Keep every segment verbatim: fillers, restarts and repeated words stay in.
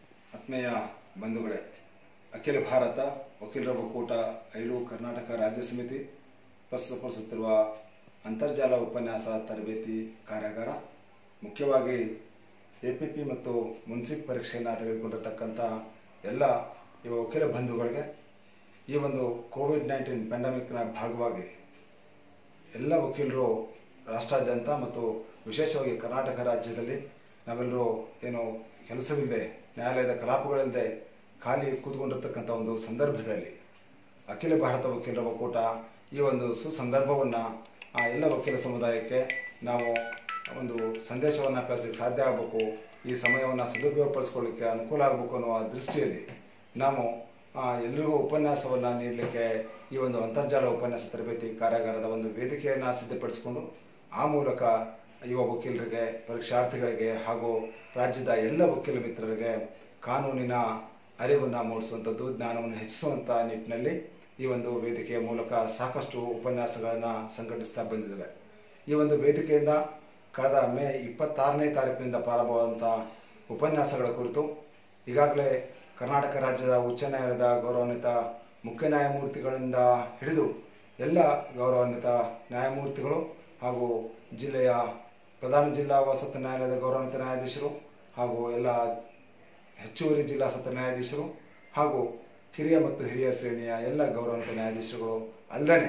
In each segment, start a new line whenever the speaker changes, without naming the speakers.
ಆತ್ಮೀಯ ಬಂಧುಗಳೇ, ಅಖಿಲ ಭಾರತ ವಕೀಲರ ಒಕ್ಕೂಟ ಐಲು ಕರ್ನಾಟಕ ರಾಜ್ಯ ಸಮಿತಿ ಪ್ರಸ್ತುತಪಡಿಸುತ್ತಿರುವ ಅಂತರ್ಜಾಲ ಉಪನ್ಯಾಸ ತರಬೇತಿ ಕಾರ್ಯಾಗಾರ, ಮುಖ್ಯವಾಗಿ ಎಪಿಪಿ ಮತ್ತು ಮುನ್ಸಿಪ್ ಪರೀಕ್ಷೆಯನ್ನು ತೆಗೆದುಕೊಂಡಿರತಕ್ಕಂಥ ಎಲ್ಲ ಯುವ ವಕೀಲ ಬಂಧುಗಳಿಗೆ ಈ ಒಂದು ಕೋವಿಡ್ ನೈನ್ಟೀನ್ ಪ್ಯಾಂಡಮಿಕ್ನ ಭಾಗವಾಗಿ ಎಲ್ಲ ವಕೀಲರು ರಾಷ್ಟ್ರಾದ್ಯಂತ ಮತ್ತು ವಿಶೇಷವಾಗಿ ಕರ್ನಾಟಕ ರಾಜ್ಯದಲ್ಲಿ ನಾವೆಲ್ಲರೂ ಏನು ಕೆಲಸವಿಲ್ಲದೆ, ನ್ಯಾಯಾಲಯದ ಕಲಾಪಗಳಿಲ್ಲದೆ ಖಾಲಿ ಕೂತ್ಕೊಂಡಿರ್ತಕ್ಕಂಥ ಒಂದು ಸಂದರ್ಭದಲ್ಲಿ ಅಖಿಲ ಭಾರತ ವಕೀಲರ ಒಕ್ಕೂಟ ಈ ಒಂದು ಸುಸಂದರ್ಭವನ್ನು ಆ ಎಲ್ಲ ವಕೀಲ ಸಮುದಾಯಕ್ಕೆ ನಾವು ಒಂದು ಸಂದೇಶವನ್ನು ಕಳಿಸಲಿಕ್ಕೆ ಸಾಧ್ಯ ಆಗಬೇಕು, ಈ ಸಮಯವನ್ನು ಸದುಪಯೋಗಪಡಿಸ್ಕೊಳ್ಳಿಕ್ಕೆ ಅನುಕೂಲ ಆಗಬೇಕು ಅನ್ನುವ ದೃಷ್ಟಿಯಲ್ಲಿ ನಾವು ಎಲ್ರಿಗೂ ಉಪನ್ಯಾಸವನ್ನು ನೀಡಲಿಕ್ಕೆ ಈ ಒಂದು ಅಂತರ್ಜಾಲ ಉಪನ್ಯಾಸ ತರಬೇತಿ ಕಾರ್ಯಾಗಾರದ ಒಂದು ವೇದಿಕೆಯನ್ನು ಸಿದ್ಧಪಡಿಸಿಕೊಂಡು ಆ ಮೂಲಕ ಯುವ ವಕೀಲರಿಗೆ, ಪರೀಕ್ಷಾರ್ಥಿಗಳಿಗೆ ಹಾಗೂ ರಾಜ್ಯದ ಎಲ್ಲ ವಕೀಲ ಮಿತ್ರರಿಗೆ ಕಾನೂನಿನ ಅರಿವನ್ನು ಮೂಡಿಸುವಂಥದ್ದು, ಜ್ಞಾನವನ್ನು ಹೆಚ್ಚಿಸುವಂಥ ನಿಟ್ಟಿನಲ್ಲಿ ಈ ಒಂದು ವೇದಿಕೆಯ ಮೂಲಕ ಸಾಕಷ್ಟು ಉಪನ್ಯಾಸಗಳನ್ನು ಸಂಘಟಿಸ್ತಾ ಬಂದಿದ್ದೇವೆ. ಈ ಒಂದು ವೇದಿಕೆಯಿಂದ ಕಳೆದ ಮೇ ಇಪ್ಪತ್ತಾರನೇ ತಾರೀಕಿನಿಂದ ಪ್ರಾರಂಭವಾದಂಥ ಉಪನ್ಯಾಸಗಳ ಕುರಿತು ಈಗಾಗಲೇ ಕರ್ನಾಟಕ ರಾಜ್ಯದ ಉಚ್ಚ ನ್ಯಾಯಾಲಯದ ಗೌರವಾನ್ವಿತ ಮುಖ್ಯ ನ್ಯಾಯಮೂರ್ತಿಗಳಿಂದ ಹಿಡಿದು ಎಲ್ಲ ಗೌರವಾನ್ವಿತ ನ್ಯಾಯಮೂರ್ತಿಗಳು ಹಾಗೂ ಜಿಲ್ಲೆಯ ಪ್ರಧಾನ ಜಿಲ್ಲಾ ವಸತಿ ನ್ಯಾಯಾಲಯದ ಗೌರವಾನ್ವಿತ ನ್ಯಾಯಾಧೀಶರು ಹಾಗೂ ಎಲ್ಲ ಹೆಚ್ಚುವರಿ ಜಿಲ್ಲಾ ಸತ್ರ ನ್ಯಾಯಾಧೀಶರು ಹಾಗೂ ಕಿರಿಯ ಮತ್ತು ಹಿರಿಯ ಶ್ರೇಣಿಯ ಎಲ್ಲ ಗೌರವಾನ್ವಿತ ನ್ಯಾಯಾಧೀಶರುಗಳು ಅಲ್ಲದೆ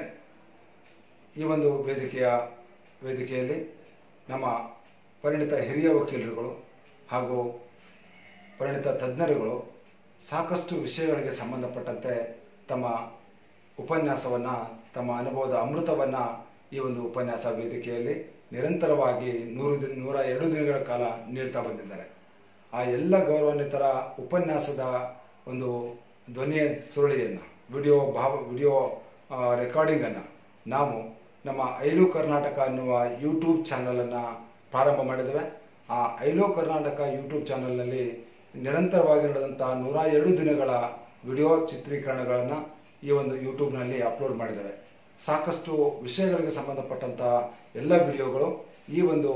ಈ ಒಂದು ವೇದಿಕೆಯ ವೇದಿಕೆಯಲ್ಲಿ ನಮ್ಮ ಪರಿಣಿತ ಹಿರಿಯ ವಕೀಲರುಗಳು ಹಾಗೂ ಪರಿಣಿತ ತಜ್ಞರುಗಳು ಸಾಕಷ್ಟು ವಿಷಯಗಳಿಗೆ ಸಂಬಂಧಪಟ್ಟಂತೆ ತಮ್ಮ ಉಪನ್ಯಾಸವನ್ನು, ತಮ್ಮ ಅನುಭವದ ಅಮೃತವನ್ನು ಈ ಒಂದು ಉಪನ್ಯಾಸ ವೇದಿಕೆಯಲ್ಲಿ ನಿರಂತರವಾಗಿ ನೂರು ದಿನ ನೂರ ಎರಡು ದಿನಗಳ ಕಾಲ ನೀಡ್ತಾ ಬಂದಿದ್ದಾರೆ. ಆ ಎಲ್ಲ ಗೌರವಾನ್ವಿತರ ಉಪನ್ಯಾಸದ ಒಂದು ಧ್ವನಿಯ ಸುರುಳಿಯನ್ನು, ವಿಡಿಯೋ ಭಾವ ವಿಡಿಯೋ ರೆಕಾರ್ಡಿಂಗನ್ನು ನಾವು ನಮ್ಮ ಐಲು ಕರ್ನಾಟಕ ಅನ್ನುವ ಯೂಟ್ಯೂಬ್ ಚಾನಲನ್ನು ಪ್ರಾರಂಭ ಮಾಡಿದ್ದೇವೆ. ಆ ಐಲು ಕರ್ನಾಟಕ ಯೂಟ್ಯೂಬ್ ಚಾನಲ್ನಲ್ಲಿ ನಿರಂತರವಾಗಿ ನಡೆದಂಥ ನೂರ ಎರಡು ದಿನಗಳ ವಿಡಿಯೋ ಚಿತ್ರೀಕರಣಗಳನ್ನು ಈ ಒಂದು ಯೂಟ್ಯೂಬ್ನಲ್ಲಿ ಅಪ್ಲೋಡ್ ಮಾಡಿದ್ದೇವೆ. ಸಾಕಷ್ಟು ವಿಷಯಗಳಿಗೆ ಸಂಬಂಧಪಟ್ಟಂಥ ಎಲ್ಲ ವಿಡಿಯೋಗಳು ಈ ಒಂದು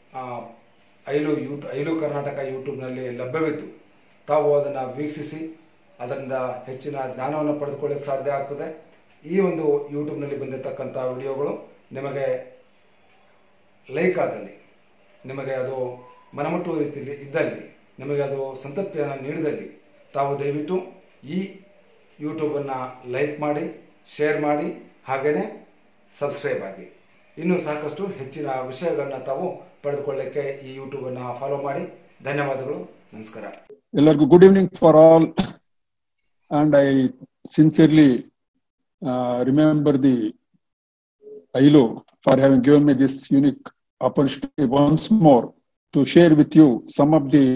ಐಲು ಯೂ ಐಲು ಕರ್ನಾಟಕ ಯೂಟ್ಯೂಬ್ನಲ್ಲಿ ಲಭ್ಯವಿದ್ದು ತಾವು ಅದನ್ನು ವೀಕ್ಷಿಸಿ ಅದರಿಂದ ಹೆಚ್ಚಿನ ಜ್ಞಾನವನ್ನು ಪಡೆದುಕೊಳ್ಳಕ್ಕೆ ಸಾಧ್ಯ ಆಗ್ತದೆ. ಈ ಒಂದು ಯೂಟ್ಯೂಬ್ನಲ್ಲಿ ಬಂದಿರತಕ್ಕಂಥ ವಿಡಿಯೋಗಳು ನಿಮಗೆ ಲೈಕ್ ಆದಲ್ಲಿ, ನಿಮಗೆ ಅದು ಮನಮುಟ್ಟುವ ರೀತಿಯಲ್ಲಿ ಇದ್ದಲ್ಲಿ, ನಿಮಗೆ ಅದು ಸಂತೃಪ್ತಿಯನ್ನು ನೀಡಿದಲ್ಲಿ ತಾವು ದಯವಿಟ್ಟು ಈ ಯೂಟ್ಯೂಬನ್ನು ಲೈಕ್ ಮಾಡಿ, ಶೇರ್ ಮಾಡಿ, ಹಾಗೆಯೇ ಸಬ್ಸ್ಕ್ರೈಬ್ ಆಗಿ. ಇನ್ನೂ ಸಾಕಷ್ಟು ಹೆಚ್ಚಿನ ವಿಷಯಗಳನ್ನ ತಾವು ಪಡೆದುಕೊಳ್ಳಕ್ಕೆ ಈ ಯೂಟ್ಯೂಬನ್ನು ಫಾಲೋ ಮಾಡಿ. ಧನ್ಯವಾದಗಳು, ನಮಸ್ಕಾರ.
ಎಲ್ಲರಿಗೂ good evening for all, and I sincerely uh, remember the ಐಲು for having given me this unique opportunity once more to share with you some of the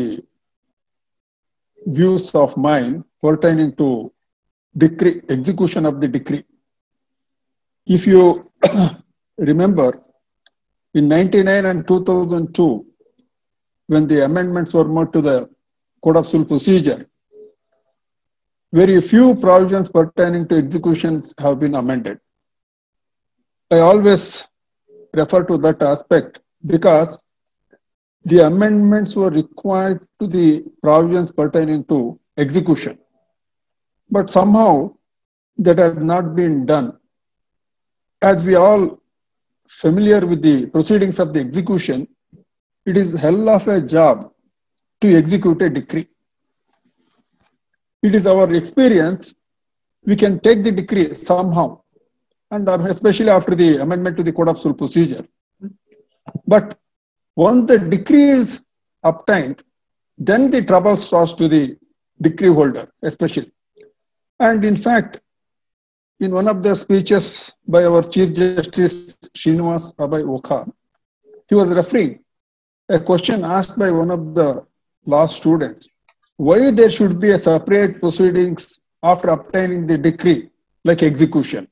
views of mine pertaining to decree, execution of the decree. If you remember, in ninety-nine and two thousand two, when the amendments were made to the Code of Civil Procedure, very few provisions pertaining to executions have been amended. I always refer to that aspect because the amendments were required to the provisions pertaining to execution. But somehow that has not been done. As we all familiar with the proceedings of the execution, it is hell of a job to execute a decree. It is our experience, we can take the decree somehow, and especially after the amendment to the Code of Civil Procedure. But once the decree is obtained, then the trouble starts to the decree holder, especially. And in fact, in one of the speeches by our Chief Justice Srinivas Abhay Okha, he was referring a question asked by one of the law students, why there should be a separate proceedings after obtaining the decree like execution.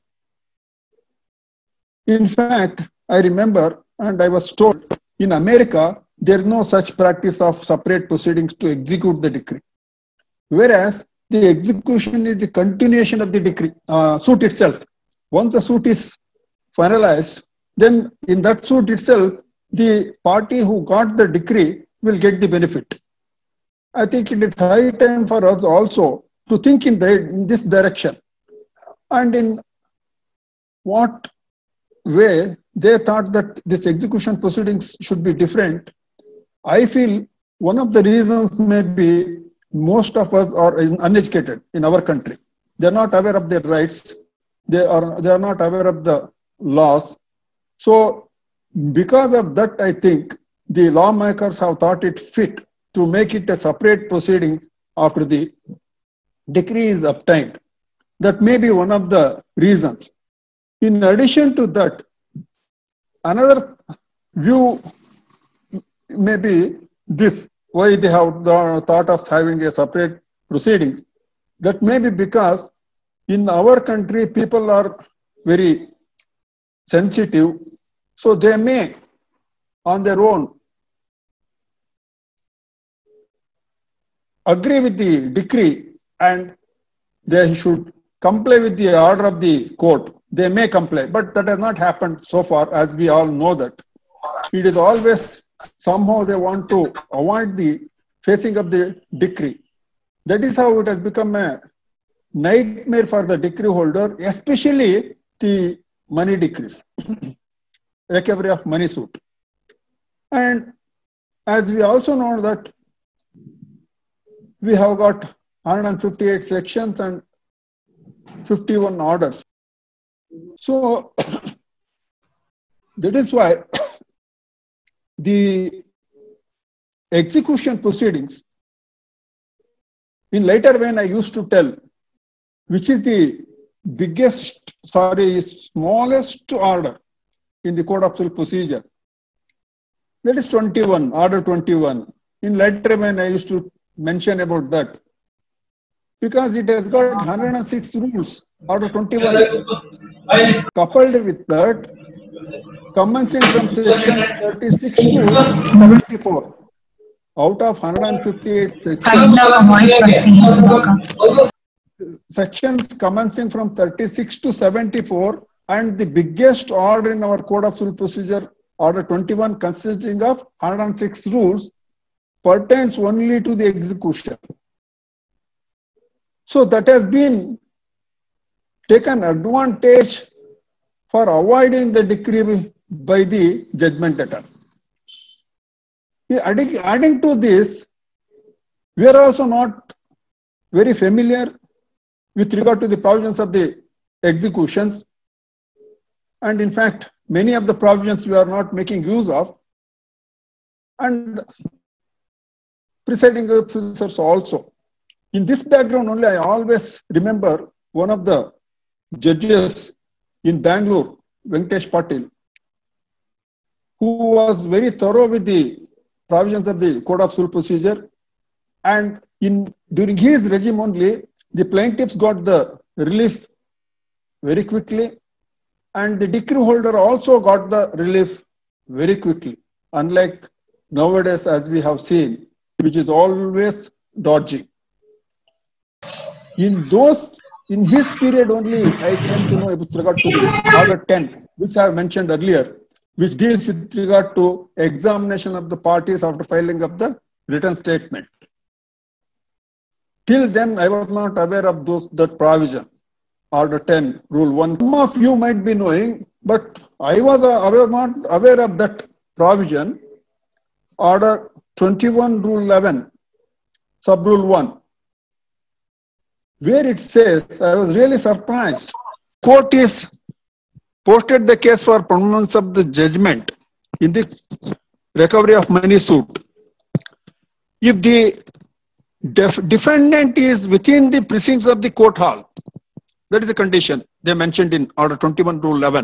In fact, I remember, and I was told, in America, there is no such practice of separate proceedings to execute the decree. Whereas the execution is the continuation of the decree, uh, suit itself. Once the suit is finalized, then in that suit itself, the party who got the decree will get the benefit. I think it is high time for us also to think in, the, in this direction. And in what way they thought that this execution proceedings should be different, I feel one of the reasons may be most of us are uneducated in our country. They are not aware of their rights. They are, they are not aware of the laws. So because of that, I think the lawmakers have thought it fit to make it a separate proceedings after the decree is obtained. That may be one of the reasons. In addition to that, another view may be this, why they have the thought of having a separate proceedings. That may be because in our country, people are very sensitive, so they may on their own agree with the decree and they should comply with the order of the court. They may comply, but that has not happened so far, as we all know that. It is always somehow they want to avoid the facing of the decree. That is how it has become a nightmare for the decree holder, especially the money decrees, recovery of money suit. And as we also know that we have got one hundred fifty-eight sections and fifty-one orders. So that is why the execution proceedings, in later when I used to tell which is the biggest, sorry, smallest order in the Code of Civil Procedure. That is twenty-one, order twenty-one. In later when I used to mention about that, because it has got one hundred six rules, order twenty-one. Coupled with that, commencing from section thirty-six to seventy-four, out of one hundred fifty-eight sections, sections commencing from thirty-six to seventy-four, and the biggest order in our Code of Civil Procedure, order twenty-one, consisting of one hundred six rules, pertains only to the execution. So that has been taken advantage for avoiding the decree by the judgment debtor. Adding, adding to this, we are also not very familiar with regard to the provisions of the executions. And in fact, many of the provisions we are not making use of. And presiding officers also. In this background only, I always remember one of the judges in Bangalore, Venkatesh Patil, who was very thorough with the provisions of the Code of Civil Procedure. And in during his regime only, the plaintiffs got the relief very quickly, and the decree holder also got the relief very quickly, unlike nowadays, as we have seen, which is always dodgy. In those, in his period only, I came to know with regard to the order ten, which I have mentioned earlier, which deals with regard to examination of the parties after filing of the written statement. Till then, I was not aware of those that provision, order ten, rule one. Some of you might be knowing, but I was, uh, I was not aware of that provision, order twenty-one, rule eleven, sub rule one, where it says, I was really surprised. Court is posted the case for pronouncement of the judgment in this recovery of money suit. If the def defendant is within the precincts of the court hall, that is the condition they mentioned in order twenty-one, rule eleven.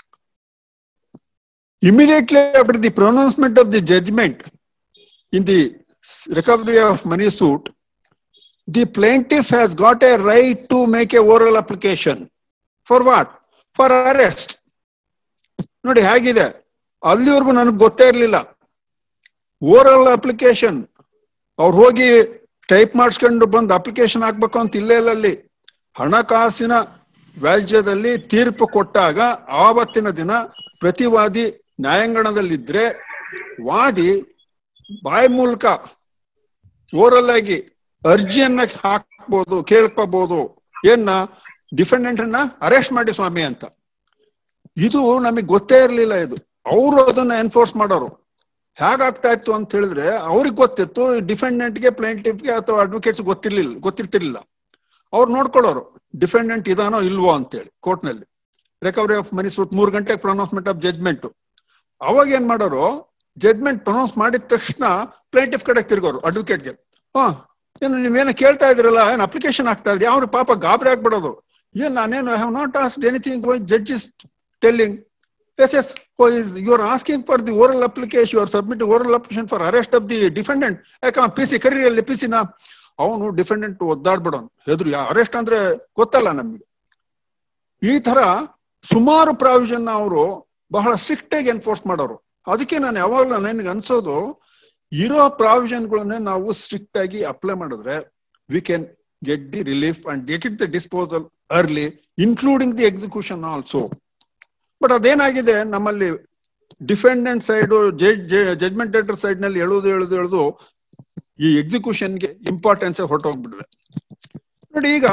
Immediately after the pronouncement of the judgment in the recovery of money suit, the plaintiff has got a right to make a oral application. For what? For arrest. Nodi hagide. Allivargu nanagu gotte irಲಿಲ್ಲ. Oral application. Avaru hogi type ಮಾಡಿಸ್ಕೊಂಡು ಬಂದು application ಹಾಕಬೇಕು ಅಂತ ಇಲ್ಲೇ ಇಲ್ಲ ಅಲ್ಲಿ. ಹಣಕಾಸಿನ ವ್ಯಾಜ್ಯದಲ್ಲಿ ತೀರ್ಪು ಕೊಟ್ಟಾಗ ಆವತ್ತಿನ ದಿನ ಪ್ರತಿವಾದಿ ನ್ಯಾಯಾಂಗಣದಲ್ಲಿದ್ದರೆ ವಾದಿ ಬಾಯಿ ಮೂಲಕ ಓರಲ್ ಆಗಿ ಅರ್ಜಿಯನ್ನ ಹಾಕ್ಬೋದು, ಕೇಳ್ಕೋಬಹುದು, ಏನ ಡಿಫೆಂಡೆಂಟ್ ಅನ್ನ ಅರೆಸ್ಟ್ ಮಾಡಿ ಸ್ವಾಮಿ ಅಂತ. ಇದು ನಮಗೆ ಗೊತ್ತೇ ಇರ್ಲಿಲ್ಲ. ಇದು ಅವರು ಅದನ್ನ ಎನ್ಫೋರ್ಸ್ ಮಾಡೋರು. ಹೇಗಾಗ್ತಾ ಇತ್ತು ಅಂತ ಹೇಳಿದ್ರೆ ಅವ್ರಿಗೆ ಗೊತ್ತಿತ್ತು, ಡಿಫೆಂಡೆಂಟ್ಗೆ ಪ್ಲೇಂಟಿಫ್ಗೆ ಅಥವಾ ಅಡ್ವೊಕೇಟ್ಸ್ ಗೊತ್ತಿರ್ಲಿಲ್ಲ ಗೊತ್ತಿರ್ತಿರ್ಲಿಲ್ಲ. ಅವ್ರು ನೋಡ್ಕೊಳ್ಳೋರು ಡಿಫೆಂಡೆಂಟ್ ಇದಾನೋ ಇಲ್ವೋ ಅಂತೇಳಿ. ಕೋರ್ಟ್ನಲ್ಲಿ ರಿಕವರಿ ಆಫ್ ಮನಿ ಸೂಟ್ ಮೂರು ಗಂಟೆಗೆ ಪ್ರೊನೌನ್ಸ್ಮೆಂಟ್ ಆಫ್ ಜಜ್ಮೆಂಟ್. ಅವಾಗ ಏನ್ ಮಾಡೋರು, ಜಜ್ಮೆಂಟ್ ಪ್ರೊನೌನ್ಸ್ ಮಾಡಿದ ತಕ್ಷಣ ಪ್ಲೇಂಟಿಫ್ ಕಡೆ ತಿರ್ಗೋರು ಅಡ್ವೊಕೇಟ್ಗೆ. ಹಾ ಏನು ನೀವೇನೋ ಕೇಳ್ತಾ ಇದ್ರಲ್ಲ, ಏನ್ ಅಪ್ಲಿಕೇಶನ್ ಆಗ್ತಾ ಇದ್ರಿ? ಅವ್ರು ಪಾಪ ಗಾಬರಿ ಆಗ್ಬಿಡೋದು. ಏನ್ ನಾನೇನು I have not asked anything, judge is telling yes yes who is you are asking for the oral application, you are submitting oral application for arrest of the defendant. ಯಾಕ ಪಿ ಸಿ ಕರೀರಿ P ಸಿನ. ಅವನು defendant ಒದ್ದಾಡ್ಬಿಡೋನು, ಹೆದ್ರು. Arrest ಅಂದ್ರೆ ಗೊತ್ತಲ್ಲ ನಮ್ಗೆ. ಈ ತರ ಸುಮಾರು ಪ್ರಾವಿಷನ್ ಅವರು ಬಹಳ ಸ್ಟ್ರಿಕ್ಟ್ ಆಗಿ ಎನ್ಫೋರ್ಸ್ ಮಾಡೋರು. ಅದಕ್ಕೆ ನಾನು ಯಾವಾಗಲೂ ನನಗೆ ಅನ್ಸೋದು, ಇರೋ ಪ್ರಾವಿಷನ್ಗಳನ್ನೇ ನಾವು ಸ್ಟ್ರಿಕ್ಟ್ ಆಗಿ ಅಪ್ಲೈ ಮಾಡಿದ್ರೆ we can get the relief and get it the disposal early, including the execution also. But ಅದೇನಾಗಿದೆ, ನಮ್ಮಲ್ಲಿ defendant side, judgment debtor side ನಲ್ಲಿ ಎಳುದು ಎಳುದು ಎಳುದು ಈ ಎಕ್ಸಿಕ್ಯೂಷನ್ಗೆ ಇಂಪಾರ್ಟೆನ್ಸ್ ಹೊರಟೋಗ್ಬಿಟ್ಟಿದೆ. ನೋಡಿ, ಈಗ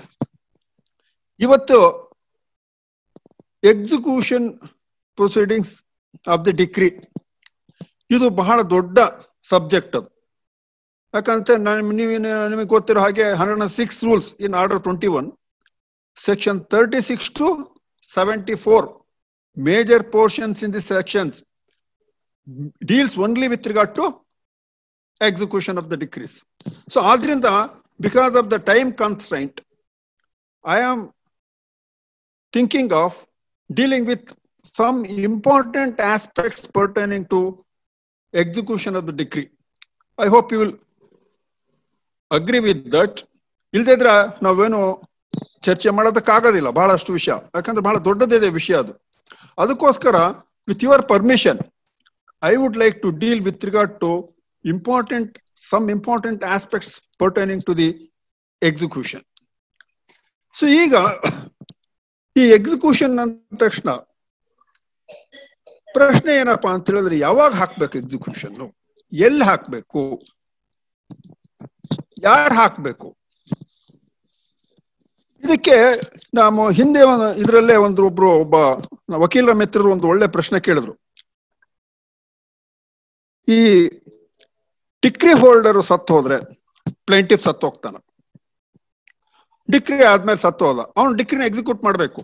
ಇವತ್ತು execution proceedings of the decree ಇದು ಬಹಳ ದೊಡ್ಡ ಸಬ್ಜೆಕ್ಟ್ ಅದು. ಯಾಕಂತ ನೀವು ನಿಮಗೆ ಗೊತ್ತಿರೋ ಹಾಗೆ hundred six rules in order twenty one, section thirty six to seventy four major portions in the sections deals only with regard to execution of the decrees. So adrinda, because of the time constraint, I am thinking of dealing with some important aspects pertaining to execution of the decree. I hope you will agree with that. ಇಲ್ದಿದ್ರ ನಾವೇನು ಚರ್ಚೆ ಮಾಡೋದಕ್ಕಾಗೋದಿಲ್ಲ ಬಹಳಷ್ಟು ವಿಷಯ, ಯಾಕಂದ್ರೆ ಬಹಳ ದೊಡ್ಡದಿದೆ ವಿಷಯ ಅದು. ಅದಕ್ಕೋಸ್ಕರ with your permission I would like to deal with regard to important some important aspects pertaining to the execution. So ಈಗ ಈ ಎಕ್ಸಿಕ್ಯೂಷನ್ ಅಂದ ತಕ್ಷಣ ಪ್ರಶ್ನೆ ಏನಪ್ಪಾ ಅಂತ ಹೇಳಿದ್ರೆ, ಯಾವಾಗ ಹಾಕ್ಬೇಕು ಎಕ್ಸಿಕ್ಯೂಷನ್, ಎಲ್ಲಿ ಹಾಕ್ಬೇಕು, ಯಾರು ಹಾಕ್ಬೇಕು? ಇದಕ್ಕೆ ನಾವು ಹಿಂದೆ ಇದರಲ್ಲೇ ಒಂದು ಒಬ್ರು ಒಬ್ಬ ವಕೀಲರ ಮಿತ್ರರು ಒಂದು ಒಳ್ಳೆ ಪ್ರಶ್ನೆ ಕೇಳಿದ್ರು. ಈ ಡಿಕ್ರಿ ಹೋಲ್ಡರ್ ಸತ್ತು ಹೋದ್ರೆ ಪ್ಲೇಂಟಿಫ್ ಸತ್ತು ಹೋಗ್ತಾನ, ಡಿಕ್ರಿ ಆದ್ಮೇಲೆ ಸತ್ತು ಹೋದ, ಅವನು ಡಿಕ್ರಿನ ಎಕ್ಸಿಕ್ಯೂಟ್ ಮಾಡ್ಬೇಕು.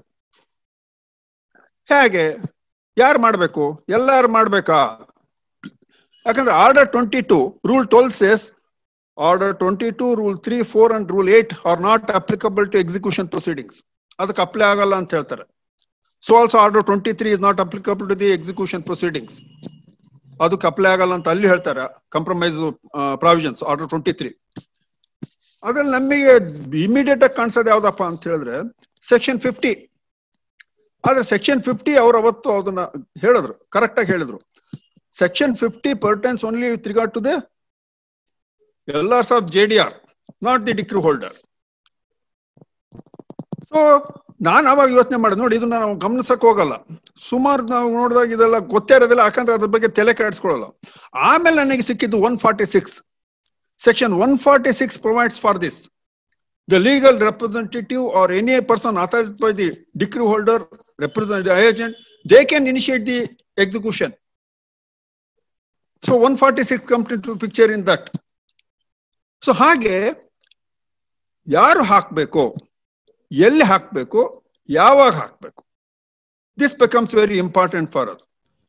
ಹೇಗೆ, ಯಾರು ಮಾಡ್ಬೇಕು? ಎಲ್ಲಾರು ಮಾಡ್ಬೇಕಾ? ಯಾಕಂದ್ರೆ order twenty two rule twelve says Order twenty-two, Rule three, four and Rule eight are not applicable to execution proceedings. ಅದಕ್ಕೆ ಅಪ್ಲೈ ಆಗಲ್ಲ ಅಂತ ಹೇಳ್ತಾರೆ. So also Order twenty-three is not applicable to the execution proceedings. ಅದಕ್ಕೆ apply ಆಗಲ್ಲ ಅಂತ ಅಲ್ಲಿ ಹೇಳ್ತಾರೆ. Compromise provisions order twenty three. ಅದ್ರಲ್ಲಿ ನಮಗೆ ಇಮಿಡಿಯೇಟ್ ಆಗಿ ಕಾಣಿಸೋದು ಯಾವ್ದಪ್ಪ ಅಂತ ಹೇಳಿದ್ರೆ ಸೆಕ್ಷನ್ ಫಿಫ್ಟಿ. ಆದ್ರೆ ಸೆಕ್ಷನ್ ಫಿಫ್ಟಿ ಅವ್ರು ಅವತ್ತು ಅದನ್ನ ಹೇಳಿದ್ರು, ಕರೆಕ್ಟ್ ಆಗಿ ಹೇಳಿದ್ರು. Section fifty pertains only with regard to the L Rs of J D R, not the decree holder. So ನಾನು ಅವಾಗ ಯೋಚನೆ ಮಾಡಿದೆ, ನೋಡಿ ಇದನ್ನ ನಾವು ಗಮನಿಸಕ್ ಹೋಗಲ್ಲ, ಸುಮಾರು ನಾವು ನೋಡಿದಾಗ ಇದೆಲ್ಲ ಗೊತ್ತೇ ಇರೋದಿಲ್ಲ, ಯಾಕಂದ್ರೆ ಅದ್ರ ಬಗ್ಗೆ ತಲೆ ಕೆಡಿಸ್ಕೊಳ್ಳಲ್ಲ. ಆಮೇಲೆ ನನಗೆ ಸಿಕ್ಕಿದ್ದು one forty six section one forty six provides for this. The legal representative or any person authorized by the decree holder, representative agent, they can initiate the execution. So one forty six comes into picture in that. So ಹಾಗೆ ಯಾರು ಹಾಕ್ಬೇಕು, ಎಲ್ಲಿ ಹಾಕ್ಬೇಕು, ಯಾವಾಗ ಹಾಕ್ಬೇಕು, this becomes very important for us.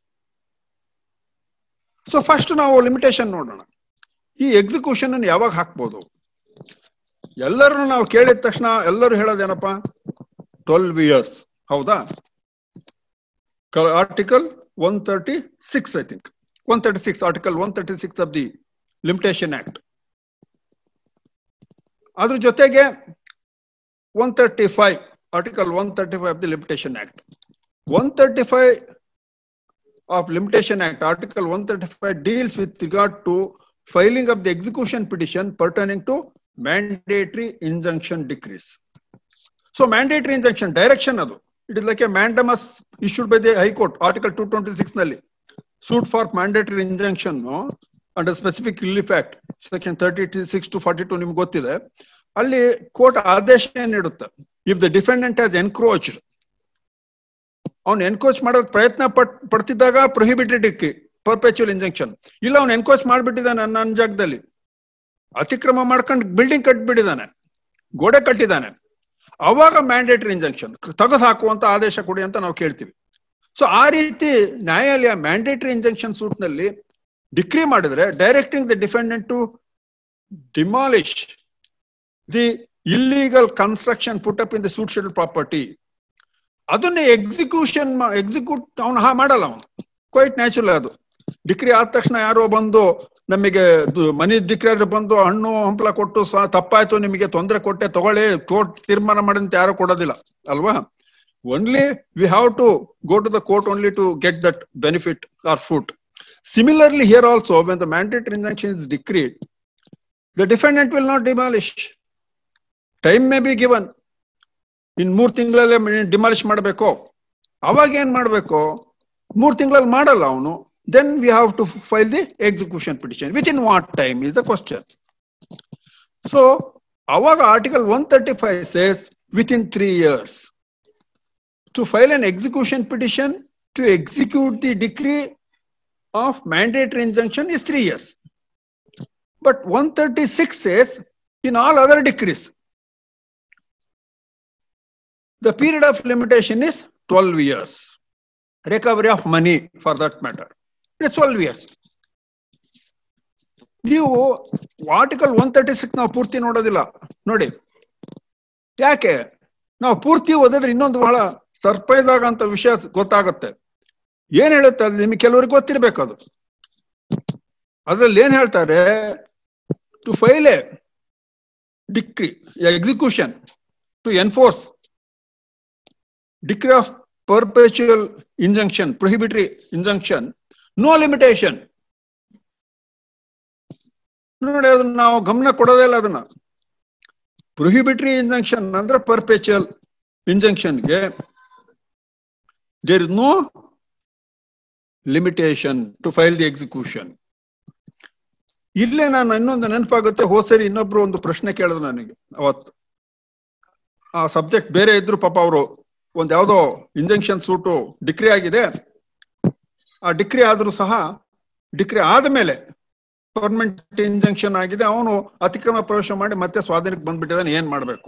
So first ನಾವು limitation ನೋಡೋಣ. ಈ ಎಕ್ಸಿಕ್ಯೂಷನ್ ಅನ್ನು ಯಾವಾಗ ಹಾಕ್ಬೋದು? ಎಲ್ಲರೂ ನಾವು ಕೇಳಿದ ತಕ್ಷಣ ಎಲ್ಲರೂ ಹೇಳೋದೇನಪ್ಪ, ಟ್ವೆಲ್ವ್ ಇಯರ್ಸ್. ಹೌದಾ? Article one thirty six I think one thirty six article one thirty six of the limitation act. ಅದ್ರ ಜೊತೆಗೆ one thirty five article one thirty five of the limitation act. One thirty five of limitation act, article one thirty five deals with regard to filing of the execution petition pertaining to mandatory injunction decrees. So mandatory injunction direction ಅದು, it is like A mandamus issued by the high court. Article two twenty six ನಲ್ಲಿ suit for mandatory injunction under specific relief act section thirty six to forty two ನಿಮ್ಗೆ ಗೊತ್ತಿದೆ. ಅಲ್ಲಿ court ಆದೇಶ ನೀಡುತ್ತೆ, if the defendant has encroached, ಅವ್ನು encroach ಮಾಡೋಕ್ ಪ್ರಯತ್ನ ಪಟ್ ಪಡ್ತಿದ್ದಾಗ ಪ್ರೊಹಿಬಿಟೆಡ್ ಡಿಕ್ರಿ ಪರ್ಪೆಚುವಲ್ ಇಂಜೆಕ್ಷನ್. ಇಲ್ಲ ಅವ್ನು ಎನ್ಕ್ರೋಚ್ ಮಾಡ್ಬಿಟ್ಟಿದ್ದಾನೆ ನನ್ನ ಜಾಗದಲ್ಲಿ, ಅತಿಕ್ರಮ ಮಾಡ್ಕೊಂಡು ಬಿಲ್ಡಿಂಗ್ ಕಟ್ಬಿಟ್ಟಿದ್ದಾನೆ, ಗೋಡೆ ಕಟ್ಟಿದ್ದಾನೆ, ಅವಾಗ ಮ್ಯಾಂಡೇಟರಿ ಇಂಜೆಕ್ಷನ್ ತೆಗೆದು ಹಾಕುವಂತ ಆದೇಶ ಕೊಡಿ ಅಂತ ನಾವು ಕೇಳ್ತೀವಿ. ಸೊ ಆ ರೀತಿ ನ್ಯಾಯಾಲಯ ಮ್ಯಾಂಡೇಟರಿ ಇಂಜೆಕ್ಷನ್ ಸೂಟ್ ನಲ್ಲಿ ಡಿಕ್ರಿ ಮಾಡಿದ್ರೆ directing the defendant to demolish the illegal construction put up in the suit schedule property, ಅದನ್ನೇ ಎಕ್ಸಿಕ್ಯೂಷನ್ ಎಕ್ಸಿಕ್ಯೂಟ್ ಅವನು ಹಾ ಮಾಡಲ್ಲ. ಅವನು ಕ್ವೈಟ್ ನ್ಯಾಚುರಲ್. ಅದು ಡಿಕ್ರಿ ಆದ ತಕ್ಷಣ ಯಾರೋ ಬಂದು ನಮಗೆ ಮನಿ ಡಿಕ್ರಿ ಆದ್ರೆ ಬಂದು ಹಣ್ಣು ಹಂಪಲ ಕೊಟ್ಟು ತಪ್ಪಾಯ್ತು ನಿಮಗೆ ತೊಂದರೆ ಕೊಟ್ಟೆ ತಗೊಳ್ಳಿ ಕೋರ್ಟ್ ತೀರ್ಮಾನ ಮಾಡಿದಂತ ಯಾರು ಕೊಡೋದಿಲ್ಲ ಅಲ್ವಾ. Only we have to go to the court only to get that benefit or fruit. Similarly here also, when the mandatory injunction is decreed, the defendant will not demolish. Time may be given. In ಮೂರ್ ತಿಂಗಳಲ್ಲಿ ಡಿಮಾಲಿಶ್ ಮಾಡಬೇಕು, ಅವಾಗ ಏನ್ ಮಾಡಬೇಕು, ಮೂರ್ ತಿಂಗಳಲ್ಲಿ ಮಾಡಲ್ಲ ಅವನು, then we have to file the execution petition. Within what time is the question. So ಅವಾಗ article one thirty-five says within three years to file an execution petition to execute the decree of mandatory injunction is three years. But one thirty-six says in all other decrees the period of limitation is twelve years. Recovery of money for that matter, it's twelve years. ನೀವು article one thirty six ನಾವು ಪೂರ್ತಿ ನೋಡೋದಿಲ್ಲ ನೋಡಿ. ಯಾಕೆ? ನಾವು ಪೂರ್ತಿ ಓದಿದ್ರೆ ಇನ್ನೊಂದು ಬಹಳ ಸರ್ಪ್ರೈಸ್ ಆಗಂತ ವಿಷಯ ಗೊತ್ತಾಗುತ್ತೆ. ಏನ್ ಹೇಳುತ್ತೆ ಅದು ನಿಮಗೆ ಕೆಲವರಿಗೆ ಗೊತ್ತಿರ್ಬೇಕು. ಅದು ಅದ್ರಲ್ಲಿ ಏನ್ ಹೇಳ್ತಾರೆ, to file a decree execution to enforce decree of perpetual injunction, prohibitory injunction, no limitation. ನೋಡಿ ಅದನ್ನ ನಾವು ಗಮನ ಕೊಡೋದೇ ಇಲ್ಲ. ಅದನ್ನ ಪ್ರೊಹಿಬಿಟರಿ ಇಂಜಂಕ್ಷನ್ ಅಂದ್ರೆ ಪರ್ಪೆಚುವಲ್ ಇಂಜಂಕ್ಷನ್ಗೆ there is no limitation to file the execution. ಇಲ್ಲೇ ನಾನು ಇನ್ನೊಂದು ನೆನಪಾಗುತ್ತೆ, ಹೋದ್ ಸರಿ ಇನ್ನೊಬ್ರು ಒಂದು ಪ್ರಶ್ನೆ ಕೇಳಿದ್ರು ನನಗೆ. ಅವತ್ತು ಆ ಸಬ್ಜೆಕ್ಟ್ ಬೇರೆ ಇದ್ರು, ಪಾಪ ಅವರು ಒಂದ್ ಯಾವ್ದೋ ಇಂಜಂಕ್ಷನ್ ಸೂಟು ಡಿಕ್ರಿ ಆಗಿದೆ, ಆ ಡಿಕ್ರಿ ಆದ್ರೂ ಸಹ ಡಿಕ್ರಿ ಆದ್ಮೇಲೆ ಪರ್ಮನೆಂಟ್ ಇಂಜಂಕ್ಷನ್ ಆಗಿದೆ, ಅವನು ಅತಿಕ್ರಮ ಪ್ರವೇಶ ಮಾಡಿ ಮತ್ತೆ ಸ್ವಾಧೀನಕ್ಕೆ ಬಂದ್ಬಿಟ್ಟಿದ್ದಾನೆ, ಏನ್ ಮಾಡ್ಬೇಕು?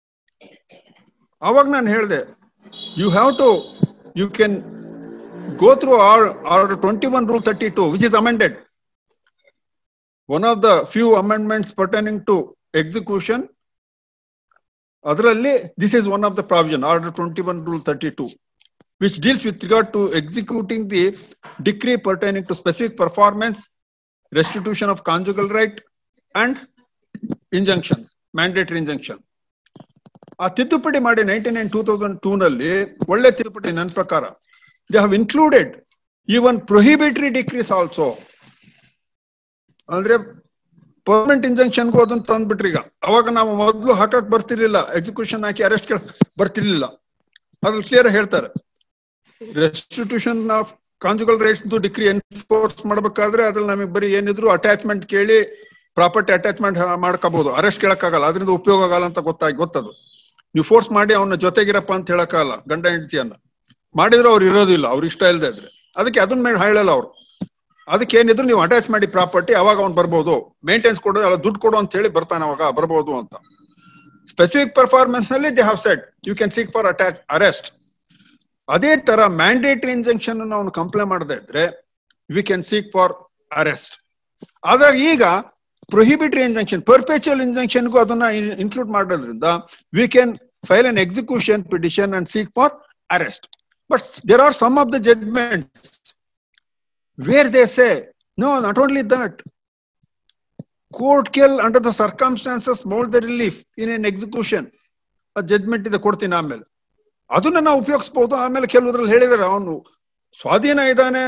ಅವಾಗ ನಾನು ಹೇಳಿದೆ, you have to you can go through our order twenty-one rule thirty-two, which is amended, one of the few amendments pertaining to execution. Adralli this is one of the provision, order twenty-one rule thirty-two, which deals with regard to executing the decree pertaining to specific performance, restitution of conjugal right and injunctions, mandatory injunction. ಆ ತಿದ್ದುಪಡಿ ಮಾಡಿ ninety nine two thousand two ನಲ್ಲಿ ಒಳ್ಳೆ ತಿದ್ದುಪಡಿ ನನ್ನ ಪ್ರಕಾರ. They have included even prohibitory decrees also. ಅಂದ್ರೆ permanent injunction ಅದನ್ನ ತಂದ್ಬಿಟ್ರಿ. ಈಗ ಅವಾಗ ನಾವು ಮೊದಲು ಹಾಕಕ್ ಬರ್ತಿರ್ಲಿಲ್ಲ, ಎಕ್ಸಿಕ್ಯೂಷನ್ ಹಾಕಿ ಅರೆಸ್ಟ್ ಬರ್ತಿರ್ಲಿಲ್ಲ. ಅದ್ರಲ್ಲಿ ಕ್ಲಿಯರ್ ಹೇಳ್ತಾರೆ, restitution of conjugal rights decree enforce ಮಾಡ್ಬೇಕಾದ್ರೆ ಅದ್ರಲ್ಲಿ ನಮಗೆ ಬರೀ ಏನಿದ್ರು ಅಟ್ಯಾಚ್ಮೆಂಟ್ ಕೇಳಿ ಪ್ರಾಪರ್ಟಿ ಅಟ್ಯಾಚ್ಮೆಂಟ್ ಮಾಡ್ಕೋಬಹುದು, ಅರೆಸ್ಟ್ ಕೇಳಕ್ಕಾಗಲ್ಲ, ಅದರಿಂದ ಉಪಯೋಗ ಆಗಲ್ಲ ಅಂತ ಗೊತ್ತಾಗಿ ಗೊತ್ತದು. ನೀವು ಫೋರ್ಸ್ ಮಾಡಿ ಅವನ ಜೊತೆಗಿರಪ್ಪ ಅಂತ ಹೇಳಕ್ಕಾಗಲ್ಲ, ಗಂಡ ಹೆಂಡತಿಯನ್ನ ಮಾಡಿದ್ರು ಅವ್ರು ಇರೋದಿಲ್ಲ, ಅವ್ರು ಇಷ್ಟ ಇಲ್ಲದೆ ಇದ್ರೆ. ಅದಕ್ಕೆ ಅದನ್ನ ಮೇಲೆ ಹೇಳಲ್ಲ ಅವರು. ಅದಕ್ಕೆ ಏನಿದ್ರು ನೀವು ಅಟ್ಯಾಚ್ ಮಾಡಿ ಪ್ರಾಪರ್ಟಿ, ಅವಾಗ ಅವ್ನು ಬರ್ಬೋದು, ಮೇಂಟೆನೆನ್ಸ್ ಕೊಡು, ಅಲ್ಲ ದುಡ್ಡು ಕೊಡು ಅಂತ ಹೇಳಿ ಬರ್ತಾನೆ, ಅವಾಗ ಬರ್ಬೋದು ಅಂತ. ಸ್ಪೆಸಿಫಿಕ್ ಪರ್ಫಾರ್ಮೆನ್ಸ್ ನಲ್ಲಿ they have said you can seek for attach arrest. ಅದೇ ತರ ಮ್ಯಾಂಡೇಟರಿ ಇಂಜಂಕ್ಷನ್ ಅವನು ಕಂಪ್ಲೇಂಟ್ ಮಾಡದೇ ಇದ್ರೆ we can seek for arrest. ಆದ್ರೆ ಈಗ ಪ್ರೊಹಿಬಿಟರಿ ಇಂಜಂಕ್ಷನ್, ಪರ್ಪೆಚುವಲ್ ಇಂಜಂಕ್ಷನ್ಗೂ ಅದನ್ನ ಇನ್ಕ್ಲೂಡ್ ಮಾಡೋದ್ರಿಂದ we can file an execution petition and seek for arrest. But there are some of the judgments where they say, no, not only that, court can under the circumstances mold the relief in an execution. A judgment ಇದೆ ಕೊಡ್ತೀನಿ ಆಮೇಲೆ, ಅದನ್ನ ನಾವು ಉಪಯೋಗಿಸಬಹುದು. ಆಮೇಲೆ ಕೆಲವರಲ್ಲಿ ಹೇಳಿದಾರೆ ಅವನು ಸ್ವಾಧೀನ ಇದ್ದಾನೆ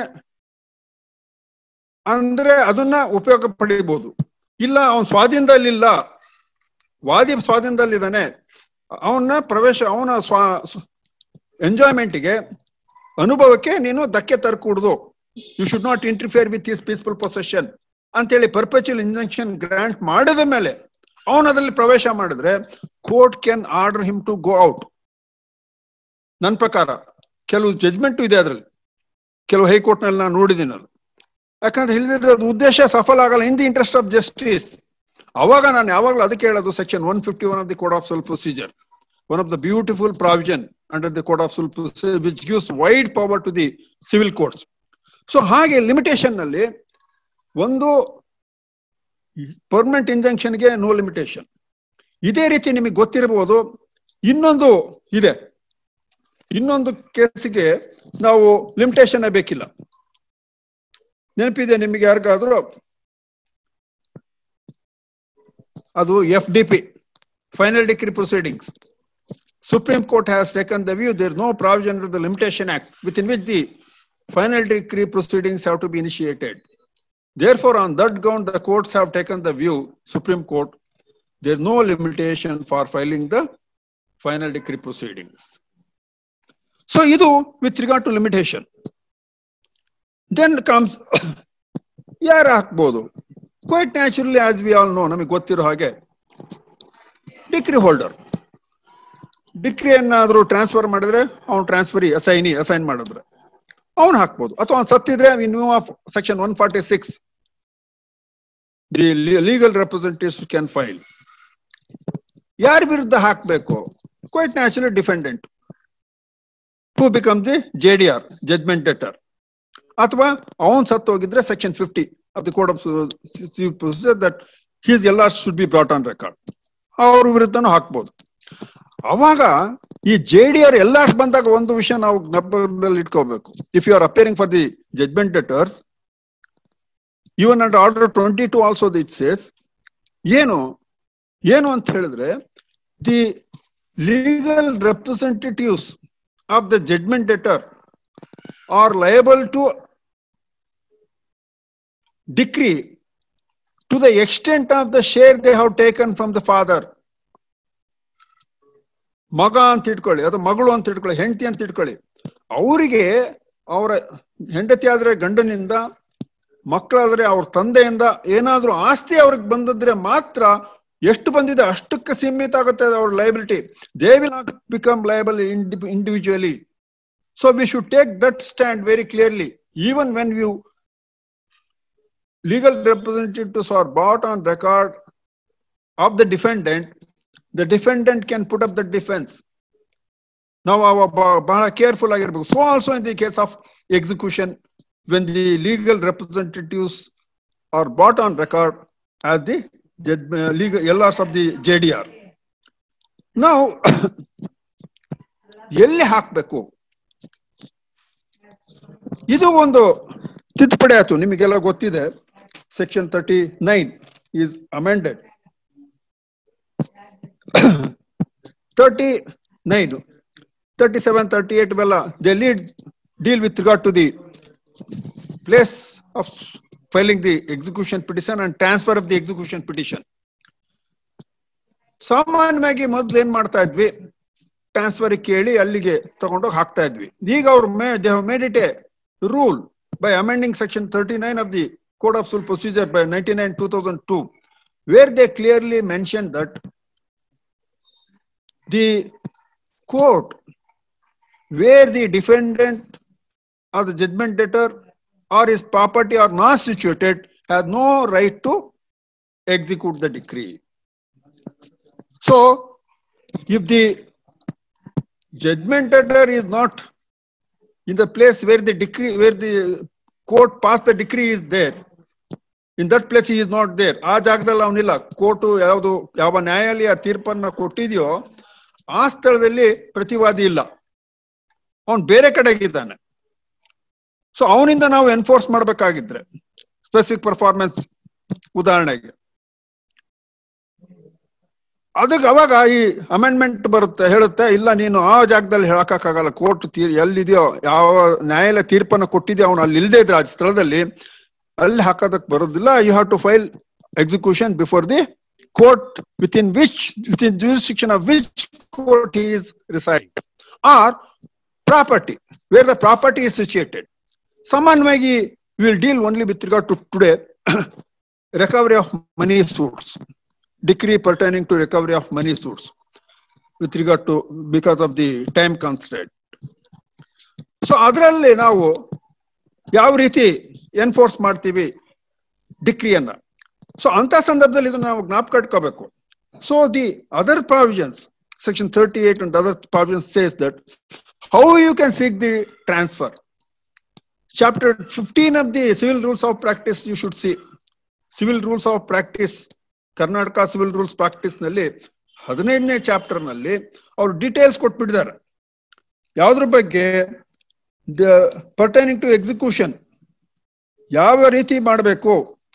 ಅಂದ್ರೆ ಅದನ್ನ ಉಪಯೋಗ ಪಡಿಬಹುದು. ಇಲ್ಲ ಅವನ್ ಸ್ವಾಧೀನದಲ್ಲಿಲ್ಲ, ವಾದಿ ಸ್ವಾಧೀನದಲ್ಲಿದ್ದಾನೆ, ಅವನ ಪ್ರವೇಶ ಅವನ ಸ್ವಾ ಎಂಜಾಯ್ಮೆಂಟ್ಗೆ ಅನುಭವಕ್ಕೆ ನೀನು ಧಕ್ಕೆ ತರಕೂಡ್ದು. You should not interfere with his peaceful possession ಅಂತೇಳಿ ಪರ್ಪಚುವಲ್ ಇಂಜಂಕ್ಷನ್ ಗ್ರಾಂಟ್ ಮಾಡಿದ ಮೇಲೆ ಅವನು ಅದರಲ್ಲಿ ಪ್ರವೇಶ ಮಾಡಿದ್ರೆ court can order him to go out. ನನ್ನ ಪ್ರಕಾರ ಕೆಲವು ಜಜ್ಮೆಂಟು ಇದೆ ಅದರಲ್ಲಿ, ಕೆಲವು ಹೈಕೋರ್ಟ್ ನಲ್ಲಿ ನಾನು ನೋಡಿದ್ದೀನಿ ಅದು. ಯಾಕಂದ್ರೆ ಹೇಳಿದ್ರೆ ಅದು ಉದ್ದೇಶ ಸಫಲ ಆಗಲ್ಲ, in the interest of justice. ಅವಾಗ ನಾನು ಯಾವಾಗಲೂ ಅದಕ್ಕೆ ಹೇಳೋದು section one fifty one of the code of civil procedure, one of the beautiful provision under the code of civil procedure which gives wide power to the civil courts. So ಹಾಗೆ limitation ನಲ್ಲಿ ಒಂದು permanent ಇಂಜಂಕ್ಷನ್ಗೆ no limitation. ಇದೇ ರೀತಿ ನಿಮಗೆ ಗೊತ್ತಿರಬಹುದು ಇನ್ನೊಂದು ಇದೆ, ಇನ್ನೊಂದು ಕೇಸಿಗೆ ನಾವು ಲಿಮಿಟೇಷನ್ ಬೇಕಿಲ್ಲ. ನೆನಪಿದೆ ನಿಮಗೆ ಯಾರಿಗಾದ್ರೂ? ಅದು F D P, final decree proceedings. Supreme Court has taken the view there is no provision under the Limitation Act within which the final decree proceedings have to be initiated. Therefore, on that ground, the courts have taken the view, Supreme Court, there is no limitation for filing the final decree proceedings. So, idu with regard to limitation. Then comes yaar hakbodu. Quite naturally, as we all know, namige gottiro hage, decree holder. Decree ಏನಾದ್ರು transfer ಮಾಡಿದ್ರೆ ಅವ್ನು transferee ಅಸೈನಿ assign ಮಾಡಿದ್ರೆ ಅವನು ಹಾಕ್ಬೋದು, ಅಥವಾ ಅವ್ನು ಸತ್ತಿದ್ರೆ in view of section one forty six the legal representatives can file. ಯಾರ ವಿರುದ್ಧ ಹಾಕಬೇಕು? Quite naturally defendant who become the J D R judgment debtor, ಅಥವಾ ಅವನ್ ಸತ್ತು ಹೋಗಿದ್ರೆ section fifty of the code of civil procedure that he's ಎಲ್ಲ should be brought on record, ಅವ್ರ ವಿರುದ್ಧನೂ ಹಾಕ್ಬೋದು. ಅವಾಗ ಈ ಜೆ ಡಿ ಆರ್ ಎಲ್ಲ ಬಂದಾಗ ಒಂದು ವಿಷಯ ನಾವು ಜ್ಞಾಪಕದಲ್ಲಿ ಇಟ್ಕೋಬೇಕು. If you are appearing for the judgment debtors, even under order twenty two also it says ಏನು ಏನು ಅಂತ ಹೇಳಿದ್ರೆ, the legal representatives of the judgment debtor are liable to decree to the extent of the share they have taken from the father. ಮಗ ಅಂತ ಇಟ್ಕೊಳ್ಳಿ, ಅದು ಮಗಳು ಅಂತ ಇಟ್ಕೊಳ್ಳಿ, ಹೆಂಡತಿ ಅಂತ ಇಟ್ಕೊಳ್ಳಿ, ಅವರಿಗೆ ಅವರ ಹೆಂಡತಿ ಆದ್ರೆ ಗಂಡನಿಂದ, ಮಕ್ಕಳಾದ್ರೆ ಅವ್ರ ತಂದೆಯಿಂದ ಏನಾದ್ರೂ ಆಸ್ತಿ ಅವ್ರಿಗೆ ಬಂದಿದ್ರೆ ಮಾತ್ರ ಎಷ್ಟು ಬಂದಿದೆ ಅಷ್ಟಕ್ಕೆ ಸೀಮಿತ ಆಗುತ್ತೆ ಅವ್ರ liability. They will not become liable individually. So we should take that stand very clearly. Even when you legal representatives are bought on record of the defendant, the defendant can put up the defense. Now, bala careful agirbeku. So also in the case of execution, when the legal representatives are brought on record as the uh, legal L Rs of the J D R. Now, ಎಲ್ಲಿ ಹಾಕಬೇಕು? ಇದು ಒಂದು ತಿದ್ದುಪಡಿ ಆಯ್ತು, ನಿಮಗೆಲ್ಲ ಗೊತ್ತಿದೆ. Section thirty nine is amended. thirty-nine, thirty-seven, thirty-eight, well, they lead, deal with regard to the place of filing the execution petition and transfer of the execution petition. ಸಾಮಾನ್ಯವಾಗಿ ಮೊದಲು ಏನ್ ಮಾಡ್ತಾ ಇದ್ವಿ, ಟ್ರಾನ್ಸ್ಫರ್ ಕೇಳಿ ಅಲ್ಲಿಗೆ ತಗೊಂಡೋಗಿ ಹಾಕ್ತಾ ಇದ್ವಿ. ಈಗ ಅವ್ರು they have made it a rule by amending section thirty-nine of the Code of Civil Procedure by ninety-nine two thousand two, where they clearly mentioned that the court where the defendant or the judgment debtor or his property are not situated has no right to execute the decree. So, if the judgment debtor is not in the place where the decree, where the court passed the decree is there, in that place he is not there. ಆ ಜಾಗದಲ್ಲಿ ಅವನಿಲ್ಲ, court ಯಾವುದು ಯಾವ ನ್ಯಾಯಾಲಯ ತೀರ್ಪನ್ನ ಕೊಟ್ಟಿದೆಯೋ ಆ ಸ್ಥಳದಲ್ಲಿ ಪ್ರತಿವಾದಿ ಇಲ್ಲ, ಅವನು ಬೇರೆ ಕಡೆಗಿದ್ದಾನೆ. ಸೊ ಅವನಿಂದ ನಾವು ಎನ್ಫೋರ್ಸ್ ಮಾಡಬೇಕಾಗಿದ್ರೆ ಸ್ಪೆಸಿಫಿಕ್ ಪರ್ಫಾರ್ಮೆನ್ಸ್ ಉದಾಹರಣೆಗೆ, ಅದಕ್ಕೆ ಅವಾಗ ಈ ಅಮೆಂಡ್ಮೆಂಟ್ ಬರುತ್ತೆ, ಹೇಳುತ್ತೆ ಇಲ್ಲ ನೀನು ಆ ಜಾಗದಲ್ಲಿ ಹೇಳಕ್ಕಾಗಲ್ಲ, ಕೋರ್ಟ್ ತೀರ್ ಎಲ್ಲಿದೆಯೋ ಯಾವ ನ್ಯಾಯಾಲಯ ತೀರ್ಪನ್ನು ಕೊಟ್ಟಿದೆಯೋ ಅವನು ಅಲ್ಲಿ ಇಲ್ಲದೆ ಇದ್ರೆ ಆ ಸ್ಥಳದಲ್ಲಿ ಅಲ್ಲಿ ಹಾಕೋದಕ್ಕೆ ಬರೋದಿಲ್ಲ. You have to file execution before the court within which, within jurisdiction of which court he is residing, or property where the property is situated. Samanvagi we will deal only with regard to today recovery of money suits, decree pertaining to recovery of money suits with regard to, because of the time constraint. So ಅದರಲ್ಲಿ ನಾವು ಯಾವ ರೀತಿ enforce ಮಾಡ್ತೀವಿ ಡಿಕ್ರಿಯನ್ನ. So ಅಂತ ಸಂದರ್ಭದಲ್ಲಿ ಇದನ್ನು ನಾವು ಜ್ಞಾಪಕ ಇಟ್ಕೋಬೇಕು. So the other provisions, section thirty-eight and other provisions says that how you can seek the transfer. Chapter fifteen of the civil rules of practice you should see. Civil rules of practice, Karnataka civil rules practice ನಲ್ಲಿ ಹದಿನೈದನೇ chapter ನಲ್ಲಿ ಅವರು details ಕೊಟ್ಬಿಟ್ಟಿದ್ದಾರೆ. ಯಾವುದ್ರ ಬಗ್ಗೆ? The pertaining to execution ಯಾವ ರೀತಿ ಮಾಡಬೇಕು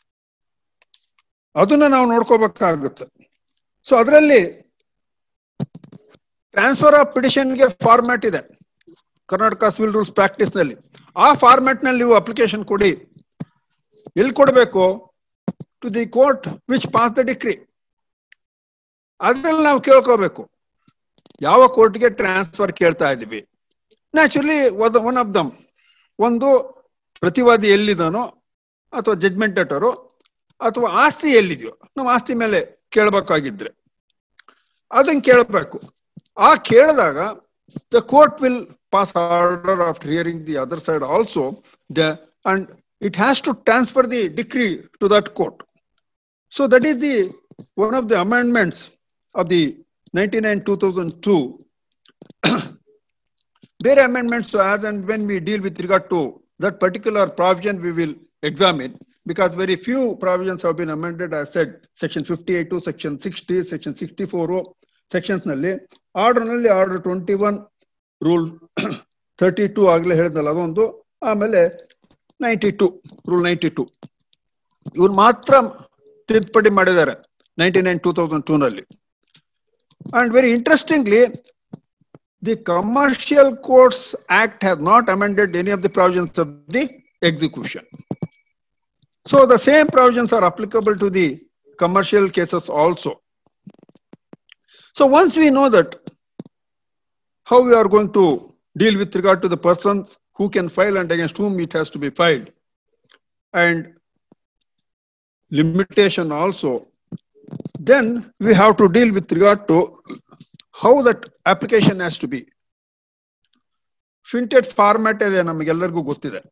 ಅದನ್ನ ನಾವು ನೋಡ್ಕೋಬೇಕಾಗುತ್ತೆ. ಸೊ ಅದರಲ್ಲಿ ಟ್ರಾನ್ಸ್ಫರ್ ಆಫ್ ಪಿಟಿಷನ್ಗೆ ಫಾರ್ಮ್ಯಾಟ್ ಇದೆ ಕರ್ನಾಟಕ ಸಿವಿಲ್ ರೂಲ್ಸ್ ಪ್ರಾಕ್ಟೀಸ್ ನಲ್ಲಿ. ಆ ಫಾರ್ಮ್ಯಾಟ್ ನಲ್ಲಿ ನೀವು ಅಪ್ಲಿಕೇಶನ್ ಕೊಡಿ. ಎಲ್ಲಿ ಕೊಡಬೇಕು? To the court which pass the decree. ಅದ್ರಲ್ಲಿ ನಾವು ಕೇಳ್ಕೋಬೇಕು ಯಾವ ಕೋರ್ಟ್ಗೆ ಟ್ರಾನ್ಸ್ಫರ್ ಕೇಳ್ತಾ ಇದೀವಿ. ನ್ಯಾಚುರಲಿ ಒನ್ ಆಫ್ ದಮ್, ಒಂದು ಪ್ರತಿವಾದಿ ಎಲ್ಲಿದ್ದಾನೋ ಅಥವಾ ಜಡ್ಜ್ಮೆಂಟ್ ಲೆಟರು ಅಥವಾ ಆಸ್ತಿ ಎಲ್ಲಿದೆಯೋ, ನಾವು ಆಸ್ತಿ ಮೇಲೆ ಕೇಳಬೇಕಾಗಿದ್ರೆ ಅದನ್ನ ಕೇಳಬೇಕು. ಆ ಕೇಳಿದಾಗ the court will pass order after hearing the other side also, the and it has to transfer the decree to that court. So that is the one of the amendments of the ninety-nine two thousand two. There amendments, so as and when we deal with regard to that particular provision we will examine, because very few provisions have been amended. As said, section fifty-eight to section sixty, section sixty-four sections nalli order nalli order twenty-one, rule thirty two ಆಗ್ಲೇ ಹೇಳಿದ್ನಲ್ಲ ಅದೊಂದು, ಆಮೇಲೆ ninety two rule ninety two ಇವ್ರು ಮಾತ್ರ ತಿದ್ದುಪಡಿ ಮಾಡಿದ್ದಾರೆ ninety nine two thousand two ನಲ್ಲಿ. And very interestingly, the commercial courts act has not amended any of the provisions of the execution. So the same provisions are applicable to the commercial cases also. So once we know that how we are going to deal with regard to the persons who can file and against whom it has to be filed, and limitation also, then we have to deal with regard to how that application has to be. Finted format ಇದೆ ನಮಗೆಲ್ಲರಿಗೂ ಗೊತ್ತಿದೆ.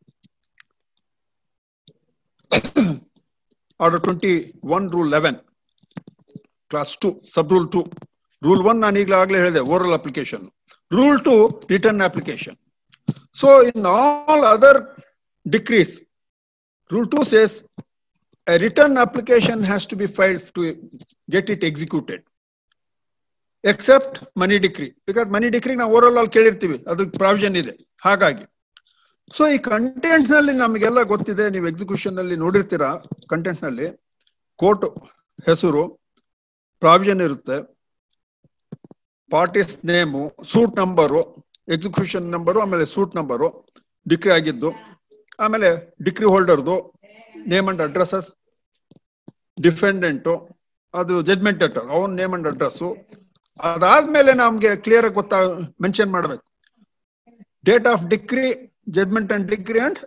Order twenty-one rule eleven class two sub rule two. Rule one ನಾನು ಈಗಲೇ ಹೇಳಿದೆ, oral application. Rule two, written application. So in all other decrees, rule two says a written application has to be filed to get it executed, except money decree, because money decree na oral all ಕೇಳಿರ್ತೀವಿ, ಅದು provision ಇದೆ. ಹಾಗಾಗಿ so ಈ content ನಲ್ಲಿ ನಮಗೆಲ್ಲ ಗೊತ್ತಿದೆ, ನೀವು execution ನಲ್ಲಿ ನೋಡಿರ್ತೀರಾ. ಕಂಟೆಂಟ್ ನಲ್ಲಿ ಕೋರ್ಟ್ ಹೆಸರು, ಪ್ರಾವಿಷನ್ ಇರುತ್ತೆ, parties name, suit number, execution number, ಆಮೇಲೆ ಸೂಟ್ ನಂಬರು, ಡಿಕ್ರಿ ಆಗಿದ್ದು, ಆಮೇಲೆ ಡಿಕ್ರಿ ಹೋಲ್ಡರ್ದು ನೇಮ್ ಅಂಡ್ ಅಡ್ರೆಸಸ್, ಡಿಫೆಂಡೆಂಟು, ಅದು ಜಡ್ಜ್ಮೆಂಟ್ ಲೆಟರ್, ಅವನ್ ನೇಮ್ ಅಂಡ್ ಅಡ್ರೆಸ್ಸು. ಅದಾದ್ಮೇಲೆ ನಮ್ಗೆ ಕ್ಲಿಯರ್ ಆಗಿ ಗೊತ್ತಾ ಮೆನ್ಷನ್ ಮಾಡ್ಬೇಕು date of decree, judgment and decree and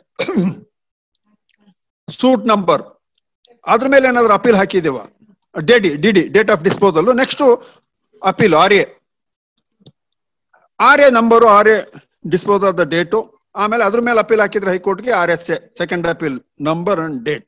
suit number. ಅದ್ರ ಮೇಲೆ ಏನಾದ್ರು ಅಪೀಲ್ ಹಾಕಿದೀವ, D D date of disposal. Next appeal R A, R A number, R A dispose of the date, ಆಮೇಲೆ ಅದ್ರ ಮೇಲೆ ಅಪೀಲ್ ಹಾಕಿದ್ರೆ ಹೈಕೋರ್ಟ್ಗೆ R S A second appeal number and date.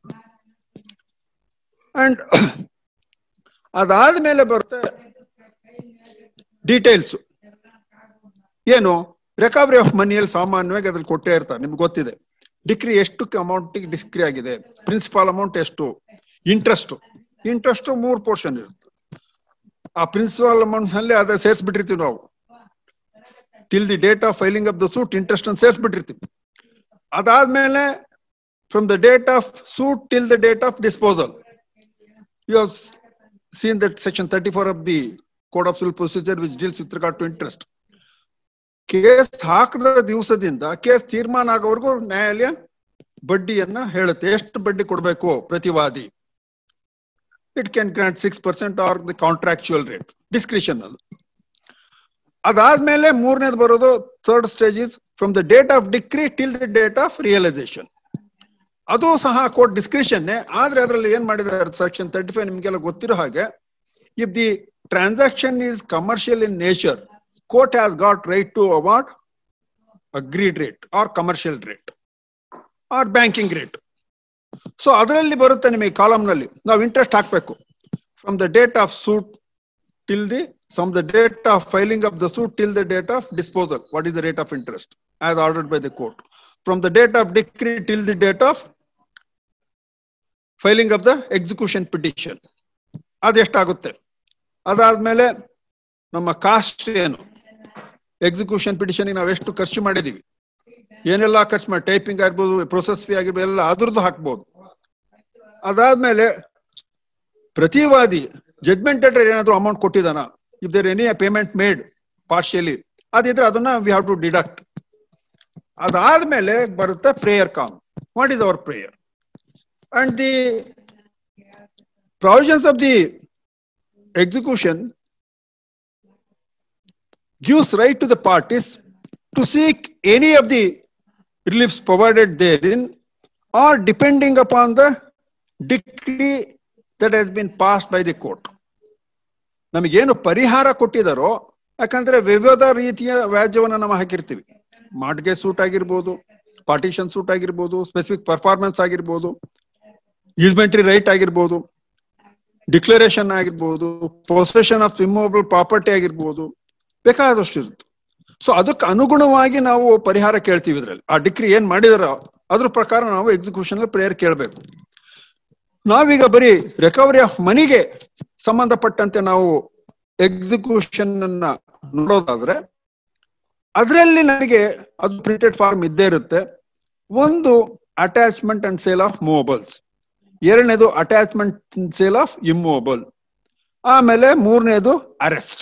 And ಅದಾದ್ಮೇಲೆ ಬರುತ್ತೆ ಡೀಟೇಲ್ಸ್. ಏನು ರಿಕವರಿ ಆಫ್ ಮನಿಯಲ್ಲಿ ಸಾಮಾನ್ಯವಾಗಿ ಅದ್ರಲ್ಲಿ ಕೊಟ್ಟೇ ಇರ್ತಾರೆ, ನಿಮ್ಗೆ ಗೊತ್ತಿದೆ. ಡಿಕ್ರಿ ಎಷ್ಟು ಅಮೌಂಟಿಗೆ ಡಿಸ್ಕ್ರಿ ಆಗಿದೆ, ಪ್ರಿನ್ಸಿಪಾಲ್ ಅಮೌಂಟ್ ಎಷ್ಟು, ಇಂಟ್ರೆಸ್ಟ್ ಇಂಟ್ರೆಸ್ಟ್ ಮೂರು ಪೋರ್ಷನ್ ಇರುತ್ತೆ. ಆ ಪ್ರಿನ್ಸಿಪಾಲ್ ಅಮೌಂಟ್ ನಲ್ಲಿ ಅದೇ ಸೇರಿಸ್ಬಿಟ್ಟಿರ್ತೀವಿ ನಾವು. Till the date of filing of the suit interest ಅನ್ನು ಸೇರಿಸ್ಬಿಟ್ಟಿರ್ತೀವಿ. ಅದಾದ್ಮೇಲೆ from the date of suit till the date of disposal, you have seen that section thirty four of the code of civil procedure which deals with regard to interest. Case ಹಾಕದ ದಿವಸದಿಂದ case ತೀರ್ಮಾನ ಆಗೋವರೆಗೂ ನ್ಯಾಯಾಲಯ ಬಡ್ಡಿಯನ್ನ ಹೇಳುತ್ತೆ, ಎಷ್ಟು ಬಡ್ಡಿ ಕೊಡಬೇಕು ಪ್ರತಿವಾದಿ. It can grant six percent or the contractual rate, discretion ಅದು. ಅದಾದ್ಮೇಲೆ ಮೂರನೇದು ಬರೋದು third stage is from the date of decree till the date of realisation. ಅದು ಸಹ ಕೋರ್ಟ್ ಡಿಸ್ಕ್ರಿಷನ್. ಆದ್ರೆ ಅದರಲ್ಲಿ ಏನ್ ಮಾಡಿದ್ದಾರೆ ಸೆಕ್ಷನ್ ತರ್ಟಿ ಫೈವ್ ನಿಮ್ಗೆಲ್ಲ ಗೊತ್ತಿರೋ ಹಾಗೆ, if the transaction is commercial in nature, court has got right to award agreed rate or commercial rate or banking rate. So ಅದರಲ್ಲಿ ಬರುತ್ತೆ ನಿಮಗೆ ಕಾಲಮ್ ನಲ್ಲಿ ನಾವು ಇಂಟ್ರೆಸ್ಟ್ ಹಾಕ್ಬೇಕು. From the date of suit till the from the date of filing of the suit till the date of disposal, what is the rate of interest as ordered by the court. From the date of decree till the date of filing of the execution petition, ಅದೆಷ್ಟಾಗುತ್ತೆ. ಅದಾದ್ಮೇಲೆ ನಮ್ಮ cost ಏನು, execution petition ನಾವು ಎಷ್ಟು ಖರ್ಚು ಮಾಡಿದೀವಿ, ಏನೆಲ್ಲ ಖರ್ಚು ಮಾಡಿ, ಟೈಪಿಂಗ್ ಆಗಿರ್ಬೋದು, ಪ್ರೊಸೆಸ್ ಫೀ ಆಗಿರ್ಬೋದು, ಎಲ್ಲ ಅದ್ರದ್ದು ಹಾಕ್ಬೋದು. ಅದಾದ್ಮೇಲೆ ಪ್ರತಿವಾದಿ ಜಡ್ಜ್ಮೆಂಟ್ ಲೆಟರ್ ಏನಾದ್ರು ಅಮೌಂಟ್ ಕೊಟ್ಟಿದಾನ, if there any payment made partially, ಅದಿದ್ರೆ ಅದನ್ನ ವಿ ಹ್ಯಾವ್ ಟು ಡಿಡಕ್ಟ್. ಅದಾದ್ಮೇಲೆ ಬರುತ್ತೆ ಪ್ರೇಯರ್ ಕಾಮ್. What is our prayer? And the provisions of the execution gives right to the parties to seek any of the reliefs provided therein, or depending upon the decree that has been passed by the court. ನಮಗೇನು ಪರಿಹಾರ ಕೊಟ್ಟಿದಾರೋ, ಯಾಕಂದ್ರೆ ವಿವಿಧ ರೀತಿಯ ವ್ಯಾಜ್ಯವನ್ನು ನಾವು ಹಾಕಿರ್ತೀವಿ. Mortgage suit ಆಗಿರ್ಬೋದು, partition suit ಆಗಿರ್ಬೋದು, ಸ್ಪೆಸಿಫಿಕ್ ಪರ್ಫಾರ್ಮೆನ್ಸ್ ಆಗಿರ್ಬೋದು, ಈಸ್ಮೆಂಟ್ರಿ ರೈಟ್ ಆಗಿರ್ಬೋದು, ಡಿಕ್ಲರೇಷನ್ ಆಗಿರ್ಬೋದು, ಪೊಸೆಷನ್ ಆಫ್ ಇಮ್ಮೂವಬಲ್ ಪ್ರಾಪರ್ಟಿ ಆಗಿರ್ಬೋದು, ಬೇಕಾದಷ್ಟು ಇರುತ್ತೆ. ಸೊ ಅದಕ್ಕೆ ಅನುಗುಣವಾಗಿ ನಾವು ಪರಿಹಾರ ಕೇಳ್ತೀವಿ. ಇದ್ರಲ್ಲಿ ಆ ಡಿಕ್ರಿ ಏನ್ ಮಾಡಿದಾರೋ ಅದ್ರ ಪ್ರಕಾರ ನಾವು ಎಕ್ಸಿಕ್ಯೂಷನ್ ಪ್ರೇಯರ್ ಕೇಳಬೇಕು. ನಾವೀಗ ಬರೀ ರಿಕವರಿ ಆಫ್ ಮನಿಗೆ ಸಂಬಂಧಪಟ್ಟಂತೆ ನಾವು ಎಕ್ಸಿಕ್ಯೂಷನ್ ಅನ್ನ ನೋಡೋದಾದ್ರೆ, ಅದರಲ್ಲಿ ನಮಗೆ ಅದು ಪ್ರಿಂಟೆಡ್ ಫಾರ್ಮ್ ಇದ್ದೇ ಇರುತ್ತೆ. ಒಂದು attachment and sale of movables, ಎರಡನೇದು ಅಟ್ಯಾಚ್ಮೆಂಟ್ ಸೇಲ್ ಆಫ್ ಇಮ್ಮೂವಬಲ್, ಆಮೇಲೆ ಮೂರನೇದು ಅರೆಸ್ಟ್.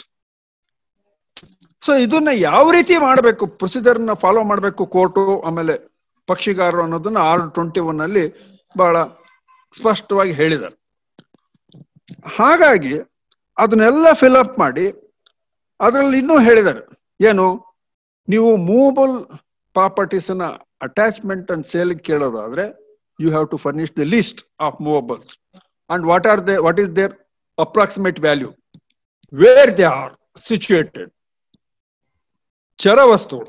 ಸೊ ಇದನ್ನ ಯಾವ ರೀತಿ ಮಾಡಬೇಕು, ಪ್ರೊಸೀಜರ್ ನ ಫಾಲೋ ಮಾಡಬೇಕು ಕೋರ್ಟು ಆಮೇಲೆ ಪಕ್ಷಿಗಾರರು ಅನ್ನೋದನ್ನ ಆರ್ ಟ್ವೆಂಟಿ ಒನ್ ಅಲ್ಲಿ ಬಹಳ ಸ್ಪಷ್ಟವಾಗಿ ಹೇಳಿದ್ದಾರೆ. ಹಾಗಾಗಿ ಅದನ್ನೆಲ್ಲ ಫಿಲ್ ಅಪ್ ಮಾಡಿ ಅದರಲ್ಲಿ ಇನ್ನೂ ಹೇಳಿದ್ದಾರೆ ಏನು, ನೀವು ಮೂವಬಲ್ ಪ್ರಾಪರ್ಟೀಸ್ ಅನ್ನ ಅಟ್ಯಾಚ್ಮೆಂಟ್ ಅಂಡ್ ಸೇಲ್ ಕೇಳೋದಾದ್ರೆ you have to furnish the list of movables and what are they what is their approximate value, where they are situated. ಚರ ವಸ್ತುಗಳು,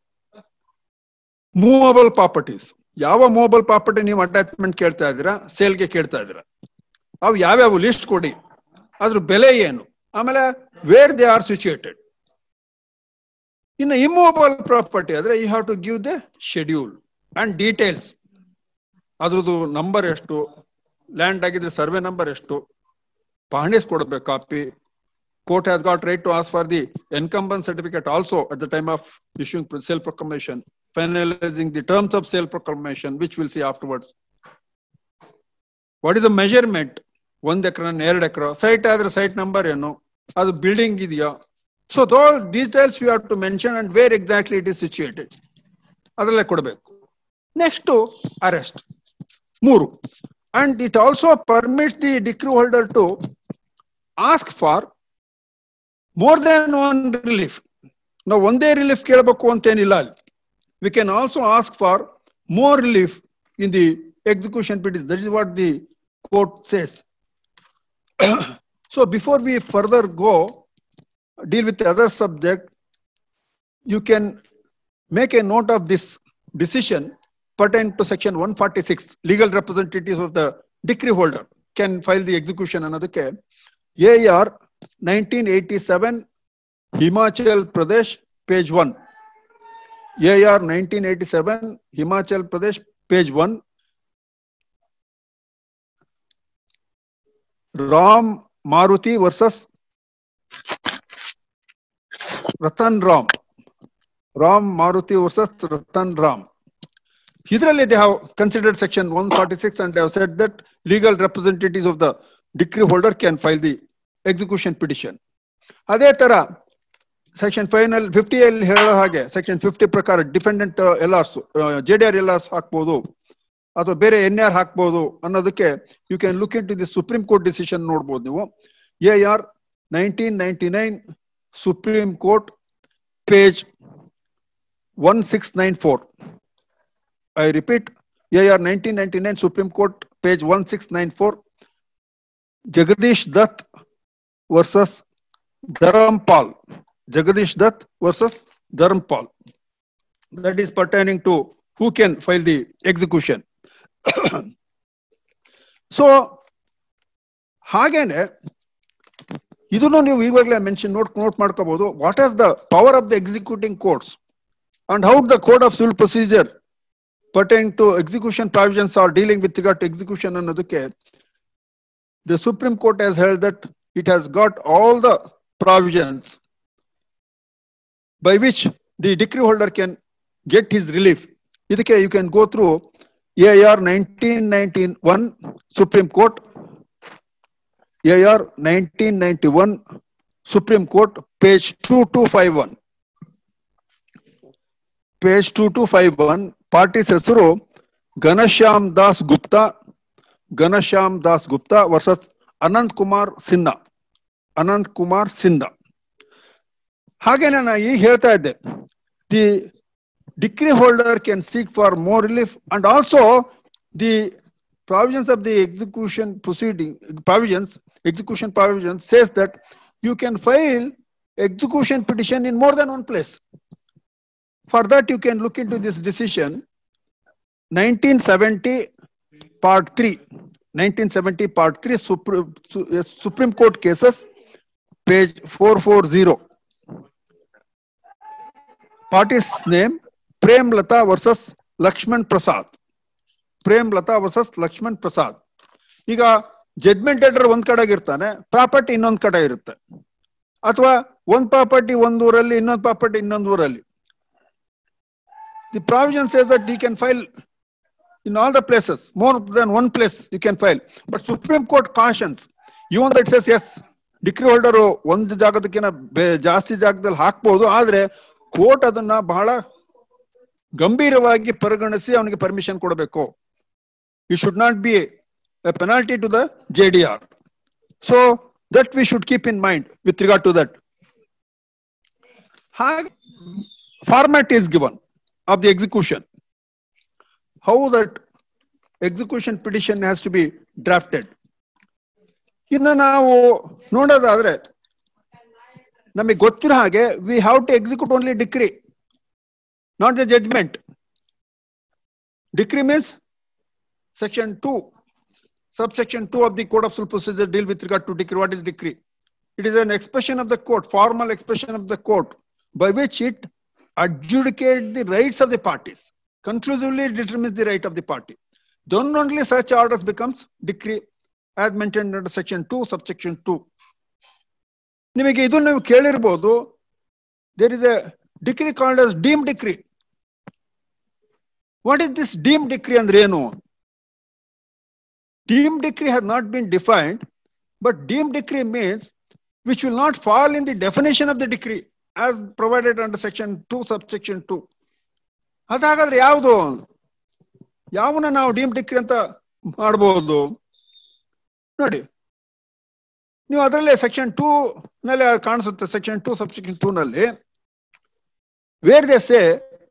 ಮೂವಬಲ್ ಪ್ರಾಪರ್ಟೀಸ್, ಯಾವ ಮೂವಬಲ್ ಪ್ರಾಪರ್ಟಿ ನೀವು ಅಟ್ಯಾಚ್ಮೆಂಟ್ ಕೇಳ್ತಾ ಇದ್ದೀರಾ, ಸೇಲ್ಗೆ ಕೇಳ್ತಾ ಇದ್ದೀರಾ, ಅವು ಯಾವ್ಯಾವ ಲಿಸ್ಟ್ ಕೊಡಿ, ಅದ್ರ ಬೆಲೆ ಏನು, ಆಮೇಲೆ ವೇರ್ ದೇ ಆರ್ ಸಿಚುಯೇಟೆಡ್. ಇನ್ನು ಇಮ್ಮೂವಬಲ್ ಪ್ರಾಪರ್ಟಿ ಆದ್ರೆ you have to give the schedule and details, ಅದ್ರದ್ದು ನಂಬರ್ ಎಷ್ಟು, ಲ್ಯಾಂಡ್ ಆಗಿದ್ರೆ ಸರ್ವೆ ನಂಬರ್ ಎಷ್ಟು, ಪಹಣಿಸ್ ಕೊಡಬೇಕು copy. Court has got right to ask for the incumbent certificate also at the time of issuing sale proclamation, finalizing the terms of sale proclamation, which we'll see afterwards. What is the measurement? One acre and ಎರಡು acre. Site adre site number ಏನು, ಅದು building ಇದೆಯಾ. So all details you have to mention and where exactly it is situated. ಅದೆಲ್ಲ ಕೊಡಬೇಕು. Next to arrest. ಮೂರು. And it also permits the decree holder to ask for more than one relief. Now ಒಂದೇ relief ಕೇಳಬೇಕು ಅಂತೇನಿಲ್ಲ ಅಲ್ಲಿ. We can also ask for more relief in the execution petition. That is what the court says. So before we further go deal with the other subject, you can make a note of this decision pertaining to section one forty-six. Legal representatives of the decree holder can file the execution ಅನ್ನೋದಕ್ಕೆ A R nineteen eighty-seven Himachal Pradesh page one. A R nineteen eighty-seven Himachal Pradesh page one. Ram Maruti versus Ratan Ram. Ram Maruti versus Ratan Ram. Hidರಲ್ಲಿ they have considered section one forty-six and they have said that legal representatives of the decree holder can file the execution petition. ಅದೇ ತರ section final fifty ಅಲ್ಲಿ ಹೇಳೋ ಹಾಗೆ section fifty ಪ್ರಕಾರ dependent L Rs J D R L Rs ಹಾಕ್ಬೋದು ಅಥವಾ ಬೇರೆ N R ಹಾಕ್ಬೋದು ಅನ್ನೋದಕ್ಕೆ you can look in to the Supreme Court decision ನೋಡ್ಬೋದು ನೀವು. A R nineteen ninety nine Supreme Court page one six nine four. I repeat, A R nineteen ninety-nine, Supreme Court, page one six nine four, Jagadish Dutt versus Dharampal. Jagadish Dutt versus Dharampal. That is pertaining to who can file the execution. So, ಹಾಗೇನೆ ಇದನ್ನು ನೀವು ಈಗಾಗಲೇ mention note note ಮಾಡ್ಕೋಬಹುದು. What as the power of the executing courts and how the code of civil procedure pertaining to execution provisions or dealing with regard to execution ಅನ್ನೋದಕ್ಕೆ the Supreme Court has held that it has got all the provisions by which the decree holder can get his relief. ಇದಕ್ಕೆ you can go through A R nineteen ninety-one Supreme Court, A R nineteen ninety-one Supreme Court, page two two five one. Page two two five one, parties ಹೆಸರು Ganashyam Das Gupta, Ganashyam Das Gupta versus Anant Kumar Sinha, Anant Kumar Sinha. ಹಾಗೇನೆ ನಾನು ಈಗ ಹೇಳ್ತಾ ಇದ್ದೆ, the decree holder can seek for more relief, and also the provisions of the execution proceeding provisions, execution provisions says that you can file execution petition in more than one place. For that, you can look into this decision, nineteen seventy part three, nineteen seventy part three Supreme, Supreme Court cases, page four forty. Parties name Prem Lata versus Lakshman Prasad. Prem Lata versus Lakshman Prasad. ಈಗ judgment debtor ಒಂದ್ ಕಡೆಗೆ ಇರ್ತಾನೆ, property ಇನ್ನೊಂದ್ ಕಡೆ ಇರುತ್ತೆ, ಅಥವಾ ಒಂದ್ property ಒಂದ್ ಊರಲ್ಲಿ ಇನ್ನೊಂದ್ ಪ್ರಾಪರ್ಟಿ ಇನ್ನೊಂದ್ ಊರಲ್ಲಿ. The provision says that you can file in all the places, more than one place you can file. But Supreme Court cautions, even that says yes, decree holder ಒಂದು ಜಾಗದಕ್ಕಿಂತ ಜಾಸ್ತಿ ಜಾಗದಲ್ಲಿ ಹಾಕ್ಬಹುದು, ಆದ್ರೆ ಕೋರ್ಟ್ ಅದನ್ನ ಬಹಳ ಗಂಭೀರವಾಗಿ ಪರಿಗಣಿಸಿ ಅವನಿಗೆ ಪರ್ಮಿಷನ್ ಕೊಡಬೇಕು. You should not be a penalty to the J D R. So that we should keep in mind with regard to that. How format is given of the execution, how that execution petition has to be drafted. ಇನ್ನು ನಾವು ನೋಡೋದಾದ್ರೆ ನಮಗೆ ಗೊತ್ತಿರೋ ಹಾಗೆ we have to execute only decree, not the judgment. Decree means section two, subsection two of the Code of Civil Procedure deal with regard to decree. What is decree? It is an expression of the court, formal expression of the court, by which it adjudicate the rights of the parties, conclusively determines the right of the party. Then only such orders becomes decree as mentioned under section two, subsection two. ನಿಮಗೆ ಇದು ನೀವು ಕೇಳಿರಬಹುದು, there is a decree called as deemed decree. What is this deemed decree ಅಂದ್ರೆ ಏನು? Deemed decree has not been defined, but deemed decree means which will not fall in the definition of the decree as provided under section two, subsection two. ಅದಾಗಾದ್ರೆ ಯಾವುದು ಯಾವನ್ನ ನಾವು deem decree ಅಂತ ಮಾಡಬಹುದು ನೋಡಿ. ನೀವು ಅದರಲ್ಲೇ section two ನಲ್ಲಿ ಕಾಣಿಸುತ್ತೆ, section two subsection two ನಲ್ಲಿ where they say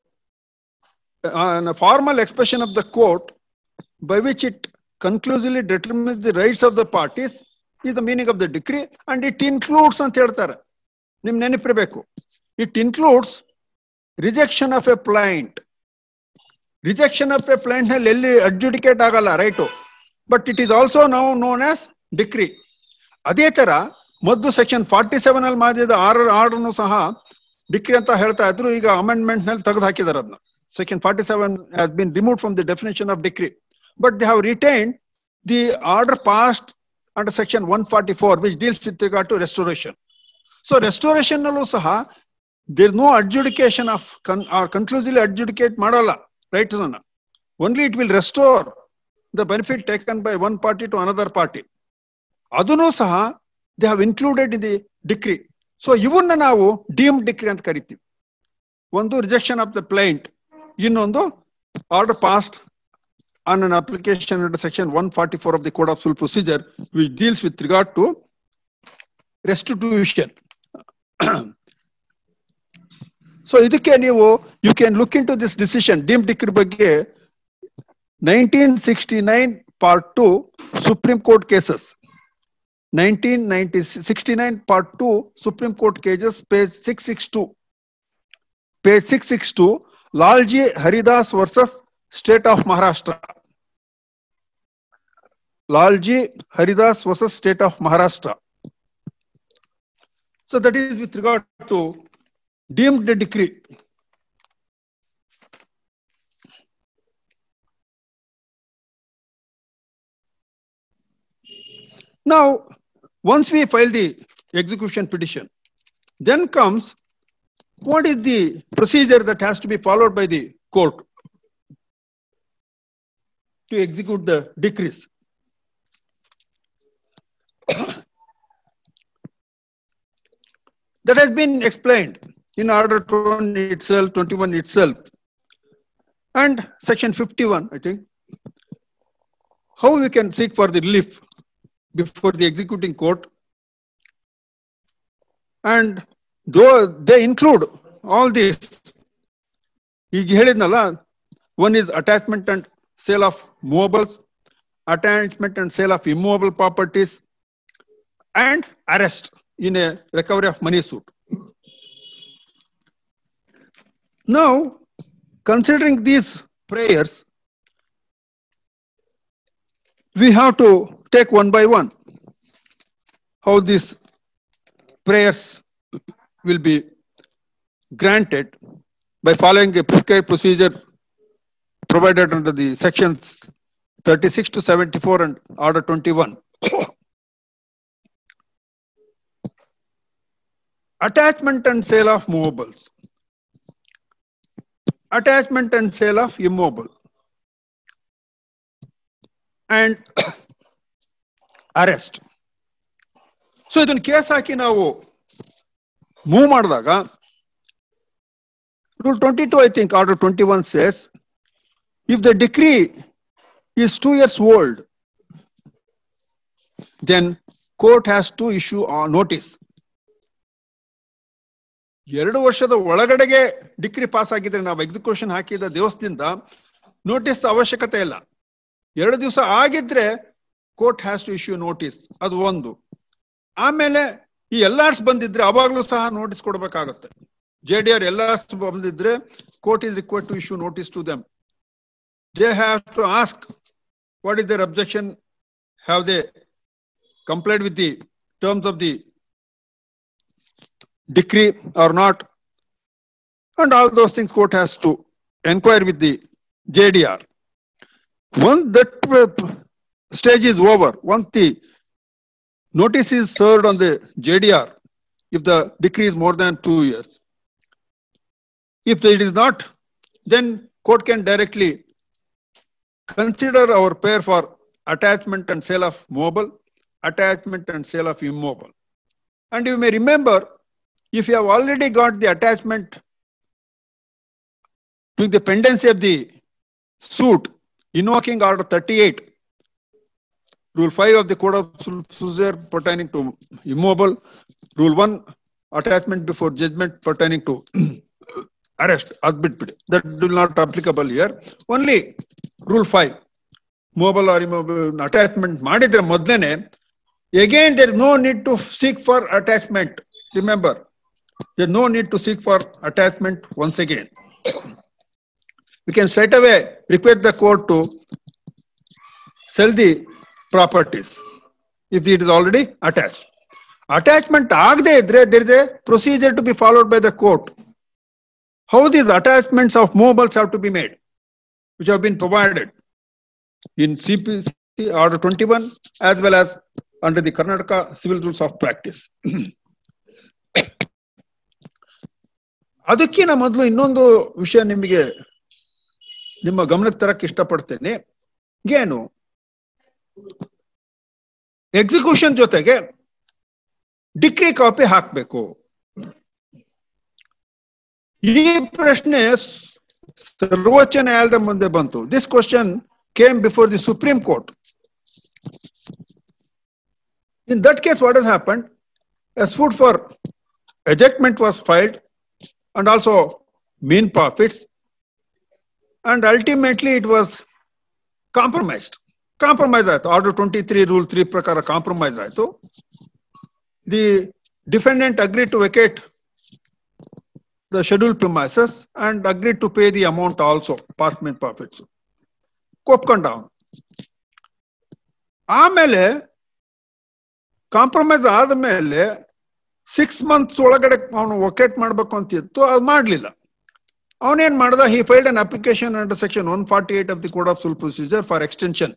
formal expression of the court by which it conclusively determines the rights of the parties is the meaning of the decree, and it includes ಅಂತ ಹೇಳ್ತಾರೆ. ನಿಮ್ ನೆನಪಿರಬೇಕು, it includes rejection of a plaint. Rejection of a plaint ನಲ್ಲಿ ಎಲ್ಲಿ adjudicate ಆಗಲ್ಲ right, but it is also now known as decree. ಅದೇ ತರ ಮೊದಲು section forty seven ಅಲ್ಲಿ ಮಾಡಿದ ಆರ್ಡರ್ ಆರ್ಡರ್ನು ಸಹ ಡಿಕ್ರಿ ಅಂತ ಹೇಳ್ತಾ ಇದ್ರು. ಈಗ ಅಮೆಂಡ್ಮೆಂಟ್ ನಲ್ಲಿ ತೆಗೆದು ಹಾಕಿದ್ದಾರೆ ಅದನ್ನ. Section forty seven has been remove from the definition of decree, but they have retained the order passed under section one forty-four, which deals with regard to restoration. So restoration nallu saha there is no adjudication of con or conclusively adjudicate madala right nana. Only it will restore the benefit taken by one party to another party. Adunu saha they have included in the decree. So ivanna navu deemed decree anta karitivi. Ondu rejection of the plaint, innondu order passed on an application under section one forty-four of the Code of Civil Procedure, which deals with regard to restitution. So idakke neevu you can look into this decision deemed decree bagge nineteen sixty-nine part two Supreme Court cases. nineteen sixty-nine part two Supreme Court cases, page six sixty-two. Page six sixty-two, Lalji Haridas versus State of Maharashtra. Lalji Haridas versus State of Maharashtra. So that is with regard to deemed decree. Now, once we file the execution petition, then comes what is the procedure that has to be followed by the court to execute the decrees. That has been explained in Order twenty itself, twenty-one itself, and Section fifty-one, I think. How we can seek for the relief before the executing court, and though they include all these, one is attachment and sale of movables, attachment and sale of immovable properties, and arrest in a recovery of money suit. Now, considering these prayers, we have to take one by one how these prayers will be granted by following a prescribed procedure provided under the sections thirty-six to seventy-four and Order twenty-one. Attachment and sale of movables. Attachment and sale of immobile. And arrest. So in case haki navu move madadaga, Rule twenty-two, I think, Order twenty-one says, if the decree is two years old, then court has to issue a notice. ಎರಡು ವರ್ಷದ ಒಳಗಡೆಗೆ degree pass ಆಗಿದ್ರೆ ನಾವು execution ಹಾಕಿದ ದಿವಸದಿಂದ notice ಅವಶ್ಯಕತೆ ಇಲ್ಲ. ಎರಡು ದಿವಸ ಆಗಿದ್ರೆ court has to issue notice. ಅದು ಒಂದು. ಆಮೇಲೆ ಈ ಎಲ್ಲಾರ್ಸ್ ಬಂದಿದ್ರೆ ಅವಾಗಲೂ ಸಹ ನೋಟಿಸ್ ಕೊಡಬೇಕಾಗುತ್ತೆ. ಜೆ ಡಿ ಆರ್ ಎಲ್ಲಾರ್ಸ್ ಬಂದಿದ್ರೆ court is required to issue notice to them. They have to ask what is their objection, have they complied with the terms of the decree or not, and all those things court has to inquire with the J D R. Once that stage is over, once the notice is served on the J D R, if the decree is more than two years, if it is not, then court can directly consider our prayer for attachment and sale of mobile, attachment and sale of immobile. And you may remember, if you have already got the attachment to the pendency of the suit, invoking Order thirty-eight, Rule five of the Code of Procedure pertaining to immobile, Rule one, attachment before judgment pertaining to arrest, that will not applicable here. Only Rule five, mobile or immobile attachment, madidre modlene, again there is no need to seek for attachment. Remember, there is no need to seek for attachment once again. We can straight away request the court to sell the properties if it is already attached. Attachment agde idre, there is a procedure to be followed by the court. How these attachments of mobiles have to be made, which have been provided in C P C Order twenty-one as well as under the Karnataka Civil Rules of Practice. ಅದಕ್ಕಿಂತ ಮೊದಲು ಇನ್ನೊಂದು ವಿಷಯ ನಿಮಗೆ ನಿಮ್ಮ ಗಮನಕ್ಕೆ ತರಕ್ಕೆ ಇಷ್ಟಪಡ್ತೇನೆ. ಏನು, ಎಕ್ಸಿಕ್ಯೂಷನ್ ಜೊತೆಗೆ ಡಿಕ್ರಿ ಕಾಪಿ ಹಾಕಬೇಕು. ಈ ಪ್ರಶ್ನೆ ಸರ್ವೋಚ್ಚ ನ್ಯಾಯಾಲಯದ ಮುಂದೆ ಬಂತು. This question came before the Supreme Court. In that case what has happened, a suit for ejectment was filed and also mean profits, and ultimately it was compromised compromise ಆಯಿತು. Order twenty three rule three ಪ್ರಕಾರ compromise ಆಯಿತು. The defendant agree to vacate the schedule premises and agree to pay the amount also ಪಾರ್ಟ್ಮೆಂಟ್ profits ಒಪ್ಕೊಂಡ ಅವನು. ಆಮೇಲೆ compromise ಆದಮೇಲೆ six months ಒಳಗಡೆ ಅವನು ವೊಕೇಟ್ ಮಾಡಬೇಕು ಅಂತಿತ್ತು, ಅದು ಮಾಡಲಿಲ್ಲ. ಅವನೇನ್ ಮಾಡ್ದ, he filed an application under section one forty eight of the code of civil procedure for extension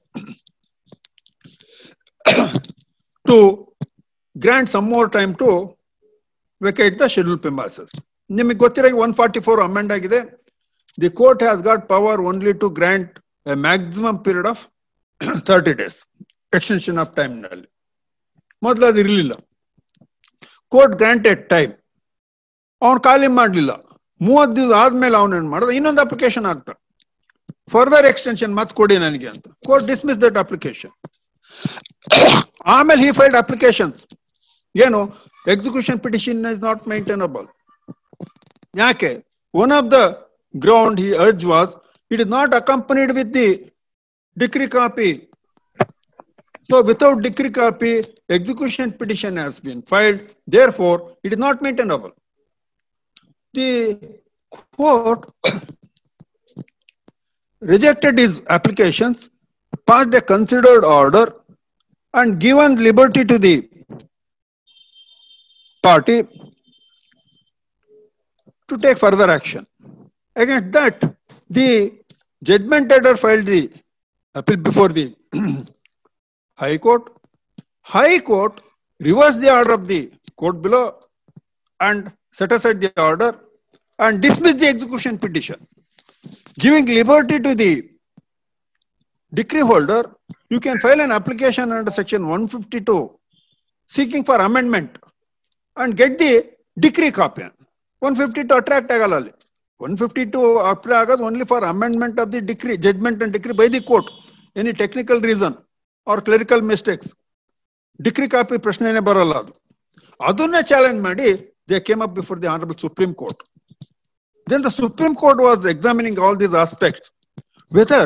to grant some more time to vacate the schedule premises. ನಿಮಗೆ ಗೊತ್ತಿರೋ ಒನ್ ಫಾರ್ಟಿ ಫೋರ್ ಅಮೆಂಡ್ ಆಗಿದೆ. The court has got power only to grant a maximum period of thirty days extension of time ನಲ್ಲಿ. ಮೊದಲು ಅದು ಇರಲಿಲ್ಲ. Court granted time, ಅವನು ಖಾಲಿ ಮಾಡಲಿಲ್ಲ. ಮೂವತ್ತು ದಿವಸ ಆದ್ಮೇಲೆ ಅವನೇನ್ ಮಾಡಿದ, ಇನ್ನೊಂದು ಅಪ್ಲಿಕೇಶನ್ ಆಗ್ತಾ ಫರ್ದರ್ ಎಕ್ಸ್ಟೆನ್ಷನ್ ಮತ್ತೆ ಕೊಡಿ ನನಗೆ ಅಂತ. Court dismiss that application. ಆಮೇಲೆ ಹಿ ಫೈಲ್ಡ್ ಅಪ್ಲಿಕೇಶನ್ಸ್. ಏನು, execution petition is not maintainable. ಯಾಕೆ? One of the ground he urge was it is not accompanied with the decree copy. So without decree copy, execution petition has been filed. Therefore, it is not maintainable. The court rejected his applications, passed a considered order, and given liberty to the party to take further action. Against that, the judgment debtor filed the appeal before the High Court. High Court reversed the order of the court below and set aside the order and dismissed the execution petition, giving liberty to the decree holder. You can file an application under section one fifty-two seeking for amendment and get the decree copy. one fifty-two attract agalali. one fifty-two apply agad only for amendment of the decree, judgment and decree by the court. Any technical reason or clerical mistakes, decree copy ಪ್ರಶ್ನೆನೇ ಬರಲ್ಲ. ಅದು ಅದನ್ನ challenge ಮಾಡಿ they came up before the Honorable Supreme Court. Then the Supreme Court was examining all these aspects. Whether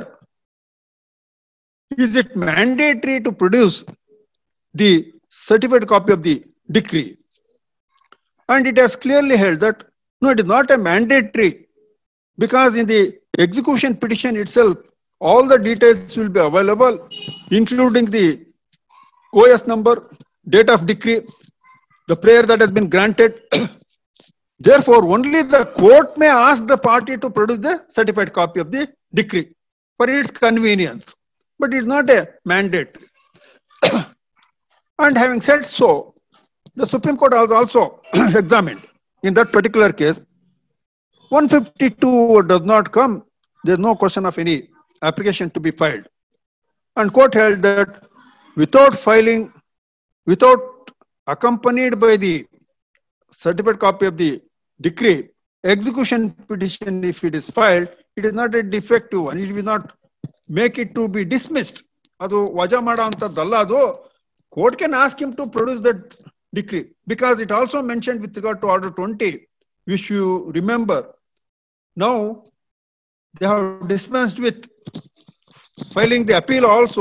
is it mandatory to produce the certified copy of the decree, and it has clearly held that no, it is not a mandatory, because in the execution petition itself all the details will be available, including the O S number, date of decree, the prayer that has been granted. Therefore, only the court may ask the party to produce the certified copy of the decree for its convenience, but it is not a mandate. And having said so, the Supreme Court has also examined in that particular case, one fifty-two does not come, there is no question of any application to be filed. And court held that without filing, without accompanied by the certified copy of the decree, execution petition, if it is filed, it is not a defective one. It will not make it to be dismissed. Adu vaja mada antadalla adu. Court can ask him to produce that decree, because it also mentioned with regard to order twenty, which you remember. Now they have dispensed with filing the appeal, also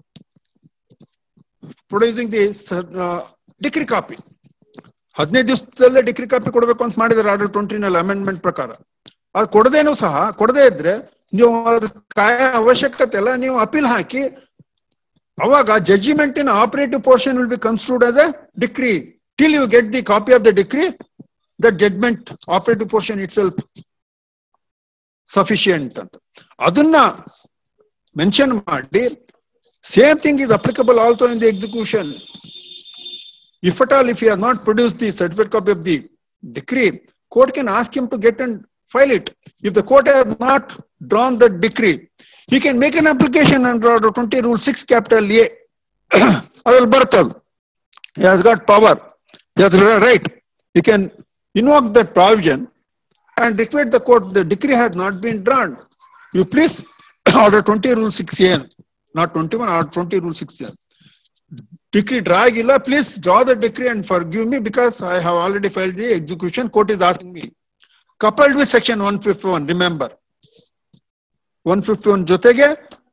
producing the uh, decree copy. ಹದಿನೈದು ದಿವಸದಲ್ಲೇ decree copy ಕೊಡಬೇಕು ಅಂತ ಮಾಡಿದ್ದಾರೆ order twenty ನಲ್ಲಿ amendment ಪ್ರಕಾರ. ಅದು ಕೊಡದೇನೂ ಸಹ, ಕೊಡದೇ ಇದ್ರೆ ನೀವು ಅದು ಕಾಯ ಅವಶ್ಯಕತೆ ಇಲ್ಲ, ನೀವು ಅಪೀಲ್ ಹಾಕಿ ಅವಾಗ judgment in operative portion will be construed as a decree till you get the copy of the decree. That judgment operative portion itself sufficient ಅಂತ ಅದನ್ನ ಮೆನ್ಷನ್ ಮಾಡಿ, same thing is applicable also in the execution. If at all, if he has not produced the certificate copy of the decree, court can ask him to get and file it. If the court has not drawn the decree, he can make an application under order twenty rule six capital A. Adal Bartal, he has got power, he has right. He can invoke that provision and request the court, the decree has not been drawn. You please order twenty rule six A, not twenty-one, order twenty rule six A. Decree dragilla, please draw the decree and forgive me because I have already filed the execution. Court is asking me. Coupled with section one fifty-one, remember. one fifty-one jotege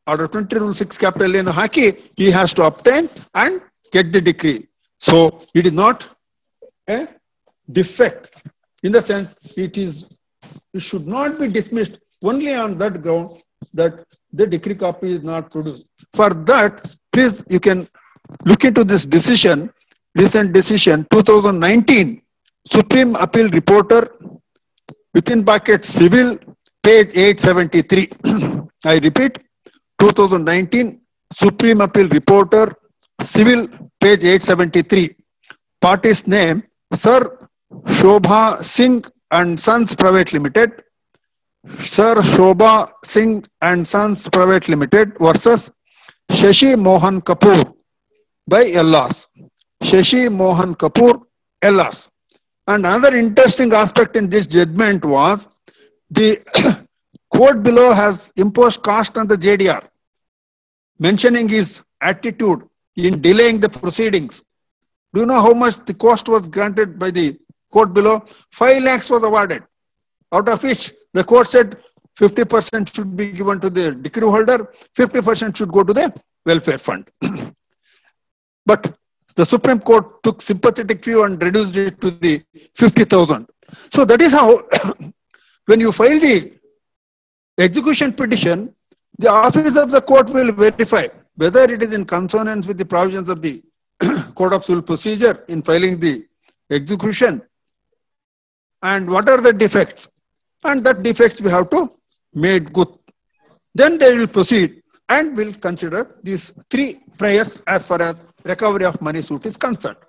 order twenty rule six capital ಏನು ಹಾಕಿ he has to obtain and get the decree. So it is not a defect in the sense it is, it should not be dismissed only on that ground that the decree copy is not produced. For that, please you can look into this decision, recent decision two thousand nineteen Supreme Appeal Reporter within bracket civil page eight seventy-three. I repeat, two thousand nineteen Supreme Appeal Reporter civil page eight seventy-three. Party's name Sir Shobha Singh and Sons Private Limited, Sir Shobha Singh and Sons Private Limited versus Shashi Mohan Kapoor by L Rs. Shashi Mohan Kapoor, L Rs. And another interesting aspect in this judgment was the court below has imposed cost on the J D R, mentioning his attitude in delaying the proceedings. Do you know how much the cost was granted by the court below? Five lakhs was awarded, out of which the court said fifty percent should be given to the decree holder, fifty percent should go to the welfare fund. But the Supreme Court took sympathetic view and reduced it to the fifty thousand. So that is how when you file the execution petition, the office of the court will verify whether it is in consonance with the provisions of the Code of Civil Procedure in filing the execution and what are the defects, and that defects we have to made good. Then they will proceed and will consider these three prayers as far as recovery of money suit is concerned.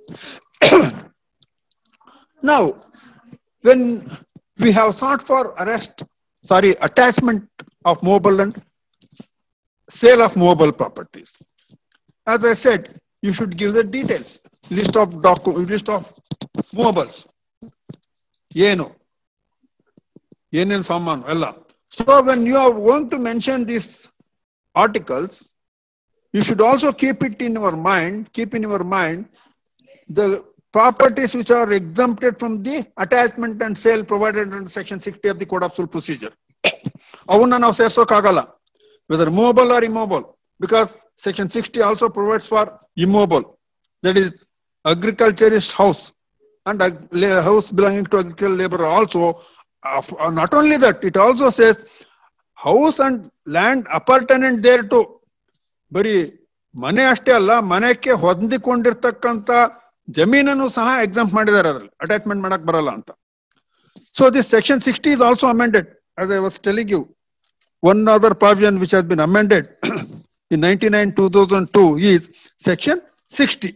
Now, when we have sought for arrest, sorry, attachment of mobile and sale of mobile properties, as I said, you should give the details, list of docu list of mobiles, yeno, yenen saman, ella. So when you are going to mention these articles, you should also keep it in your mind, keep in your mind the properties which are exempted from the attachment and sale provided under section sixty of the Code of Civil Procedure. Avunna now sersokkagalla, whether mobile or immobile, because section sixty also provides for immobile, that is agriculturist house and a house belonging to agricultural labor also. Uh, not only that, it also says house and land appertinent thereto. ಬರೀ ಮನೆ ಅಷ್ಟೇ ಅಲ್ಲ, ಮನೆಗೆ ಹೊಂದಿಕೊಂಡಿರ್ತಕ್ಕಂಥ ಜಮೀನನ್ನು ಸಹ exam ಮಾಡಿದ್ದಾರೆ, ಅದರಲ್ಲಿ attachment ಮಾಡಕ್ ಬರಲ್ಲ ಅಂತ. So this section sixty is also amended, as I was telling you. One other provision which has been amended in ninety-nine two thousand two is section sixty.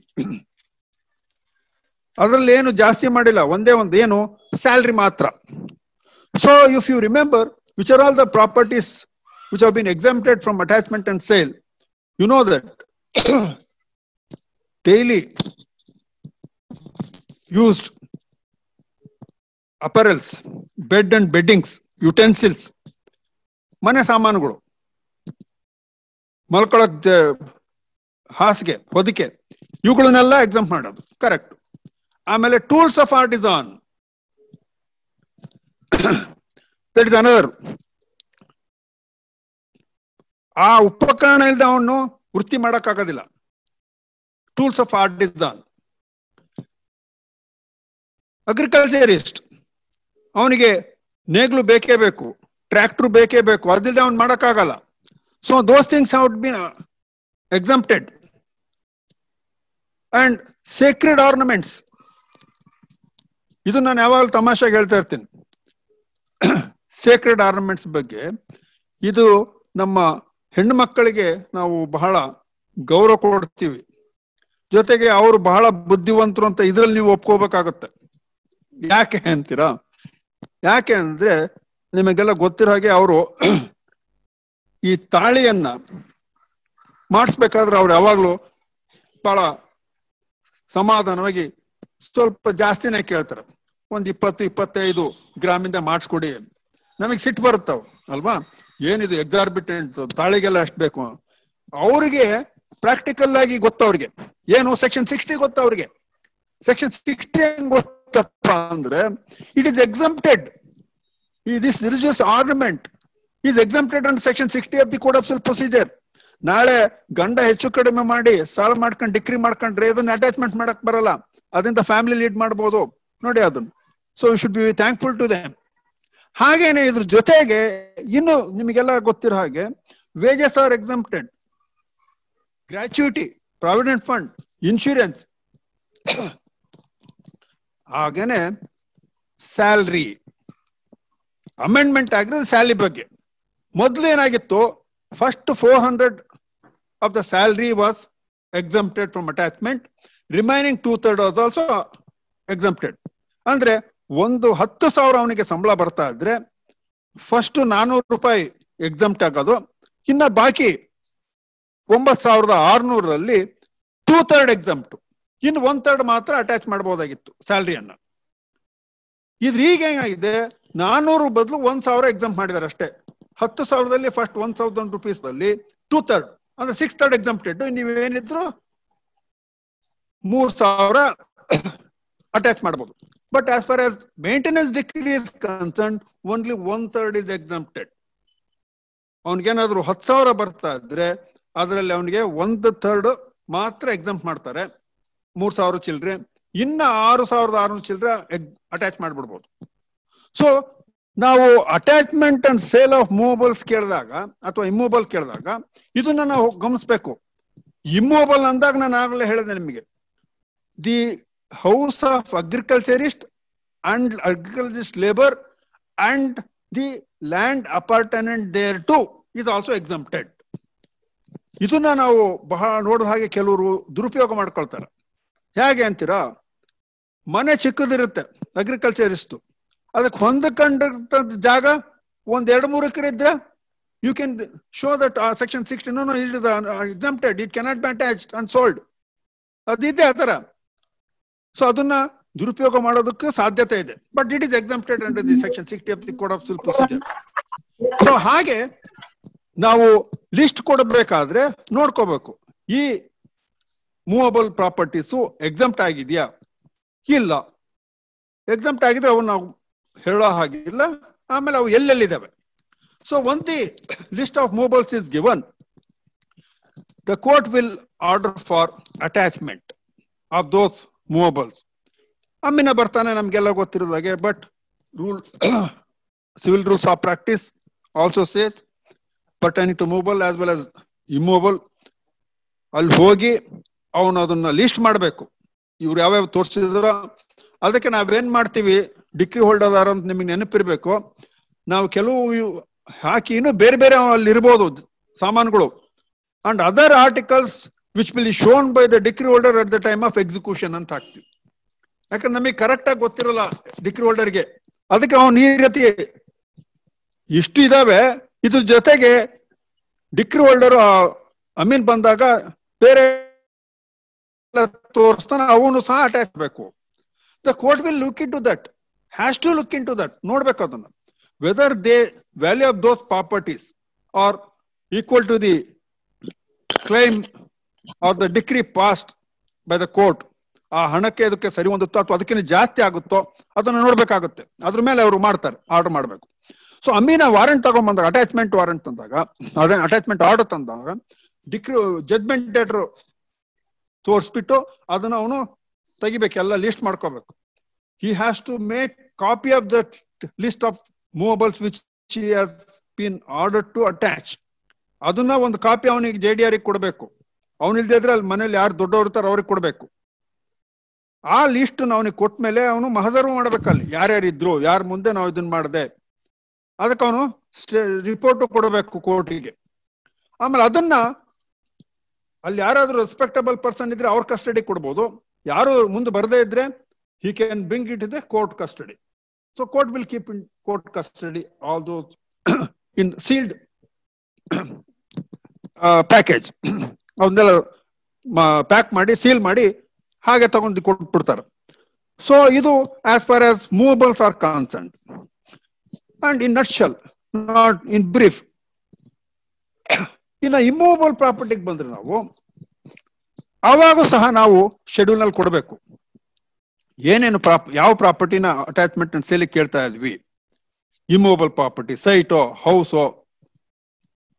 ಅದರಲ್ಲಿ ಏನು ಜಾಸ್ತಿ ಮಾಡಿಲ್ಲ, ಒಂದೇ ಒಂದು ಏನು ಸ್ಯಾಲರಿ ಮಾತ್ರ. So if you remember which are all the properties which have been exempted from attachment and sale, you know that daily used apparels, bed and beddings, utensils, ಮನೆ ಸಾಮಾನುಗಳು, ಮಲ್ಕೊಳ್ಳೋಕ್ ಹಾಸಿಗೆ, ಹೊದಿಕೆ, ಇವುಗಳನ್ನೆಲ್ಲ ಎಕ್ಸಾಮ್ ಮಾಡೋದು ಕರೆಕ್ಟ್. ಆಮೇಲೆ tools of artisan, that is another. ಆ ಉಪಕರಣ ಇಲ್ಲದೆ ಅವನು ವೃತ್ತಿ ಮಾಡಕ್ಕಾಗೋದಿಲ್ಲ. Tools of artisan. ಅಗ್ರಿಕಲ್ಚರಿಸ್ಟ್, ಅವನಿಗೆ ನೇಗ್ಲು ಬೇಕೇ ಬೇಕು, ಟ್ರ್ಯಾಕ್ಟರ್ ಬೇಕೇ ಬೇಕು, ಅದಿಲ್ಲದೆ ಅವ್ನು ಮಾಡಕ್ಕಾಗಲ್ಲ. So those things have been exempted. And sacred ornaments, ಇದು ನಾನು ಯಾವಾಗಲೂ ತಮಾಷೆಗೆ ಹೇಳ್ತಾ ಇರ್ತೀನಿ. ಸೇಕ್ರೆಡ್ ಆರ್ನಮೆಂಟ್ಸ್ ಬಗ್ಗೆ, ಇದು ನಮ್ಮ ಹೆಣ್ಣು ಮಕ್ಕಳಿಗೆ ನಾವು ಬಹಳ ಗೌರವ ಕೊಡ್ತೀವಿ, ಜೊತೆಗೆ ಅವರು ಬಹಳ ಬುದ್ಧಿವಂತರು ಅಂತ ಇದ್ರಲ್ಲಿ ನೀವು ಒಪ್ಕೋಬೇಕಾಗತ್ತೆ. ಯಾಕೆ ಅಂತೀರಾ? ಯಾಕೆ ಅಂದ್ರೆ ನಿಮಗೆಲ್ಲ ಗೊತ್ತಿರೋ ಹಾಗೆ ಅವರು ಈ ತಾಳಿಯನ್ನ ಮಾಡಿಸ್ಬೇಕಾದ್ರೆ ಅವ್ರು ಯಾವಾಗ್ಲೂ ಬಹಳ ಸಮಾಧಾನವಾಗಿ ಸ್ವಲ್ಪ ಜಾಸ್ತಿನೇ ಕೇಳ್ತಾರೆ. ಒಂದ್ ಇಪ್ಪತ್ತು ಇಪ್ಪತ್ತೈದು ಗ್ರಾಮಿಂದ ಮಾಡಿಸ್ಕೊಡಿ. ನಮಗೆ ಸಿಟ್ಟು ಬರುತ್ತಾವ ಅಲ್ವಾ, ಏನಿದು ಎಕ್ಸಾರ್ಬಿಟೆಂಟ್, ತಾಳಿಗೆಲ್ಲ ಅಷ್ಟು ಬೇಕು. ಅವ್ರಿಗೆ ಪ್ರಾಕ್ಟಿಕಲ್ ಆಗಿ ಗೊತ್ತವ್ರಿಗೆ ಏನು ಸೆಕ್ಷನ್ ಸಿಕ್ಸ್ಟಿ ಗೊತ್ತವ್ರಿಗೆ. ಸೆಕ್ಷನ್ ಸಿಕ್ಸ್ಟಿ ಹೆಂಗ್ ಗೊತ್ತಪ್ಪ ಅಂದ್ರೆ, it is exempted. This religious ornament is exempted under section sixty of the code of civil procedure. ನಾಳೆ ಗಂಡ ಹೆಚ್ಚು ಕಡಿಮೆ ಮಾಡಿ ಸಾಲ್ವ್ ಮಾಡ್ಕೊಂಡು ಡಿಕ್ರಿ ಮಾಡ್ಕೊಂಡ್ರೆ ಇದನ್ನ ಅಟ್ಯಾಚ್ಮೆಂಟ್ ಮಾಡಕ್ ಬರಲ್ಲ, ಅದರಿಂದ ಫ್ಯಾಮಿಲಿ ಲೀಡ್ ಮಾಡ್ಬೋದು ನೋಡಿ ಅದನ್ನ. So you should be thankful to them. ಹಾಗೇನೆ ಇದ್ರ ಜೊತೆಗೆ ಇನ್ನು ನಿಮಗೆಲ್ಲ ಗೊತ್ತಿರೋ ಹಾಗೆ wages are exempted, gratuity, provident fund, insurance, ಹಾಗೇನೆ ಸ್ಯಾಲ್ರಿ. ಅಮೆಂಡ್ಮೆಂಟ್ ಆಗಿರೋದು ಸ್ಯಾಲ್ರಿ ಬಗ್ಗೆ. ಮೊದಲು ಏನಾಗಿತ್ತು, first four hundred of the salary was exempted from attachment, remaining two third was also exempted. ಅಂದ್ರೆ ಒಂದು ಹತ್ತು ಸಾವಿರ ಅವನಿಗೆ ಸಂಬಳ ಬರ್ತಾ ಇದ್ರೆ ಫಸ್ಟ್ ನಾನೂರು ರೂಪಾಯಿ ಎಕ್ಸಂಪ್ಟ್ ಆಗೋದು, ಇನ್ನ ಬಾಕಿ ಒಂಬತ್ತು ಸಾವಿರದ ಆರ್ನೂರಲ್ಲಿ ಟೂ ಥರ್ಡ್ ಎಕ್ಸಂಪ್ಟ್, ಇನ್ನು ಒನ್ ಥರ್ಡ್ ಮಾತ್ರ ಅಟ್ಯಾಚ್ ಮಾಡಬಹುದಾಗಿತ್ತು ಸ್ಯಾಲ್ರಿಯನ್ನ. ಇದ್ರ ಈಗ ಏನಾಗಿದೆ, ನಾನೂರು ಬದಲು ಒಂದ್ ಸಾವಿರ ಎಕ್ಸಂಪ್ಟ್ ಮಾಡಿದಾರೆ ಅಷ್ಟೇ. ಹತ್ತು ಸಾವಿರದಲ್ಲಿ ಫಸ್ಟ್ ಒನ್ ತೌಸಂಡ್ ರುಪೀಸ್ ಅಲ್ಲಿ ಟೂ ಥರ್ಡ್ ಅಂದ್ರೆ ಸಿಕ್ಸ್ ಥರ್ಡ್ ಎಕ್ಸಂಪ್ಟೆಡ್, ನೀವೇನಿದ್ರು ಮೂರ್ ಸಾವಿರ ಅಟ್ಯಾಚ್ ಮಾಡಬಹುದು. But as far as maintenance decree is concern only one third is exempted. ಅವನಿಗೇನಾದ್ರು ಹತ್ತು ಸಾವಿರ ಬರ್ತಾ ಇದ್ರೆ ಅದರಲ್ಲಿ ಅವನಿಗೆ ಒಂದು ಥರ್ಡ್ ಮಾತ್ರ ಎಕ್ಸಂಪ್ಟ್ ಮಾಡ್ತಾರೆ, ಮೂರ್ ಸಾವಿರ ಚಿಲ್ಡ್ರೆ. ಇನ್ನ ಆರು ಸಾವಿರದ ಆರುನೂರು ಚಿಲ್ಡ್ರೆ ಅಟ್ಯಾಚ್ ಮಾಡ್ಬಿಡ್ಬೋದು. ಸೊ ನಾವು attachment and sale of movables ಕೇಳಿದಾಗ ಅಥವಾ ಇಮ್ಮೂವಬಲ್ ಕೇಳಿದಾಗ ಇದನ್ನ ನಾವು ಗಮನಿಸ್ಬೇಕು. ಇಮ್ಮೂವಬಲ್ ಅಂದಾಗ ನಾನು ಆಗಲೇ ಹೇಳಿದೆ ನಿಮಗೆ, the house of agriculturist and agriculturist labour and the land appurtenant thereto is also exempted. ಇದನ್ನ ನಾವು ಬಹಳ ನೋಡಿದ ಹಾಗೆ ಕೆಲವರು ದುರುಪಯೋಗ ಮಾಡ್ಕೊಳ್ತಾರೆ. ಹೇಗೆ ಅಂತೀರಾ, ಮನೆ ಚಿಕ್ಕದಿರುತ್ತೆ ಅಗ್ರಿಕಲ್ಚರಿಸ್ಟ್, ಅದಕ್ಕೆ ಹೊಂದಕೊಂಡ ಜಾಗ ಒಂದ್ ಎರಡು ಮೂರು ಎಕರೆ ಇದ್ರೆ you can show that section sixteen exempted, it cannot be attached and sold. ಅದಿದೆ ಆ ತರ. ಸೊ ಅದನ್ನ ದುರುಪಯೋಗ ಮಾಡೋದಕ್ಕೆ ಸಾಧ್ಯತೆ ಇದೆ. But it is exempted under the section sixty of the code of civil procedure. So ಹಾಗೆ ನಾವು ಲಿಸ್ಟ್ ಕೊಡಬೇಕಾದ್ರೆ ನೋಡ್ಕೋಬೇಕು, ಈ ಮೂವಬಲ್ ಪ್ರಾಪರ್ಟೀಸು ಎಕ್ಸಂಪ್ಟ್ ಆಗಿದೆಯಾ ಇಲ್ಲ. ಎಕ್ಸಂಪ್ಟ್ ಆಗಿದ್ರೆ ಅವು ನಾವು ಹೇಳೋ ಹಾಗಿಲ್ಲ. ಆಮೇಲೆ ಅವು ಎಲ್ಲೆಲ್ಲಿದ್ದಾವೆ. So one the list of movables is given, the court will order for attachment of those movables. ಅಮ್ಮಿನ ಬರ್ತಾನೆ ನಮ್ಗೆಲ್ಲ ಗೊತ್ತಿರೋದಾಗೆ. But rule civil rules of practice also says pertaining to movable as well as immovable. ಅಲ್ಲಿ ಹೋಗಿ ಅವನು ಅದನ್ನ list ಮಾಡಬೇಕು, ಇವ್ರು ಯಾವ್ಯಾವ ತೋರಿಸಿದ್ರ. ಅದಕ್ಕೆ ನಾವೇನ್ ಮಾಡ್ತೀವಿ, ಡಿಕ್ರಿ ಹೋಲ್ಡರ್ ಅಂತ ನಿಮಗೆ ನೆನಪಿರ್ಬೇಕು, ನಾವು ಕೆಲವು ಹಾಕಿ ಇನ್ನು ಬೇರೆ ಬೇರೆ ಅಲ್ಲಿ ಇರ್ಬೋದು ಸಾಮಾನುಗಳು, and other articles which will shown by the decree holder at the time of execution ಅಂತ ಹಾಕ್ತಿವಿ. ಯಾಕಂದ್ರೆ ನಮಗೆ ಕರೆಕ್ಟ್ ಆಗಿ ಗೊತ್ತಿರಲ್ಲ ಡಿಕ್ರಿ ಹೋಲ್ಡರ್ಗೆ. ಅದಕ್ಕೆ ಅವನು ಈ ರೀತಿ ಇಷ್ಟು ಇದಾವೆ, ಇದ್ರ ಜೊತೆಗೆ ಡಿಕ್ರಿ ಹೋಲ್ಡರ್ ಅಮೀನ್ ಬಂದಾಗ ಬೇರೆ ತೋರಿಸ್ತಾನೆ, ಅವನು ಸಹ ಅಟ್ಯಾಚ್ ಬೇಕು. The court will look in to that, has to look in to that, ನೋಡ್ಬೇಕು ಅದನ್ನ, whether they value of those properties are equal to the claim or the decree passed by the court. ಆ ಹಣಕ್ಕೆ ಅದಕ್ಕೆ ಸರಿ ಹೊಂದುತ್ತೋ ಅಥವಾ ಅದಕ್ಕಿಂತ ಜಾಸ್ತಿ ಆಗುತ್ತೋ ಅದನ್ನ ನೋಡ್ಬೇಕಾಗುತ್ತೆ. ಅದ್ರ ಮೇಲೆ ಅವರು ಮಾಡ್ತಾರೆ, ಆರ್ಡರ್ ಮಾಡ್ಬೇಕು. ಸೊ ಅಮೀನ ವಾರೆಂಟ್ ತಗೊಂಡ್ಬಂದಾಗ, ಅಟ್ಯಾಚ್ಮೆಂಟ್ ವಾರೆಂಟ್ ತಂದಾಗ, ಅಟ್ಯಾಚ್ಮೆಂಟ್ ಆರ್ಡರ್ ತಂದಾಗ ಡಿಕ್ರಿ ಜಡ್ಜ್ಮೆಂಟ್ ಡೇಟರ್ ತೋರಿಸ್ಬಿಟ್ಟು ಅದನ್ನ ಅವನು ತೆಗಿಬೇಕು, ಎಲ್ಲ ಲಿಸ್ಟ್ ಮಾಡ್ಕೋಬೇಕು. He has to make copy of the list of movables which he has been order to attach. ಅದನ್ನ ಒಂದು ಕಾಪಿ ಅವನಿಗೆ ಜೆ ಡಿ ಆರ್ ಕೊಡಬೇಕು. ಅವನಿಲ್ದೇ ಇದ್ರೆ ಅಲ್ಲಿ ಮನೇಲಿ ಯಾರು ದೊಡ್ಡವ್ರು ಇರ್ತಾರೋ ಅವ್ರಿಗೆ ಕೊಡ್ಬೇಕು. ಆ ಲಿಸ್ಟ್ ಅವನಿಗೆ ಕೊಟ್ಟ ಮೇಲೆ ಅವನು ಮಹಜರು ಮಾಡ್ಬೇಕಲ್ಲಿ, ಯಾರ್ಯಾರು ಇದ್ರು, ಯಾರ ಮುಂದೆ ನಾವು ಇದನ್ನ ಮಾಡಿದೆ, ಅದಕ್ಕೆ ಅವನು ರಿಪೋರ್ಟ್ ಕೊಡಬೇಕು ಕೋರ್ಟಿಗೆ. ಆಮೇಲೆ ಅದನ್ನ ಅಲ್ಲಿ ಯಾರಾದ್ರೂ ರೆಸ್ಪೆಕ್ಟಬಲ್ ಪರ್ಸನ್ ಇದ್ರೆ ಅವ್ರ ಕಸ್ಟಡಿ ಕೊಡ್ಬೋದು. ಯಾರು ಮುಂದೆ ಬರದೇ ಇದ್ರೆ he can bring it the court custody. So court will keep in court custody all those in sealed package. ಅವನ್ನೆಲ್ಲ ಪ್ಯಾಕ್ ಮಾಡಿ ಸೀಲ್ ಮಾಡಿ ಹಾಗೆ ತಗೊಂಡು ಕೊಟ್ಬಿಡ್ತಾರೆ. ಸೊ ಇದು as far as movables are concerned. And in nutshell, not in brief. ಇನ್ನು immovable ಪ್ರಾಪರ್ಟಿಗೆ ಬಂದ್ರೆ ನಾವು ಅವಾಗ ಸಹ ನಾವು ಶೆಡ್ಯೂಲ್ ನಲ್ಲಿ ಕೊಡಬೇಕು ಏನೇನು ಪ್ರಾಪ್ ಯಾವ ಪ್ರಾಪರ್ಟಿನ ಅಟ್ಯಾಚ್ಮೆಂಟ್ ಅಂಡ್ ಸೇಲಿಗೆ ಕೇಳ್ತಾ ಇದ್ವಿ. ಇಮ್ಮೂವಬಲ್ ಪ್ರಾಪರ್ಟಿ, ಸೈಟೋ, ಹೌಸೋ,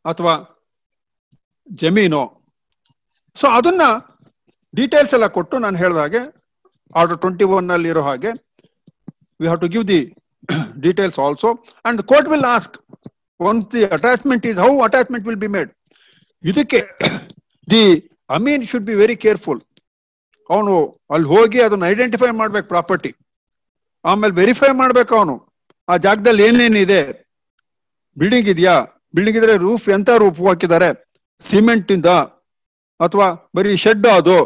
ಅಥವಾ ಜಮೀನು. ಸೊ ಅದನ್ನ ಡೀಟೇಲ್ಸ್ ಎಲ್ಲ ಕೊಟ್ಟು ನಾನು ಹೇಳಿದ ಹಾಗೆ ಆರ್ಡರ್ ಟ್ವೆಂಟಿ ಒನ್ ಅಲ್ಲಿ ಇರೋ ಹಾಗೆ we have to give the details also, and the court will ask once the attachment is how attachment will be made. ಇದಕ್ಕೆ the amin should be very careful. ಅವನು ಅಲ್ಲಿ ಹೋಗಿ ಅದನ್ನ ಐಡೆಂಟಿಫೈ ಮಾಡ್ಬೇಕು ಪ್ರಾಪರ್ಟಿ, ಆಮೇಲೆ ವೆರಿಫೈ ಮಾಡ್ಬೇಕು ಅವನು ಆ ಜಾಗದಲ್ಲಿ ಏನೇನಿದೆ. ಬಿಲ್ಡಿಂಗ್ ಇದೆಯಾ, ಬಿಲ್ಡಿಂಗ್ ಇದ್ರೆ ರೂಫ್ ಎಂತ ರೂಫ್ ಹಾಕಿದ್ದಾರೆ, ಸಿಮೆಂಟ್ ಇಂದ ಅಥವಾ ಬರೀ ಶೆಡ್ ಅದು,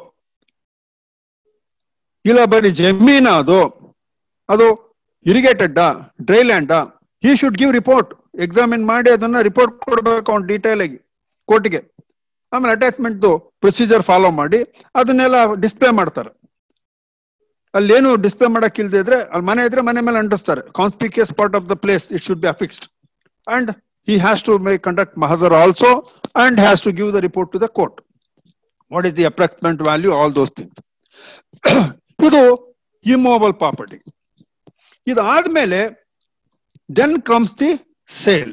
ಇಲ್ಲ ಬರೀ ಜಮೀನ ಅದು, ಅದು irrigated dry land. He should give report, examine ಮಾಡಿ ಅದನ್ನ ರಿಪೋರ್ಟ್ ಕೊಡ್ಬೇಕು ಅವ್ನು ಡೀಟೇಲ್ ಆಗಿ ಕೋರ್ಟ್ಗೆ. ಆಮೇಲೆ ಅಟ್ಯಾಚ್ಮೆಂಟ್ ಪ್ರೊಸೀಜರ್ ಫಾಲೋ ಮಾಡಿ ಅದನ್ನೆಲ್ಲ ಡಿಸ್ಪ್ಲೇ ಮಾಡ್ತಾರೆ. ಅಲ್ಲಿ ಏನು ಡಿಸ್ಪ್ಲೇ ಮಾಡಕ್ ಇಲ್ದೇ ಇದ್ರೆ ಅಲ್ಲಿ ಮನೆ ಇದ್ರೆ ಮನೆ ಮೇಲೆ ಅಂಟಿಸ್ತಾರೆ. Conspicuous part of the place it should be affixed, and he has to make conduct mahazar also and has to give the report to the court. What is the approximate value, all those things. ಇದು immovable property. ಇದು ಆದ್ಮೇಲೆ then comes the sale.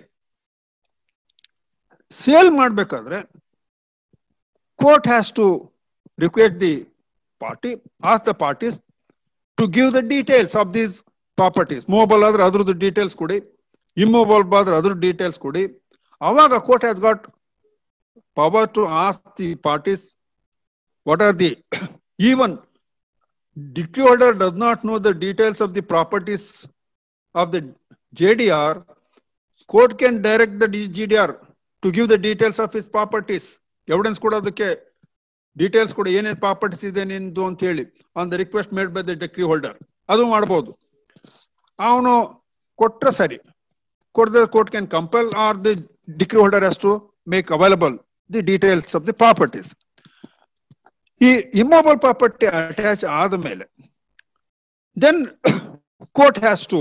Sale ಮಾಡ್ಬೇಕಾದ್ರೆ court has to request the party, ask the parties to give the details of these properties. Movable ಆದ್ರೆ ಅದ್ರದ್ದು details ಕೊಡಿ, immovable ಬಾದ್ರೆ ಅದ್ರ details ಕೊಡಿ. ಅವಾಗ court has got power to ask the parties what are the even decree holder does not know the details of the properties of the J D R. Court can direct the G D R to give the details of his properties. Evidence ಕೊಡೋದಕ್ಕೆ details ಕೊಡಿ, ಏನೇನು properties ಇದೆ ನಿಂದು ಅಂತ ಹೇಳಿ on the request made by the decree holder. ಅದು ಮಾಡಬಹುದು. ಅವನು ಕೊಟ್ರೆ ಸರಿ, ಕೊಡದ court can compel or the decree holder has to make available the details of the properties. ಈ ಇಮ್ಮೂವಬಲ್ ಪ್ರಾಪರ್ಟಿ ಅಟ್ಯಾಚ್ ಆದ ಮೇಲೆ then court has to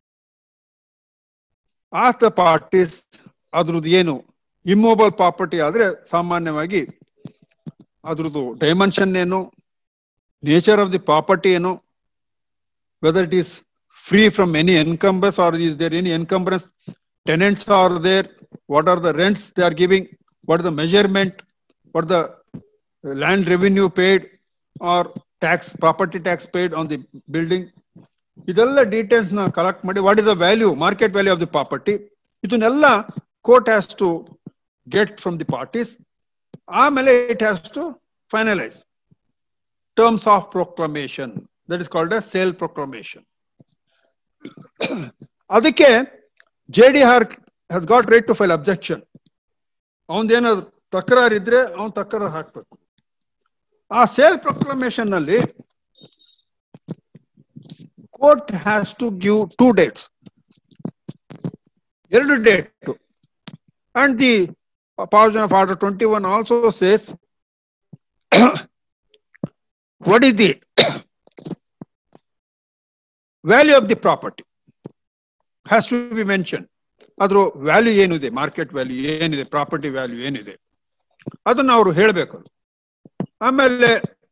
ask the parties ಅದ್ರದ್ದು ಏನು ಇಮ್ಮೂವಬಲ್ ಪ್ರಾಪರ್ಟಿ ಆದ್ರೆ ಸಾಮಾನ್ಯವಾಗಿ ಅದ್ರದ್ದು ಡೈಮೆನ್ಷನ್ ಏನು, ನೇಚರ್ ಆಫ್ ದಿ ಪ್ರಾಪರ್ಟಿ ಏನು, whether it is free from any encumbrance or is there any encumbrance, tenants are there, what are the rents they are giving, what is the measurement, what is the land revenue paid or tax, property tax paid on the building. ಇದೆಲ್ಲ details ನ collect ಮಾಡಿ what is the value, market value of the property, ಇದನ್ನೆಲ್ಲ court has to get from the parties. ಆಮೇಲೆ it has to finalize terms of proclamation, that is called as sale proclamation. ಅದಕ್ಕೆ J D R has got right to file objection. ಅವನದೇನಾದ್ರು ತಕರಾರು ಇದ್ರೆ ಅವನ್ ತಕರಾರು ಹಾಕ್ಬೇಕು. ಆ ಸೇಲ್ ಪ್ರೊಕ್ಲಮೇಶನ್ ನಲ್ಲಿ court has to give two dates, ಎರಡು date. And the provision of order twenty-one also says what is the value of the property has to be mentioned. ಅದ್ರ ವ್ಯಾಲ್ಯೂ ಏನಿದೆ, ಮಾರ್ಕೆಟ್ ವ್ಯಾಲ್ಯೂ ಏನಿದೆ, property value ಏನಿದೆ ಅದನ್ನ ಅವರು ಹೇಳಬೇಕು. ಆಮೇಲೆ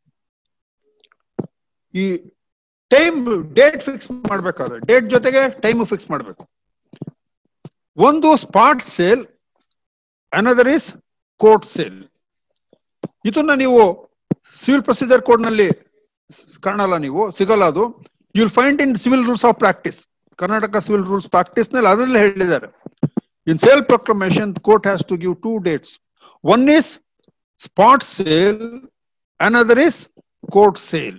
ಈ ಟೈಮ್ ಡೇಟ್ ಫಿಕ್ಸ್ ಮಾಡ್ಬೇಕಾದ್ರೆ ಡೇಟ್ ಜೊತೆಗೆ ಟೈಮ್ ಫಿಕ್ಸ್ ಮಾಡಬೇಕು. ಒಂದು spot sale, another is court sale. ಇದನ್ನ ನೀವು ಸಿವಿಲ್ ಪ್ರೊಸೀಜರ್ ಕೋಡ್ ನಲ್ಲಿ ಕಾಣಲ್ಲ, ನೀವು ಸಿಗಲ್ಲ. ಅದು you will find in civil rules of practice, Karnataka civil rules practice ನಲ್ಲಿ ಅದರಲ್ಲಿ ಹೇಳಿದ್ದಾರೆ. In sale proclamation the court has to give two dates. One is spot sale, another is court sale.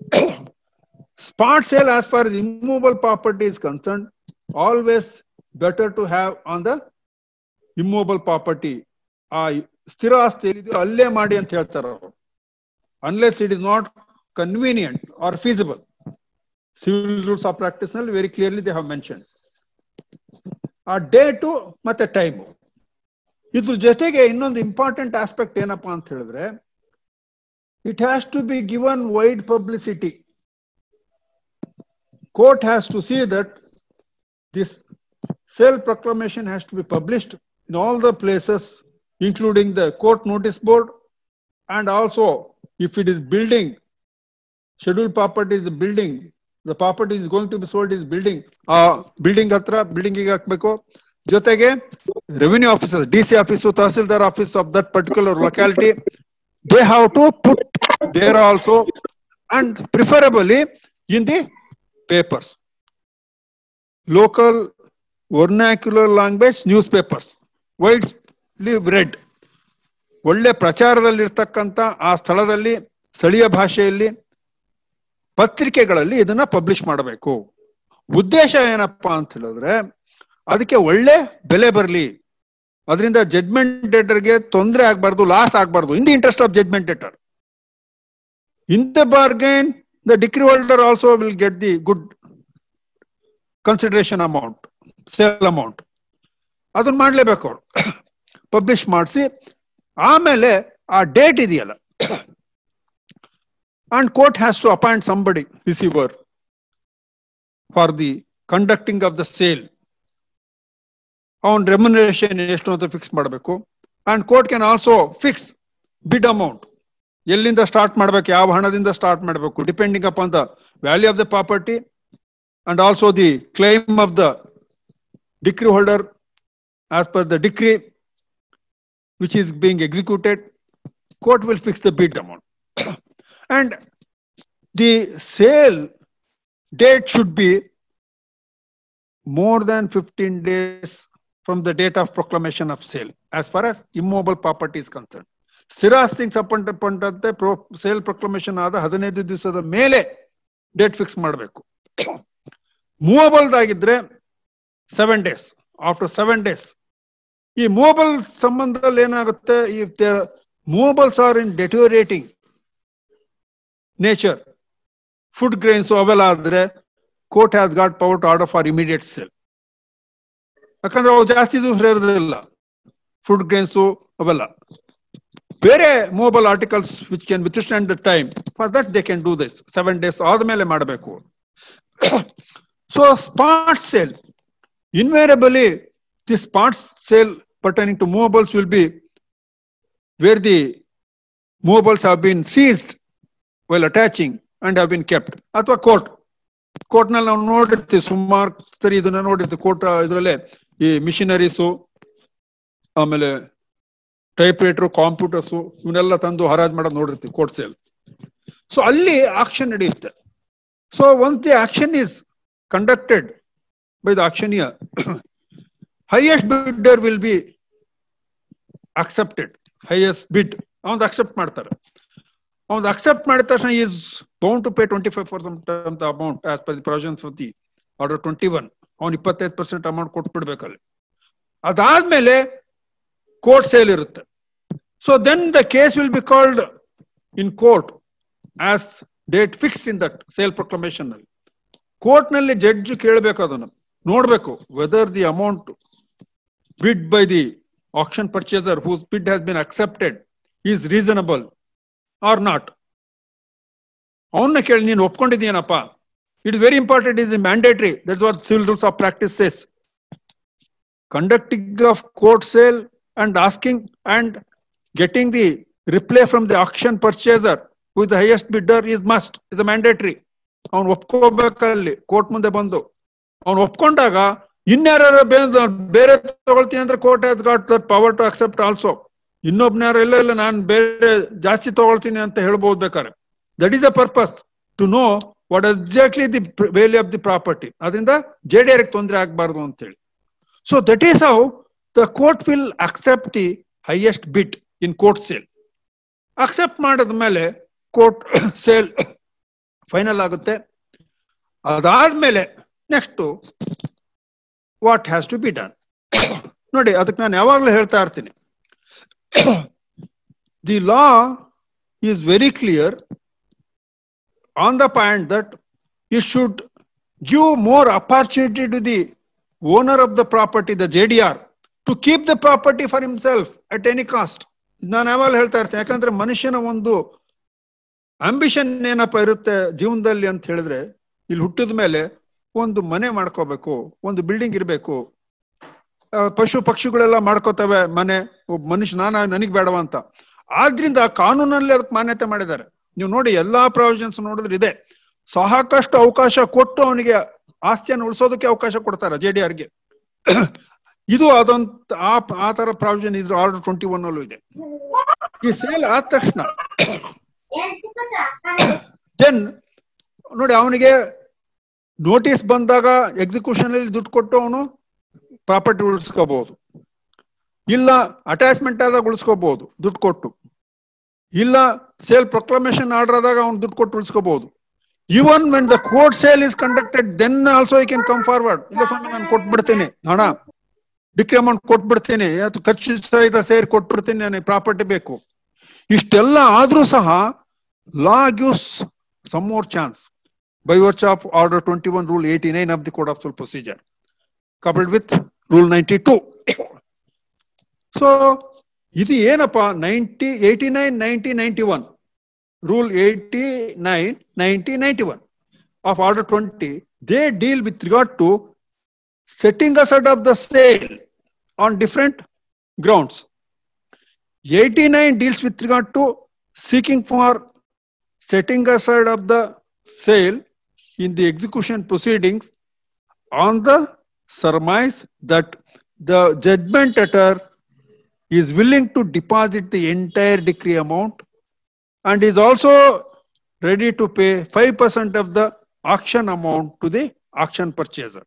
Spot sale as far as immovable property is concerned, always better to have on the immovable property. ಆ ಸ್ಥಿರ ಆಸ್ತಿ ಏನಿದೆಯೋ ಅಲ್ಲೇ ಮಾಡಿ ಅಂತ ಹೇಳ್ತಾರೆ ಅವರು, unless it is not convenient or feasible. Civil rules of practice ನಲ್ಲಿ very clearly they have mentioned ಆ ಡೇಟು ಮತ್ತೆ ಟೈಮು. ಇದ್ರ ಜೊತೆಗೆ ಇನ್ನೊಂದು ಇಂಪಾರ್ಟೆಂಟ್ ಆಸ್ಪೆಕ್ಟ್ ಏನಪ್ಪಾ ಅಂತ ಹೇಳಿದ್ರೆ, it has to be given wide publicity. Court has to see that this sale proclamation has to be published in all the places including the court notice board, and also if it is building, scheduled property is the building, the property is going to be sold is building, ಆ building ಹತ್ರ building ಹಾಕ್ಬೇಕು. ಜೊತೆಗೆ revenue officers, D C office, Tahsildar office of that particular locality, they have to put there also, and preferably in the papers. Local vernacular language newspapers, widely read. ಒಳ್ಳೆ ಪ್ರಚಾರದಲ್ಲಿರ್ತಕ್ಕಂಥ ಆ ಸ್ಥಳದಲ್ಲಿ ಸ್ಥಳೀಯ ಭಾಷೆಯಲ್ಲಿ ಪತ್ರಿಕೆಗಳಲ್ಲಿ ಇದನ್ನ ಪಬ್ಲಿಷ್ ಮಾಡಬೇಕು. ಉದ್ದೇಶ ಏನಪ್ಪಾ ಅಂತ ಹೇಳಿದ್ರೆ ಅದಕ್ಕೆ ಒಳ್ಳೆ ಬೆಲೆ ಬರಲಿ, ಅದರಿಂದ ಜಡ್ಜ್ಮೆಂಟ್ ಡೇಟರ್ಗೆ ತೊಂದರೆ ಆಗ್ಬಾರ್ದು, ಲಾಸ್ ಆಗ್ಬಾರ್ದು. In the interest of judgment debtor. In the bargain the decree holder also will get the good consideration amount, sale amount. ಅದನ್ನ ಮಾಡ್ಲೇಬೇಕು ಅವರು, ಪಬ್ಲಿಷ್ ಮಾಡಿಸಿ. ಆಮೇಲೆ ಆ ಡೇಟ್ ಇದೆಯಲ್ಲ, and court has to appoint somebody receiver for the conducting of the sale. ಅವನ್ remuneration ಎಷ್ಟು ಅಂತ ಫಿಕ್ಸ್ ಮಾಡಬೇಕು. And court can also fix bid amount, ಎಲ್ಲಿಂದ ಸ್ಟಾರ್ಟ್ ಮಾಡಬೇಕು, ಯಾವ ಹಣದಿಂದ ಸ್ಟಾರ್ಟ್ ಮಾಡಬೇಕು, depending upon the value of the property and also the claim of the decree holder as per the decree which is being executed. Court will fix the bid amount. And the sale date should be more than fifteen days from the date of proclamation of sale as far as immobile property is concerned. ಸ್ಥಿರಾಸ್ತಿಗೆ ಸಂಬಂಧಪಟ್ಟಂತೆ pro sale proclamation ಆದ ಹದಿನೈದು ದಿವಸದ ಮೇಲೆ date fix ಮಾಡಬೇಕು. Movable ಆಗಿದ್ರೆ seven days. After seven days ಈ movable ಸಂಬಂಧದಲ್ಲಿ ಏನಾಗುತ್ತೆ, if they movables are in deteriorating nature, food grains ಅವೆಲ್ಲ ಆದ್ರೆ court has got power to order for immediate sale. ಯಾಕಂದ್ರೆ ಅವು ಜಾಸ್ತಿ ದಿವಸ ಇರೋದಿಲ್ಲ, ಫುಡ್ ಗ್ರೈನ್ಸು ಅವೆಲ್ಲ. ಬೇರೆ movable articles which can withstand the time, for that they can do this. Seven days ಆದ್ಮೇಲೆ ಮಾಡಬೇಕು. So spot sale, invariably the spot sale pertaining to movables will be where the movables have been seized while attaching and have been kept. ಅಥವಾ court ಕೋರ್ಟ್ನಲ್ಲಿ ನಾವು ನೋಡಿರ್ತೀವಿ, ಸುಮಾರು ಸರಿ ಇದನ್ನ ನೋಡಿರ್ತೀವಿ. ಕೋರ್ಟ್ ಇದರಲ್ಲೇ ಈ ಮಿಷಿನರೀಸು, ಆಮೇಲೆ ಟೈಪ್ ರೈಟರು, ಕಾಂಪ್ಯೂಟರ್ಸು ಇವನ್ನೆಲ್ಲ ತಂದು ಹರಾಜ್ ಮಾಡೋದು ನೋಡಿರ್ತೀವಿ, ಕೋರ್ಟ್ ಸೇಲ್. ಸೊ ಅಲ್ಲಿ ಆಕ್ಷನ್ ನಡೆಯುತ್ತೆ. So once the auction is conducted by the auctioneer, highest bidder will be accepted. Highest bid avanu accept ಮಾಡ್ತಾರೆ. ಅವನು accept ಮಾಡಿದ ತಕ್ಷಣ he is bound to pay twenty-five percent of the amount as per the provisions of the order twenty-one. ಅವನು ಇಪ್ಪತ್ತೈದು percent amount ಕೊಟ್ಬಿಡ್ಬೇಕಲ್ಲಿ. ಅದಾದ್ಮೇಲೆ court sale ಇರುತ್ತೆ. So then the case will be called in court as date fixed in that sale proclamation ನಲ್ಲಿ. Court ನಲ್ಲಿ judge ಕೇಳಬೇಕು, ಅದನ್ನು ನೋಡ್ಬೇಕು, whether the amount bid by the auction purchaser whose bid has been accepted is reasonable or not. ಅವನ್ನ ಕೇಳಿ, ನೀನು ಒಪ್ಕೊಂಡಿದ್ದೀನಪ್ಪ. It is very important, is mandatory. That's what civil rules of practice says. Conducting of court sale and asking and getting the reply from the auction purchaser who is the highest bidder is must, is a mandatory. ಅವ್ನು ಒಪ್ಕೋಬೇಕಲ್ಲಿ court ಮುಂದೆ ಬಂದು. ಅವ್ನು ಒಪ್ಕೊಂಡಾಗ ಇನ್ಯಾರು ಬೇರೆ ತಗೊಳ್ತೀನಿ ಅಂದ್ರೆ court has got that power to accept also. ಇನ್ನೊಬ್ನ್ಯಾರು ಇಲ್ಲ ಇಲ್ಲ ನಾನು ಬೇರೆ ಜಾಸ್ತಿ ತಗೊಳ್ತೀನಿ ಅಂತ ಹೇಳ್ಬೋದು ಬೇಕಾದ್ರೆ. That is the purpose, to know what exactly the value of the property. ಅದರಿಂದ ಜೆ ಡಿ ಆರ್ ತೊಂದರೆ ಆಗ್ಬಾರ್ದು ಅಂತ ಹೇಳಿ. So that is how the court will accept the highest bid in court sale. Accept ಮಾಡಿದ ಮೇಲೆ court sale final ಆಗುತ್ತೆ. ಅದಾದ್ಮೇಲೆ next what has to be done. ನೋಡಿ, ಅದಕ್ಕೆ ನಾನು ಯಾವಾಗಲೂ ಹೇಳ್ತಾ ಇರ್ತೀನಿ, the law is very clear on the point that it should give more opportunity to the owner of the property, the J D R, to keep the property for himself at any cost. ನಾನು ಯಾವಾಗಲೂ ಹೇಳ್ತಾ ಇರ್ತೀನಿ, ಯಾಕಂದ್ರೆ ಮನುಷ್ಯನ ಒಂದು ambition ಏನಪ್ಪ ಇರುತ್ತೆ ಜೀವನದಲ್ಲಿ ಅಂತ ಹೇಳಿದ್ರೆ, ಇಲ್ಲಿ ಹುಟ್ಟಿದ ಮೇಲೆ ಒಂದು ಮನೆ ಮಾಡ್ಕೋಬೇಕು, ಒಂದು ಬಿಲ್ಡಿಂಗ್ ಇರಬೇಕು. ಪಶು ಪಕ್ಷಿಗಳೆಲ್ಲ ಮಾಡ್ಕೋತವೆ ಮನೆ, ಒಬ್ಬ ಮನುಷ್ಯ ನಾನು ನನಗ್ ಬೇಡವ ಅಂತ. ಆದ್ರಿಂದ ಕಾನೂನಲ್ಲಿ ಅದಕ್ಕೆ ಮಾನ್ಯತೆ ಮಾಡಿದ್ದಾರೆ. ನೀವು ನೋಡಿ, ಎಲ್ಲಾ ಪ್ರಾವಿಷನ್ಸ್ ನೋಡಿದ್ರೆ ಇದೆ. ಸಾಕಷ್ಟು ಅವಕಾಶ ಕೊಟ್ಟು ಅವನಿಗೆ ಆಸ್ತಿಯನ್ನು ಉಳಿಸೋದಕ್ಕೆ ಅವಕಾಶ ಕೊಡ್ತಾರೆ ಜೆ ಡಿ ಆರ್ಗೆ. ಇದು ಅದೊಂದು ಆ ಆ ತರ ಪ್ರಾವಿಷನ್ ಇದ್ರ ಆರ್ಡರ್ ಟ್ವೆಂಟಿ ಒನ್ ಅಲ್ಲೂ ಇದೆ. ಈ ಸೇಲ್ ಆದ ತಕ್ಷಣ ದೆನ್ ನೋಡಿ ಅವನಿಗೆ ನೋಟಿಸ್ ಬಂದಾಗ ಎಕ್ಸಿಕ್ಯೂಷನ್ ಅಲ್ಲಿ ದುಡ್ಡು ಕೊಟ್ಟು ಅವನು ಪ್ರಾಪರ್ಟಿ ಉಳಿಸ್ಕೋಬಹುದು, ಇಲ್ಲ ಅಟ್ಯಾಚ್ಮೆಂಟ್ ಆದಾಗ ಉಳಿಸ್ಕೋಬಹುದು ದುಡ್ಡು ಕೊಟ್ಟು, ಇಲ್ಲ ಸೇಲ್ ಪ್ರೊಕ್ಲಮೇಶನ್ ಆರ್ಡರ್ ಆದಾಗ ಅವ್ನು ದುಡ್ಡು ಕೊಟ್ಟು ಉಳಿಸ್ಕೋಬಹುದು. Even when the court sale is conducted then also I can come forward. ಇಲ್ಲ ಸ್ವಾಮಿ ನಾನು ಕೊಟ್ಬಿಡ್ತೀನಿ ಹಣ, ಡಿಕ್ರಿ ಅಮೌಂಟ್ ಕೊಟ್ಬಿಡ್ತೀನಿ, ಅಥವಾ ಖರ್ಚು ಸಹಿತ ಸೇರಿ ಕೊಟ್ಬಿಡ್ತೀನಿ, ನನಗೆ ಪ್ರಾಪರ್ಟಿ ಬೇಕು. ಇಷ್ಟೆಲ್ಲ ಆದ್ರೂ ಸಹ law gives some more chance by virtue of order twenty-one rule eighty-nine of the code of civil procedure coupled with rule ninety-two. So ಇದು ಏನಪ್ಪ ninety eighty-nine ninety ninety-one rule eighty-nine ninety ninety-one of order twenty, they deal with regard to setting aside of the sale on different grounds. eighty-nine deals with regard to seeking for setting aside of the sale in the execution proceedings on the surmise that the judgment debtor is willing to deposit the entire decree amount and is also ready to pay five percent of the auction amount to the auction purchaser.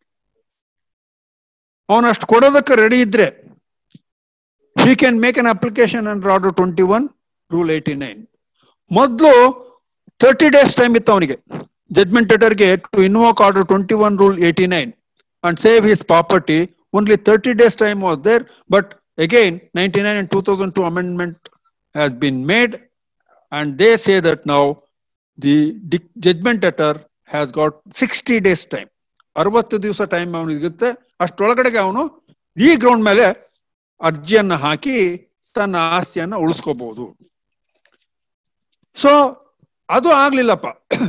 ಅವನು ಅಷ್ಟು ಕೊಡೋದಕ್ಕೆ ready ಇದ್ರೆ he can make an application under order twenty-one rule eighty-nine. ಮೊದಲು thirty days time ಇತ್ತು ಅವನಿಗೆ judgment debtorಗೆ to invoke order twenty-one rule eighty-nine and save his property. Only thirty days time was there, but again ninety-nine and two thousand two amendment has been made and they say that now the judgment debtor has got sixty days time. ಅರವತ್ತು ದಿವಸ time ಅವನಿಗಿರುತ್ತೆ. ಅಷ್ಟೊಳಗಡೆಗೆ ಅವನು ಈ ground ಮೇಲೆ ಅರ್ಜಿಯನ್ನ ಹಾಕಿ ತನ್ನ ಆಸ್ತಿಯನ್ನ ಉಳಿಸ್ಕೋಬಹುದು. So ಅದು ಆಗ್ಲಿಲ್ಲಪ್ಪ.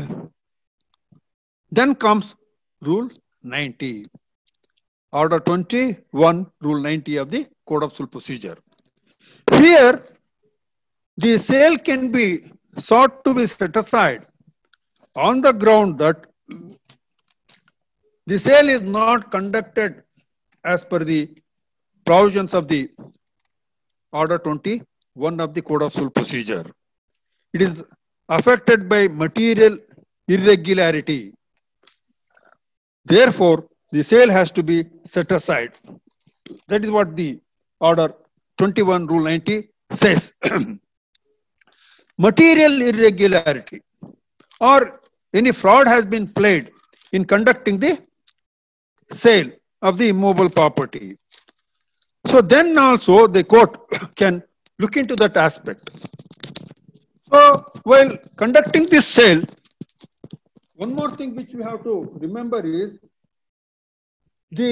Then comes rule ninety, order twenty-one rule ninety of the code of civil procedure. Here the sale can be sought to be set aside on the ground that the sale is not conducted as per the provisions of the order twenty-one of the code of civil procedure. It is affected by material irregularity. Therefore, the sale has to be set aside. That is what the order twenty-one rule ninety says. Material irregularity or any fraud has been played in conducting the sale of the immovable property. So then also the court can look into that aspect. So while conducting this sale, one more thing which we have to remember is the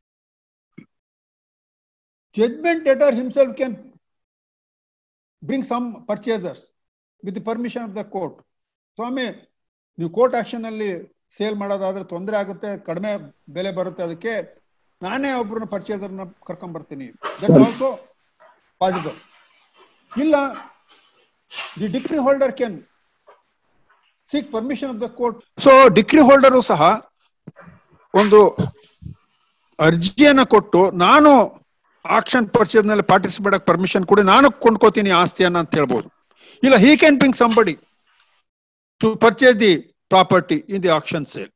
judgment debtor himself can bring some purchasers with the permission of the court. ಸ್ವಾಮಿ ನೀವು court action ಅಲ್ಲಿ sale ಮಾಡೋದಾದ್ರೆ ತೊಂದರೆ ಆಗುತ್ತೆ, ಕಡಿಮೆ ಬೆಲೆ ಬರುತ್ತೆ, ಅದಕ್ಕೆ ನಾನೇ ಒಬ್ಬರನ್ನ ಪರ್ಚೇಸರ್ನ ಕರ್ಕೊಂಡ್ ಬರ್ತೀನಿ. That also possible. ಇಲ್ಲ the decree holder can seek permission of the court. So decree holder ಸಹ ಒಂದು ಅರ್ಜಿಯನ್ನ ಕೊಟ್ಟು ನಾನು ಆಕ್ಷನ್ ಪರ್ಚೇಸ್ ನಲ್ಲಿ ಪಾರ್ಟಿಸಿಪೇಟ್ ಪರ್ಮಿಷನ್ ಕೊಡಿ, ನಾನು ಕೊಂಡ್ಕೋತೀನಿ ಆಸ್ತಿಯನ್ನ ಅಂತ ಹೇಳ್ಬೋದು. ಇಲ್ಲ he can bring somebody to purchase the property in the auction sale.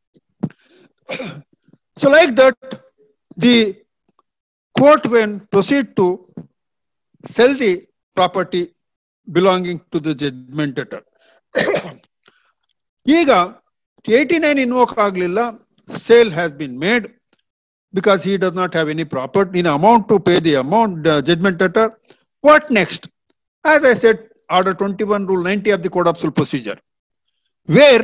So like that the court when proceed to sell the property belonging to the judgment debtor. ಈಗ eighty-nine invoke ಆಗಲಿಲ್ಲ, sale has been made because he does not have any property in amount to pay the amount, the judgment debtor. What next? As I said, order twenty-one rule ninety of the code of civil procedure, where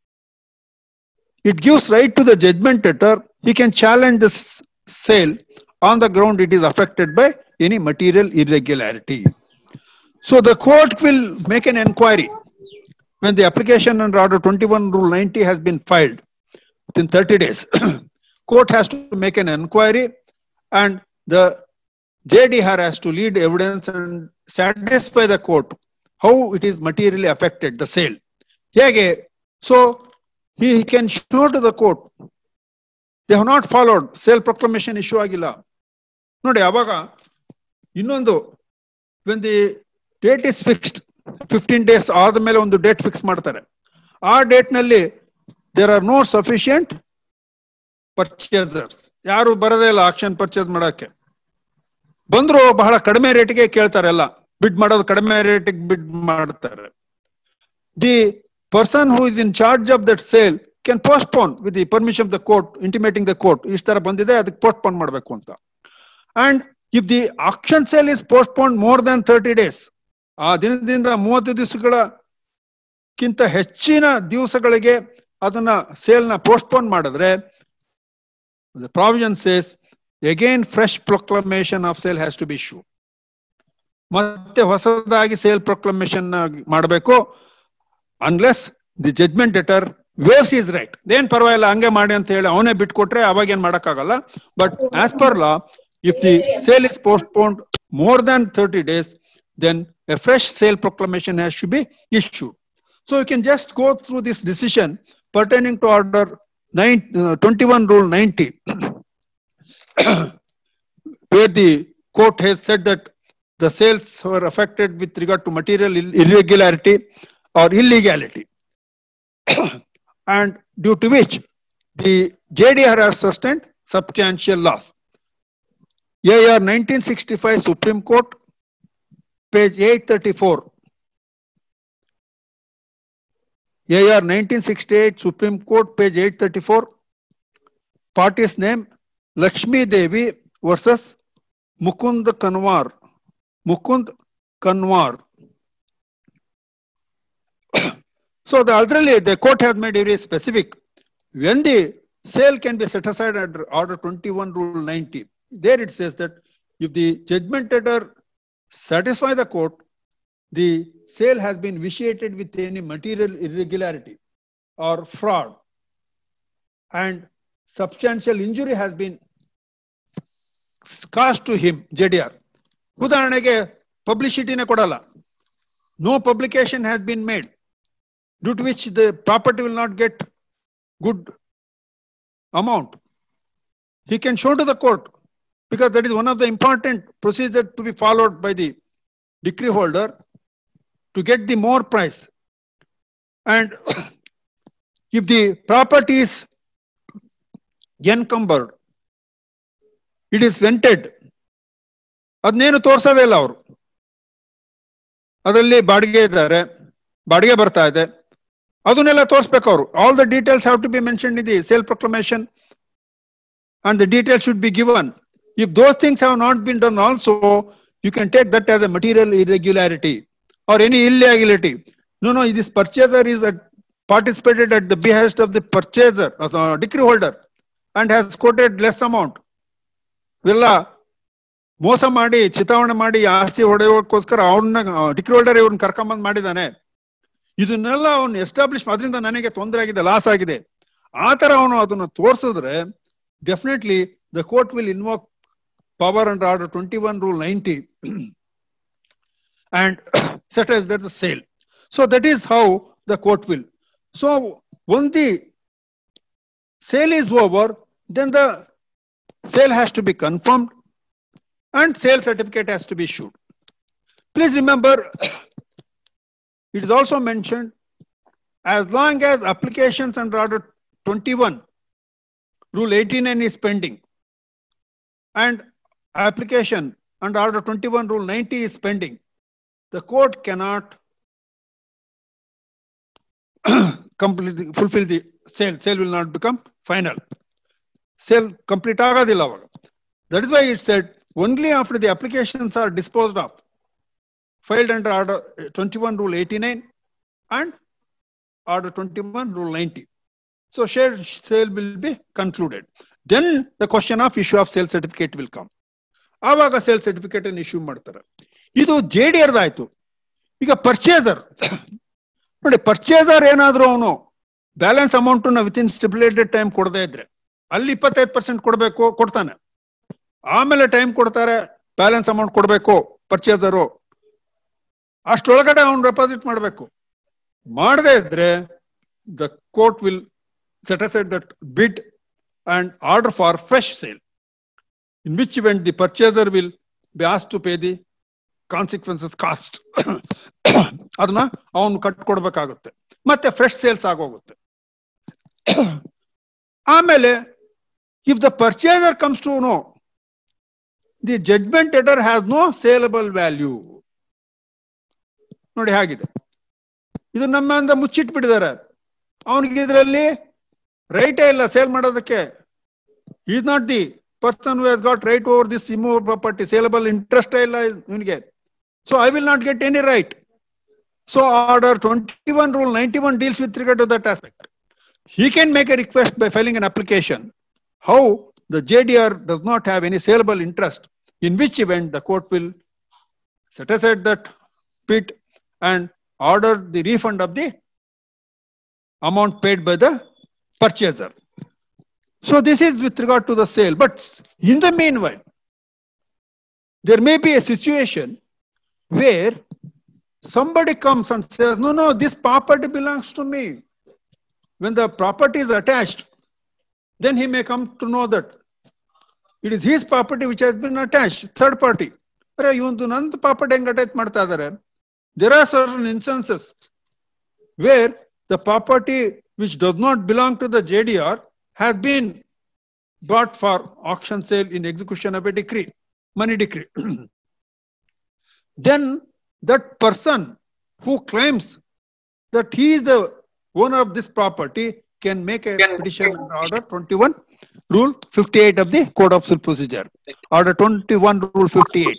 it gives right to the judgment debtor, he can challenge the sale on the ground it is affected by any material irregularity. So the court will make an inquiry when the application under order twenty-one rule ninety has been filed within thirty days. Court has to make an inquiry and the J D R has to lead evidence and satisfy the court how it is materially affected the sale. Hege, so he can show to the court they have not followed sale proclamation issue agilla. ನೋಡಿ ಅವಾಗ ಇನ್ನೊಂದು when the date is fixed fifteen days ಆದ್ಮೇಲೆ ಒಂದು date fix ಮಾಡ್ತಾರೆ. ಆ date ನಲ್ಲಿ there are no sufficient purchasers, ಯಾರು ಬರದೇ ಇಲ್ಲ ಆಕ್ಷನ್ ಪರ್ಚೇಸ್ ಮಾಡಕ್ಕೆ. ಬಂದ್ರು ಬಹಳ ಕಡಿಮೆ ರೇಟ್ಗೆ ಕೇಳ್ತಾರೆ, ಎಲ್ಲ ಬಿಡ್ ಮಾಡೋದು ಕಡಿಮೆ ರೇಟಿಗೆ ಬಿಡ್ ಮಾಡ್ತಾರೆ. The person who is in charge of that sale can postpone with the permission of the court, intimating the court ಇಷ್ಟ ತರ ಬಂದಿದೆ ಅದಕ್ಕೆ ಪೋಸ್ಟ್ಪೋನ್ ಮಾಡಬೇಕು ಅಂತ. And if the auction sale is postpone more than thirty days, ಆ ದಿನದಿಂದ ಮೂವತ್ತು ದಿವಸಗಳಕ್ಕಿಂತ ಹೆಚ್ಚಿನ ದಿವಸಗಳಿಗೆ ಅದನ್ನ ಸೇಲ್ ನ ಪೋಸ್ಟ್ಪೋನ್ ಮಾಡಿದ್ರೆ the provision says again fresh proclamation of sale has to be issued. ಮತ್ತೆ ಹೊಸದಾಗಿ ಸೇಲ್ ಪ್ರೊಕ್ಲಮೇಷನ್ ಮಾಡಬೇಕು, unless the judgment debtor waives is right. ಏನ್ ಪರವಾಗಿಲ್ಲ ಹಂಗೆ ಮಾಡಿ ಅಂತ ಹೇಳಿ ಅವನೇ ಬಿಟ್ಕೊಟ್ರೆ ಅವಾಗ ಏನ್ ಮಾಡಕ್ಕಾಗಲ್ಲ. But as per law if the sale is postponed more than thirty days then a fresh sale proclamation has to be issued. So you can just go through this decision pertaining to order nine, uh, twenty-one rule ninety where the court has said that the sales were affected with regard to material irregularity or illegality and due to which the J D R has sustained substantial loss. A R nineteen sixty-five Supreme Court, page eight thirty-four. A R nineteen sixty-eight Supreme Court, page eight thirty-four. Party's name Lakshmi Devi versus Mukund Kanwar. Mukund Kanwar. So the already the court has made very specific when the sale can be set aside under order twenty-one rule ninety. There it says that if the judgment debtor satisfy the court, the sale has been vitiated with any material irregularity or fraud and substantial injury has been caused to him, J D R. ಉದಾಹರಣೆಗೆ ಪಬ್ಲಿಸಿಟಿನೇ ಕೊಡಲ್ಲ, no publication has been made, due to which the property will not get good amount. He can show to the court, because that is one of the important procedures to be followed by the decree holder to get the more price. And if the property is encumbered, it is rented, ಅದನ್ನೇನು ತೋರಿಸೋದೇ ಇಲ್ಲ ಅವರು. ಅದರಲ್ಲಿ ಬಾಡಿಗೆ ಇದ್ದಾರೆ, ಬಾಡಿಗೆ ಬರ್ತಾ ಇದೆ, ಅದನ್ನೆಲ್ಲ ತೋರಿಸ್ಬೇಕು ಅವರು. All the details have to be mentioned in the sale proclamation and the details should be given. If those things have not been done also, you can take that as a material irregularity or any illegality. No, no, this purchaser is a, participated at the behest of the purchaser, as a decree holder, and has quoted less amount. Villa ಮೋಸ ಮಾಡಿ ಚಿತಾವಣೆ ಮಾಡಿ ಆಸ್ತಿ ಹೊಡೆಯೋಕ್ಕೋಸ್ಕರ ಅವನ್ನ decree holder ಇವ್ರನ್ನ ಕರ್ಕೊಂಬಂದ್ ಮಾಡಿದಾನೆ. ಇದನ್ನೆಲ್ಲ ಅವನು establish, ಅದರಿಂದ ನನಗೆ ತೊಂದರೆ ಆಗಿದೆ, ಲಾಸ್ ಆಗಿದೆ, ಆ ತರ ಅವನು ಅದನ್ನ ತೋರಿಸಿದ್ರೆ definitely the court will invoke power under order twenty-one rule ninety and set as that the sale. So that is how the court will. So when the sale is over, then the sale has to be confirmed and sale certificate has to be issued. Please remember, it is also mentioned, as long as applications under order twenty-one rule eighty-nine is pending and application under order twenty-one rule ninety is pending, the court cannot completely fulfill the sale. Sale will not become final. Sale complete agadilla avaga. That is why it said only after the applications are disposed of, filed under order twenty-one rule eighty-nine and order twenty-one rule ninety. So share sale will be concluded. Then the question of issue of sale certificate will come. ಆವಾಗ sale certificate ಅನ್ನು issue ಮಾಡ್ತಾರೆ. ಇದು J D R ಆಯ್ತು. ಈಗ purchaser ನೋಡಿ, purchaser ಏನಾದ್ರು ಅವನು balance amount ನ ವಿತ್ ಇನ್ ಸ್ಟಿಪ್ಯುಲೇಟೆಡ್ ಟೈಮ್ ಕೊಡದೇ ಇದ್ರೆ ಅಲ್ಲಿ ಇಪ್ಪತ್ತೈದು ಪರ್ಸೆಂಟ್ ಕೊಡಬೇಕು, ಕೊಡ್ತಾನೆ. ಆಮೇಲೆ ಟೈಮ್ ಕೊಡ್ತಾರೆ, ಬ್ಯಾಲೆನ್ಸ್ ಅಮೌಂಟ್ ಕೊಡಬೇಕು ಪರ್ಚೇಸರು, ಅಷ್ಟೊಳಗಡೆ ಅವನು ಡೆಪಾಸಿಟ್ ಮಾಡಬೇಕು. ಮಾಡದೇ ಇದ್ರೆ the court will set aside that bid and order for fresh sale. in which event the purchaser will be asked to pay the consequences cost. ಅದನ್ನ ಅವನು ಕಟ್ಕೊಡ್ಬೇಕಾಗುತ್ತೆ, ಮತ್ತೆ ಫ್ರೆಶ್ ಸೇಲ್ಸ್ ಆಗೋಗುತ್ತೆ. ಆಮೇಲೆ if the purchaser comes to know the judgment debtor has no saleable value, ನೋಡಿ ಹೇಗಿದೆ, ಇದು ನಮ್ಮಿಂದ ಮುಚ್ಚಿಟ್ಬಿಟ್ಟಿದ್ದಾರೆ, ಅವನಿಗೆ ಇದರಲ್ಲಿ ರೈಟೇ ಇಲ್ಲ ಸೇಲ್ ಮಾಡೋದಕ್ಕೆ. he is not the person who has got right over this immovable property, saleable interest ಇಲ್ಲ ಇವನಿಗೆ. So I will not get any right. So order twenty-one rule ninety-one deals with regard to that aspect. He can make a request by filing an application how the J D R does not have any saleable interest, in which event the court will set aside that bid and order the refund of the amount paid by the purchaser. So this is with regard to the sale. But in the meanwhile, there may be a situation where somebody comes and says, no, no, this property belongs to me. When the property is attached, then he may come to know that it is his property which has been attached, third party. There are certain instances where the property which does not belong to the J D R has been bought for auction sale in execution of a decree, money decree. Then that person who claims that he is the owner of this property can make a petition under order twenty-one rule fifty-eight of the Code of Civil Procedure. Order twenty-one rule fifty-eight.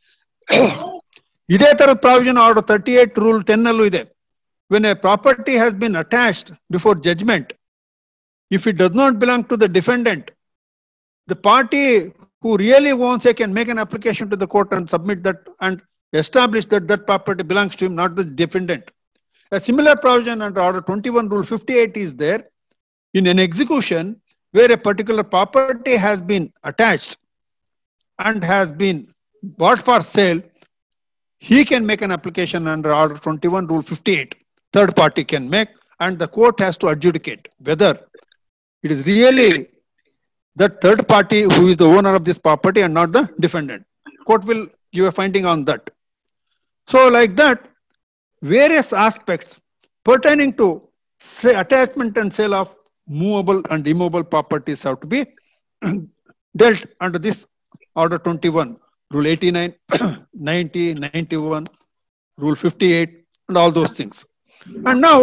Ide tara provision order thirty-eight rule ten allu ide. When a property has been attached before judgment, if it does not belong to the defendant, the party who really owns it can make an application to the court and submit that and establish that that property belongs to him, not the defendant. A similar provision under order twenty-one rule fifty-eight is there in an execution where a particular property has been attached and has been bought for sale. He can make an application under order twenty-one rule fifty-eight. Third party can make, and the court has to adjudicate whether it is really that third party who is the owner of this property and not the defendant. Court will give a finding on that. So like that, various aspects pertaining to say attachment and sale of movable and immovable properties have to be dealt under this order twenty-one, rule eighty-nine, ninety, ninety-one, rule fifty-eight, and all those things. And now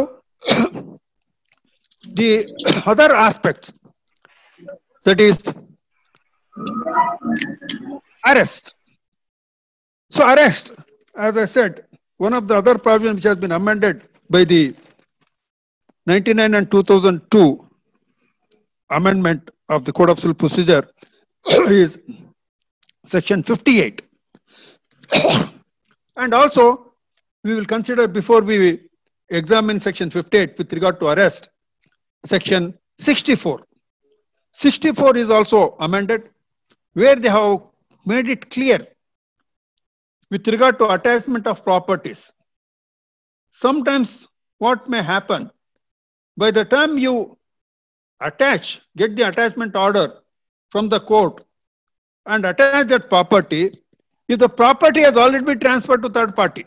the other aspects, that is arrest. So arrest, as I said, one of the other provisions which has been amended by the ninety-nine and two thousand two amendment of the Code of Civil Procedure is section fifty-eight. And also we will consider, before we examine section fifty-eight with regard to arrest, section sixty-four. sixty-four is also amended, where they have made it clear with regard to attachment of properties. Sometimes what may happen, by the time you attach, get the attachment order from the court and attach that property, if the property has already been transferred to third party.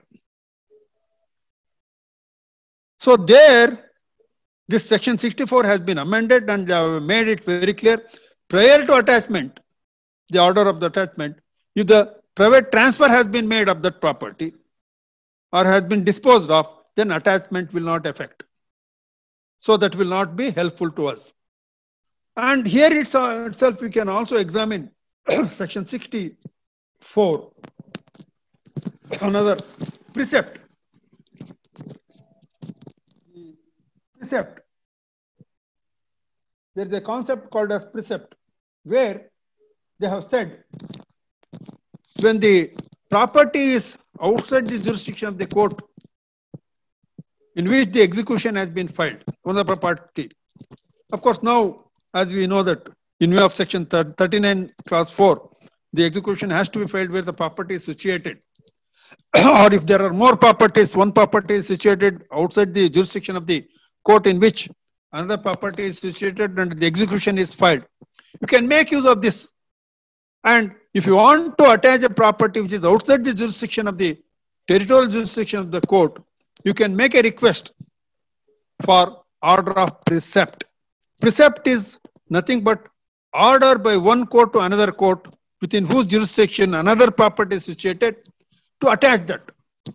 So there, this section sixty-four has been amended and they have made it very clear. Prior to attachment, the order of the attachment, if the private transfer has been made of that property or has been disposed of, then attachment will not affect. So that will not be helpful to us. And here it's, uh, itself we can also examine section sixty-four, another precept. Precept. There is a concept called as precept, where they have said when the property is outside the jurisdiction of the court in which the execution has been filed on the property. Of course, now, as we know that in view of section thirty-nine clause four, the execution has to be filed where the property is situated. Or if there are more properties, one property is situated outside the jurisdiction of the court in which another property is situated and the execution is filed. You can make use of this And if you want to attach a property which is outside the jurisdiction of the territorial jurisdiction of the court, you can make a request for order of precept. Precept is nothing but order by one court to another court within whose jurisdiction another property is situated to attach that.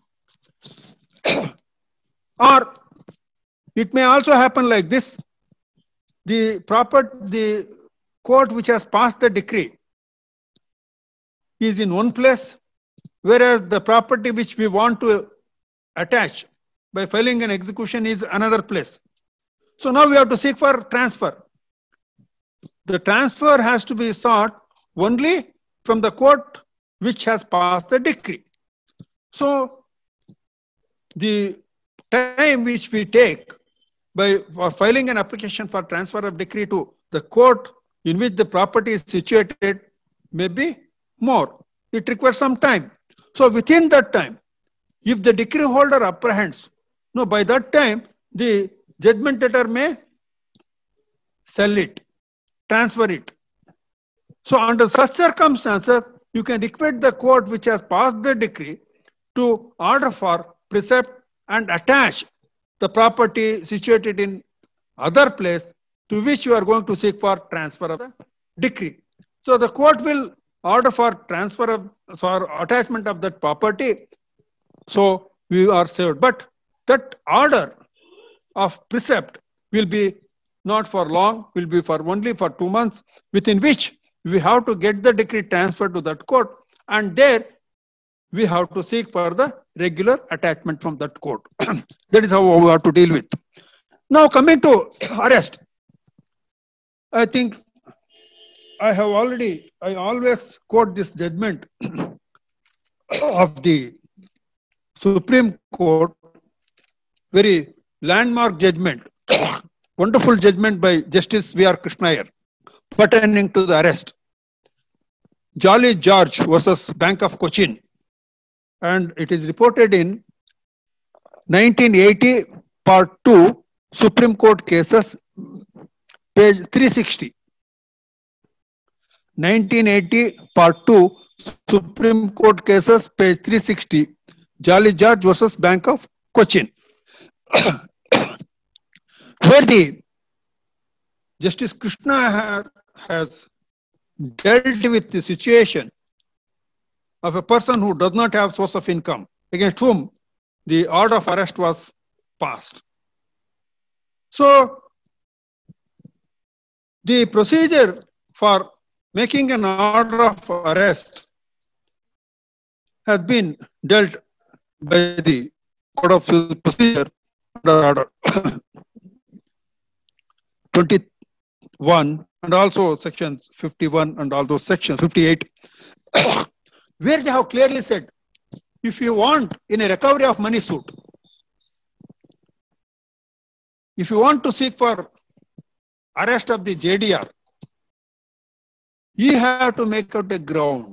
Or it may also happen like this. The proper, the court which has passed the decree is in one place, whereas the property which we want to attach by filing an execution is another place. So now we have to seek for transfer. The transfer has to be sought only from the court which has passed the decree. So the time which we take by for filing an application for transfer of decree to the court in which the property is situated may be more. It requires some time. So within that time, if the decree holder apprehends, no, by that time, the judgment debtor may sell it, transfer it. So under such circumstances, you can request the court which has passed the decree to order for precept and attach the property situated in other place to which you are going to seek for transfer of the decree. So the court will order for transfer of, for attachment of that property. So we are saved. But that order of precept will be not for long, will be for only for two months, within which we have to get the decree transferred to that court, and there we have to seek for the regular attachment from that court. That is how we have to deal with. Now coming to arrest, I think I have already, I always quote this judgment of the Supreme Court, very landmark judgment, wonderful judgment by Justice V R Krishna Iyer pertaining to the arrest. Jolly George versus Bank of Cochin. And it is reported in nineteen eighty, part two, Supreme Court cases, page three sixty. nineteen eighty, part two, Supreme Court cases, page three sixty, Jolly George versus Bank of Cochin. Where the Justice Krishna has dealt with the situation of a person who does not have source of income, against whom the order of arrest was passed. So the procedure for making an order of arrest has been dealt by the Code of Procedure under Order twenty-one and also sections fifty-one and all those sections, fifty-eight, where they have clearly said, if you want in a recovery of money suit, if you want to seek for arrest of the J D R, you have to make out a ground.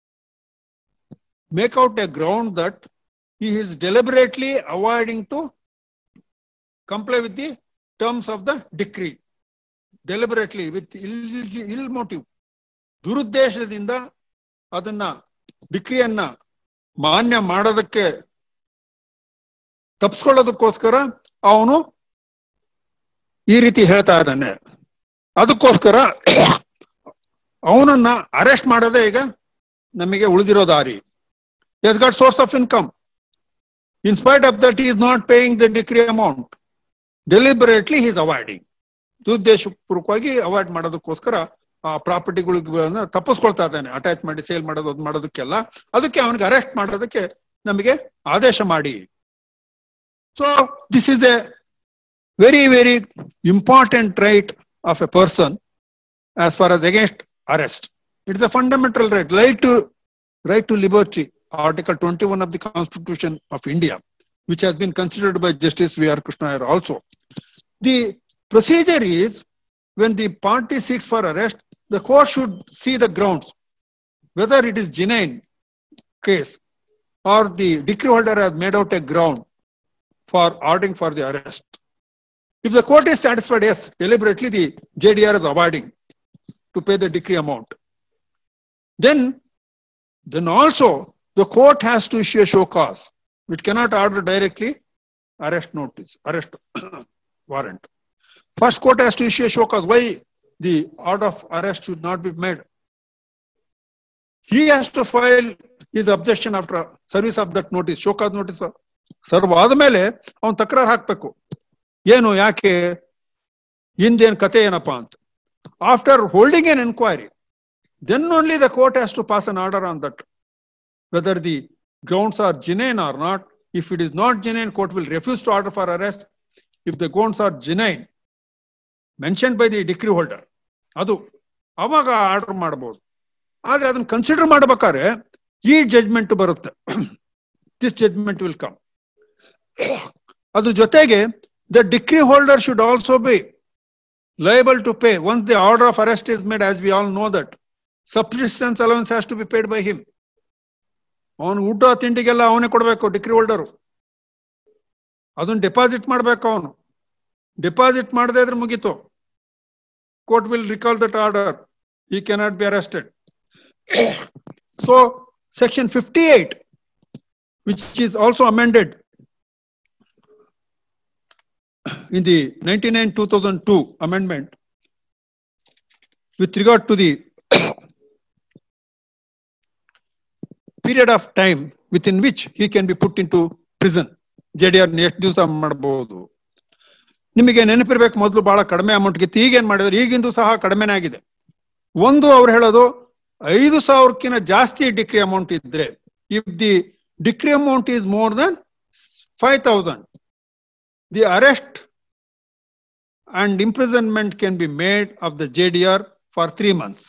Make out a ground that he is deliberately avoiding to comply with the terms of the decree. Deliberately, with ill, ill motive. ದುರುದ್ದೇಶದಿಂದ ಅದನ್ನ ಡಿಕ್ರಿಯನ್ನ ಮಾನ್ಯ ಮಾಡೋದಕ್ಕೆ ತಪ್ಪಿಸ್ಕೊಳ್ಳೋದಕ್ಕೋಸ್ಕರ ಅವನು ಈ ರೀತಿ ಹೇಳ್ತಾ ಇದ್ದಾನೆ. ಅದಕ್ಕೋಸ್ಕರ ಅವನನ್ನ ಅರೆಸ್ಟ್ ಮಾಡೋದೇ ಈಗ ನಮಗೆ ಉಳಿದಿರೋ ದಾರಿ. He has got source of income. In spite of that, he is not paying the decree amount. Deliberately, he is avoiding. ದುರುದ್ದೇಶಪೂರ್ವಕವಾಗಿ ಅವಾಯ್ಡ್ ಮಾಡೋದಕ್ಕೋಸ್ಕರ ಆ ಪ್ರಾಪರ್ಟಿಗಳಿಗೆ ತಪ್ಪಿಸ್ಕೊಳ್ತಾ ಇದ್ದಾನೆ. ಅಟ್ಯಾಚ್ ಮಾಡಿ ಸೇಲ್ ಮಾಡೋದು ಅದು ಮಾಡೋದಕ್ಕೆಲ್ಲ, ಅದಕ್ಕೆ ಅವನಿಗೆ ಅರೆಸ್ಟ್ ಮಾಡೋದಕ್ಕೆ ನಮಗೆ ಆದೇಶ ಮಾಡಿ. So this is a very very important right of a person as far as against arrest. It is a fundamental right, right to right to liberty, Article twenty-one of the Constitution of India, which has been considered by Justice V R Krishna Iyer also. The procedure is, when the party seeks for arrest, the court should see the grounds, whether it is genuine case or the decree holder has made out a ground for ordering for the arrest. If the court is satisfied, yes, deliberately the J D R is avoiding to pay the decree amount. Then, then also the court has to issue a show cause. It cannot order directly arrest notice, arrest warrant. First, court has to issue a show cause. Why the order of arrest should not be made? He has to file his objection after service of that notice, show cause notice. Serve ಆದ್ಮೇಲೆ ಅವನ್ ತಕರಾರು ಹಾಕ್ಬೇಕು, ಏನು ಯಾಕೆ ಹಿಂದೇನ್ ಕತೆ ಏನಪ್ಪಾ ಅಂತ. After holding an enquiry, then only the court has to pass an order on that, whether the grounds are genuine or not. If it is not genuine, court will refuse to order for arrest. If the grounds are genuine, mentioned by the decree holder, ಅದು ಅವಾಗ order ಮಾಡಬಹುದು. ಆದ್ರೆ ಅದನ್ನ consider ಮಾಡಬೇಕಾದ್ರೆ ಈ judgment ಬರುತ್ತೆ. This judgment will come. ಅದ್ರ ಜೊತೆಗೆ the decree holder should also be liable to pay once the order of arrest is made. As we all know that subsistence allowance has to be paid by him. ಅವನು ಊಟ ತಿಂಡಿಗೆಲ್ಲ ಅವನೇ ಕೊಡ್ಬೇಕು decree holder. ಅದನ್ನ deposit ಮಾಡ್ಬೇಕು ಅವನು. Deposit ಮಾಡದೇ ಇದ್ರೆ ಮುಗೀತು. Court will recall that order. He cannot be arrested. So section fifty-eight, which is also amended in the ninety-nine two thousand two amendment, with regard to the period of time within which he can be put into prison. J D R ಎಷ್ಟು ದಿವಸ ಮಾಡಬಹುದು? ನಿಮಗೆ ನೆನಪಿರ್ಬೇಕು, ಮೊದಲು ಬಹಳ ಕಡಿಮೆ amount ಗಿತ್ತು. ಈಗೇನ್ ಮಾಡಿದ್ರು, ಈಗಿಂದು ಸಹ ಕಡಿಮೆನೇ ಆಗಿದೆ. ಒಂದು ಅವ್ರು ಹೇಳೋದು ಐದು ಸಾವಿರಕ್ಕಿಂತ ಜಾಸ್ತಿ ಡಿಕ್ರಿ ಅಮೌಂಟ್ ಇದ್ರೆ, if the decree amount is more than five thousand, the arrest and imprisonment can be made of the J D R for three months.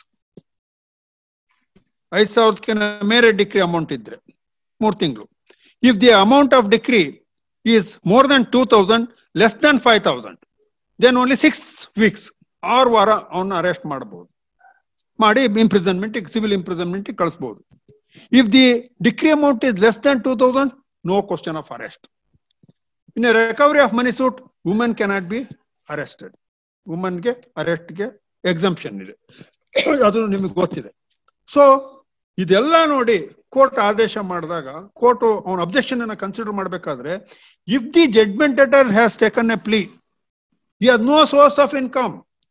ಐದು ಸಾವಿರಕ್ಕಿಂತ ಮೇರೆ ಡಿಕ್ರಿ ಅಮೌಂಟ್ ಇದ್ರೆ ಮೂರು ತಿಂಗಳು. If the amount of decree is more than two thousand, less than five thousand, then only six weeks ಆರು ವಾರ ಅವನ್ನ arrest ಮಾಡಬಹುದು, ಮಾಡಿ ಇಂಪ್ರಿಸನ್ಮೆಂಟ್, ಸಿವಿಲ್ ಇಂಪ್ರಿಸನ್ಮೆಂಟ್ ಕಳಿಸಬಹುದು. If the decree amount is less than two thousand, no question of arrest. In recovery of money suit, woman cannot be arrested. ವುಮನ್ಗೆ ಅರೆಸ್ಟ್ಗೆ exemption ಇದೆ, ಅದು ನಿಮಗೆ ಗೊತ್ತಿದೆ. ಸೊ ಇದೆಲ್ಲ ನೋಡಿ ಕೋರ್ಟ್ ಆದೇಶ ಮಾಡಿದಾಗ, ಕೋರ್ಟ್ ಅವನ ಅಬ್ಜೆಕ್ಷನ್ ಅನ್ನ ಕನ್ಸಿಡರ್ ಮಾಡಬೇಕಾದ್ರೆ, if the judgment debtor has taken a plea, he has no source of income.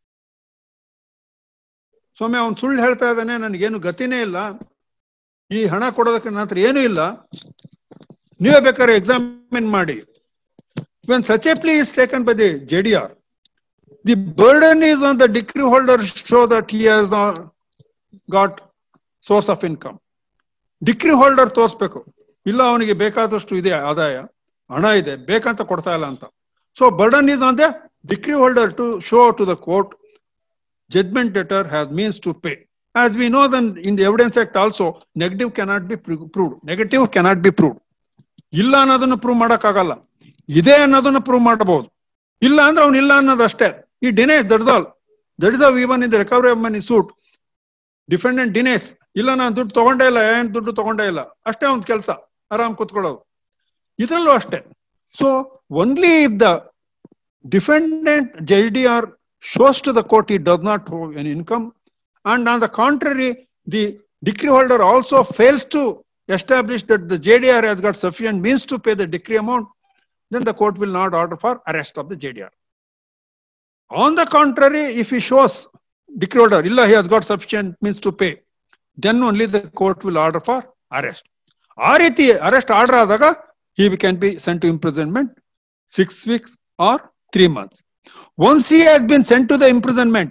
ಸ್ವಾಮಿ ಅವನು ಸುಳ್ಳು ಹೇಳ್ತಾ ಇದ್ದಾನೆ, ನನಗೇನು ಗತಿನೇ ಇಲ್ಲ, ಈ ಹಣ ಕೊಡೋದಕ್ಕೆ ನನ್ನ ಹತ್ರ ಏನೂ ಇಲ್ಲ, ನೀವೇ ಬೇಕಾದ್ರೆ ಎಕ್ಸಾಮಿನ್ ಮಾಡಿ. When such a plea is taken by the J D R, the burden is on the decree holder to show that he has not got source of income. Decree holder ತೋರಿಸ್ಬೇಕು, ಇಲ್ಲ ಅವನಿಗೆ ಬೇಕಾದಷ್ಟು ಇದೆ, ಆದಾಯ, ಹಣ ಇದೆ, ಬೇಕಂತ ಕೊಡ್ತಾ ಇಲ್ಲ ಅಂತ. So burden is on the decree holder to show to the court judgment debtor has means to pay. As we know, then in the Evidence Act also, negative cannot be proved. Negative cannot be proved. ಇಲ್ಲ ಅನ್ನೋದನ್ನು prove ಮಾಡಕ್ಕಾಗಲ್ಲ, ಇದೆ ಅನ್ನೋದನ್ನ prove ಮಾಡಬಹುದು. ಇಲ್ಲ ಅಂದ್ರೆ ಅವ್ನು ಇಲ್ಲ ಅನ್ನೋದಷ್ಟೇ. ಈ denies, that is all. That is how even in the recovery of money suit, defendant denies, ಇಲ್ಲ ನಾನು ದುಡ್ಡು ತಗೊಂಡೇ ಇಲ್ಲ, ಏನ್ ದುಡ್ಡು ತಗೊಂಡೇ ಇಲ್ಲ, ಅಷ್ಟೇ ಒಂದು ಕೆಲಸ, ಆರಾಮ್ ಕೂತ್ಕೊಳ್ಳೋದು. ಇದರಲ್ಲೂ ಅಷ್ಟೇ. So only if the defendant J D R shows to the court he does not have any income, and on the contrary, the decree holder also fails to establish that the J D R has got sufficient means to pay the decree amount, then the court will not order for arrest of the J D R. On the contrary, if he shows decree holder illa he has got sufficient means to pay, then only the court will order for arrest. ಆ ರೀತಿ arrest order ಆದಾಗ he can be sent to imprisonment six weeks or three months. Once he has been sent to the imprisonment,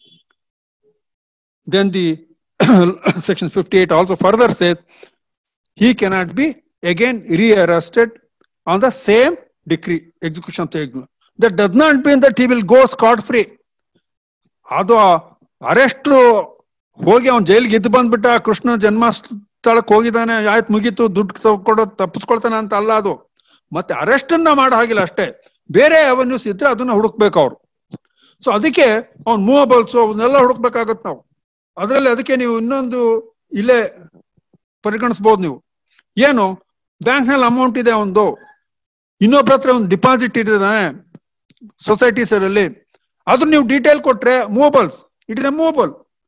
then the section fifty-eight also further says he cannot be again re-arrested on the same decree, execution of the decree. That does not mean that he will go scot-free. ಅದು arrest ಹೋಗಿ ಅವನು ಜೈಲಿಗೆ ಇದ್ದು ಬಂದ್ಬಿಟ್ಟ, ಕೃಷ್ಣ ಜನ್ಮಸ್ಥಳಕ್ಕೆ ಹೋಗಿದ್ದಾನೆ, ಆಯ್ತು ಮುಗೀತು, ದುಡ್ಡು ತಗೊಡೋದು ತಪ್ಪಿಸ್ಕೊಳ್ತಾನೆ ಅಂತ ಅಲ್ಲ ಅದು. ಮತ್ತೆ ಅರೆಸ್ಟ್ ಅನ್ನ ಮಾಡೋ ಹಾಗಿಲ್ಲ ಅಷ್ಟೇ, ಬೇರೆ ಅವನ್ಯೂಸ್ ಇದ್ರೆ ಅದನ್ನ ಹುಡುಕ್ಬೇಕು ಅವರು. ಸೊ ಅದಕ್ಕೆ ಅವ್ನು ಮೂವಬಲ್ಸ್ ಅವನ್ನೆಲ್ಲ ಹುಡುಕ್ಬೇಕಾಗತ್ತೆ ನಾವು. ಅದರಲ್ಲಿ ಅದಕ್ಕೆ ನೀವು ಇನ್ನೊಂದು ಇಲ್ಲೇ ಪರಿಗಣಿಸ್ಬೋದು. ನೀವು ಏನು ಬ್ಯಾಂಕ್ನಲ್ಲಿ ಅಮೌಂಟ್ ಇದೆ ಒಂದು, ಇನ್ನೊಬ್ಬರ ಹತ್ರ ಒಂದು ಡಿಪಾಸಿಟ್ ಇಟ್ಟಿದ್ದಾನೆ ಸೊಸೈಟೀಸ್ ಅಲ್ಲಿ, ಅದ್ರ ನೀವು ಡೀಟೇಲ್ ಕೊಟ್ರೆ movables, it is a movable.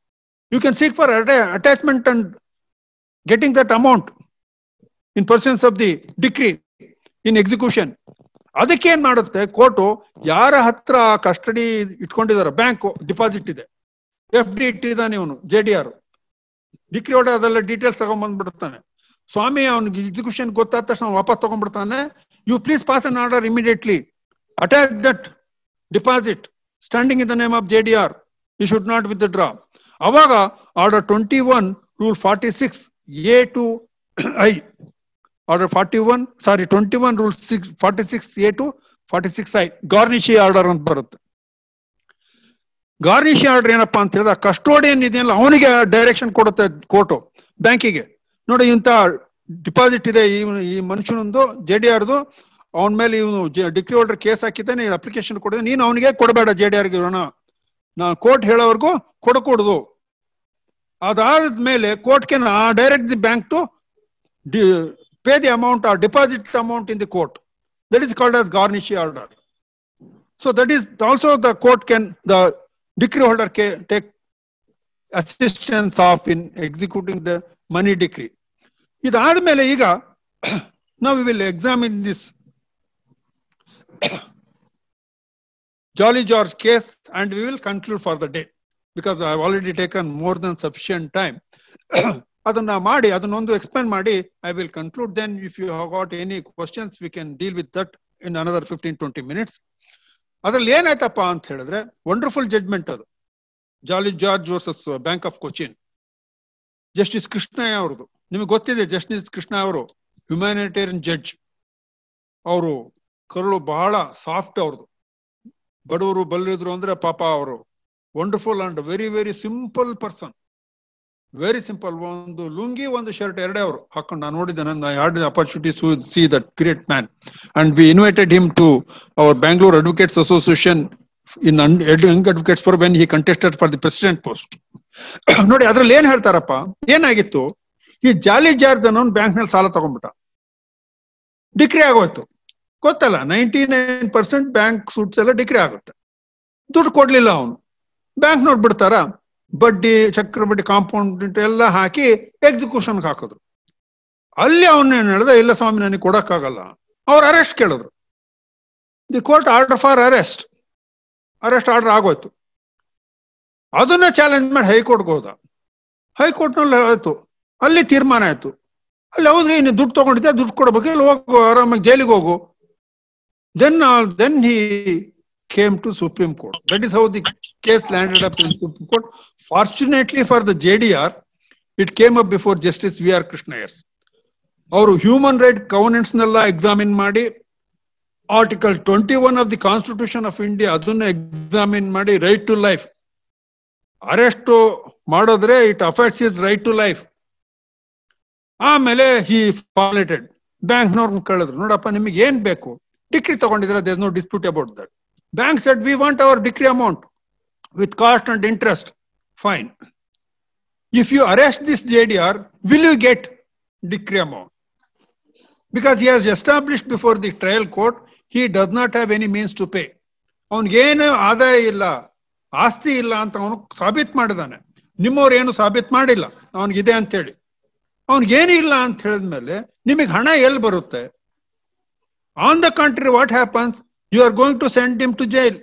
You can seek for atta- attachment and getting that amount in pursuance of the decree in execution. ಅದಕ್ಕೆ ಏನ್ ಮಾಡುತ್ತೆ ಕೋರ್ಟು, ಯಾರ ಹತ್ರ ಕಸ್ಟಡಿ ಇಟ್ಕೊಂಡಿದಾರ, ಬ್ಯಾಂಕ್ ಡಿಪಾಸಿಟ್ ಇದೆ, ಎಫ್ ಡಿ ಇಟ್ಟಿದ್ದಾನೆ ಇವನು ಜೆ ಡಿ ಆರ್, ಡಿಗ್ರಿ ಹೊಡೆ ಅದೆಲ್ಲ ಡೀಟೇಲ್ಸ್ ತಗೊಂಡ್ಬಂದ್ಬಿಡ್ತಾನೆ. ಸ್ವಾಮಿ ಅವನಿಗೆ ಎಕ್ಸಿಕ್ಯೂಷನ್ ಗೊತ್ತಾದ ತಕ್ಷಣ ವಾಪಸ್ ತಗೊಂಡ್ಬಿಡ್ತಾನೆ. You please pass an order immediately, attach that deposit standing in the name of J D R, you should not withdraw. ಅವಾಗ order twenty one rule forty six A to I, order forty one sorry twenty one rule six forty six A to forty six I garnishee order ಅಂತ ಬರುತ್ತೆ. ಗಾರ್ನಿಶಿ order ಏನಪ್ಪಾ ಅಂತ ಹೇಳಿದ್ರೆ, custodian ಇದೆಯಲ್ಲ ಅವನಿಗೆ direction ಕೊಡುತ್ತೆ court ಬ್ಯಾಂಕಿಗೆ. ನೋಡಿ, ಇಂಥ ಡಿಪಾಸಿಟ್ ಇದೆ ಈ ಈ ಮನುಷ್ಯನೊಂದು ಜೆ ಡಿ ಆರ್ದು, ಅವನ ಮೇಲೆ ಇವನು ಡಿಗ್ರಿ ಹೋಲ್ಡರ್ ಕೇಸ್ ಹಾಕಿದ್ದಾನೆ, ಅಪ್ಲಿಕೇಶನ್ ಕೊಡಿದೆ, ನೀನು ಅವನಿಗೆ ಕೊಡಬೇಡ ಜೆ ಡಿ ಆರ್ಗೆ, ನಾನು ಕೋರ್ಟ್ ಹೇಳೋವರೆಗೂ ಕೊಡಕೂಡದು. ಅದಾದ್ಮೇಲೆ court can direct the bank to pay the amount or deposit the amount in the court. That is called as garnishi order. So that is also the court can, the decree holder can take assistance of in executing the money decree. ಇದಾದ್ಮೇಲೆ ಈಗ now we will examine this Jolly George case and we will conclude for the day because I have already taken more than sufficient time. ಅದನ್ನ ಮಾಡಿ ಅದನ್ನೊಂದು explain ಮಾಡಿ I will conclude. Then if you have got any questions we can deal with that in another fifteen twenty minutes. ಅದ್ರಲ್ಲಿ ಏನಾಯ್ತಪ್ಪ ಅಂತ ಹೇಳಿದ್ರೆ, wonderful judgment ಅದು, Jolly George versus Bank of Cochin. Justice Krishna Iyer ಅವ್ರದ್ದು ನಿಮಗೆ ಗೊತ್ತಿದೆ. ಜಸ್ಟಿಸ್ ಕೃಷ್ಣ ಅವರು ಹ್ಯುಮ್ಯಾನಿಟೇರಿಯನ್ ಜಡ್ಜ್. ಅವರು ಕರುಳು ಬಹಳ ಸಾಫ್ಟ್, ಅವ್ರದ್ದು ಬಡವರು ಬಲ್ಲಿದ್ರು ಅಂದ್ರೆ ಪಾಪ ಅವರು wonderful and very very simple person, very simple. ಒಂದು ಲುಂಗಿ ಒಂದು ಶರ್ಟ್ ಎರಡೇ ಅವರು ಹಾಕೊಂಡು ನಾನು ನೋಡಿದ್ದೆ. ನನ್ನ I had the opportunity to see that great man and we invited him to our Bangalore advocates association in young advocates for when he contested for the president post. ನೋಡಿ ಅದ್ರಲ್ಲಿ ಏನ್ ಹೇಳ್ತಾರಪ್ಪ, ಏನಾಗಿತ್ತು, ಈ ಜಾಲಿ ಜಾರ್ಜ್ ಅನ್ನೋನ್ ಬ್ಯಾಂಕ್ ನಲ್ಲಿ ಸಾಲ ತಗೊಂಡ್ಬಿಟ್ಟ, decree ಆಗೋಯ್ತು. ಗೊತ್ತಲ್ಲ, ninety nine percent bank suits ಎಲ್ಲ ಡಿಕ್ರಿ ಆಗುತ್ತೆ. ದುಡ್ಡು ಕೊಡ್ಲಿಲ್ಲ ಅವನು, ಬ್ಯಾಂಕ್ ನೋಡ್ಬಿಡ್ತಾರ, ಬಡ್ಡಿ ಚಕ್ರಬಡ್ಡಿ ಕಾಂಪೌಂಡ್ ಎಲ್ಲ ಹಾಕಿ ಎಕ್ಸಿಕ್ಯೂಷನ್ಗೆ ಹಾಕಿದ್ರು. ಅಲ್ಲಿ ಅವನೇನು ಹೇಳ್ದ, ಇಲ್ಲ ಸ್ವಾಮಿ ನನಗೆ ಕೊಡಕ್ಕಾಗಲ್ಲ. ಅವ್ರು ಅರೆಸ್ಟ್ ಕೇಳಿದ್ರು. The court order for arrest, arrest order ಆಗೋಯ್ತು. ಅದನ್ನ ಚಾಲೆಂಜ್ ಮಾಡಿ ಹೈಕೋರ್ಟ್ಗೆ ಹೋದ. ಹೈಕೋರ್ಟ್ನಲ್ಲಿ ಆಯ್ತು, ಅಲ್ಲಿ ತೀರ್ಮಾನ ಆಯ್ತು. ಅಲ್ಲಿ ಹೌದ್ರಿ, ನೀನು ದುಡ್ಡು ತಗೊಂಡಿದ್ದೆ, ದುಡ್ಡು ಕೊಡ್ಬೇಕು, ಇಲ್ಲಿ ಹೋಗು, ಆರಾಮಾಗಿ ಜೈಲಿಗೆ ಹೋಗು. Then then he came to Supreme Court. That is how the case landed up in Supreme Court. Fortunately for the J D R, it came up before Justice V R Krishnayars. Our human right covenants nalla examine ಮಾಡಿ, Article twenty-one of the Constitution of India ಅದನ್ನ examine ಮಾಡಿ, right to life. Arrest ಮಾಡಿದ್ರೆ it affects his right to life. ಆಮೇಲೆ he violated. ಬ್ಯಾಂಕ್ನವ್ರು ಕೇಳಿದ್ರು, ನೋಡಪ್ಪ ನಿಮಗೆ ಏನ್ ಬೇಕು, ಡಿಕ್ರಿ ತಗೊಂಡಿದ್ರೆ there is no dispute about that. Bank said, we want our decree amount with cost and interest. Fine. If you arrest this J D R, will you get decree amount? Because he has established before the trial court, he does not have any means to pay. ಅವನಿಗೇನು ಆದಾಯ ಇಲ್ಲ, ಆಸ್ತಿ ಇಲ್ಲ ಅಂತ ಅವನು ಸಾಬೀತ್ ಮಾಡಿದಾನೆ. ನಿಮ್ಮವ್ರು ಏನು ಸಾಬೀತ್ ಮಾಡಿಲ್ಲ ಅವನಿಗಿದೆ ಅಂತೇಳಿ. ಅವನಿಗೇನು ಇಲ್ಲ ಅಂತ ಹೇಳಿದ್ಮೇಲೆ ನಿಮಗೆ ಹಣ ಎಲ್ಲಿ ಬರುತ್ತೆ? On the contrary, what happens? You are going to send him to jail,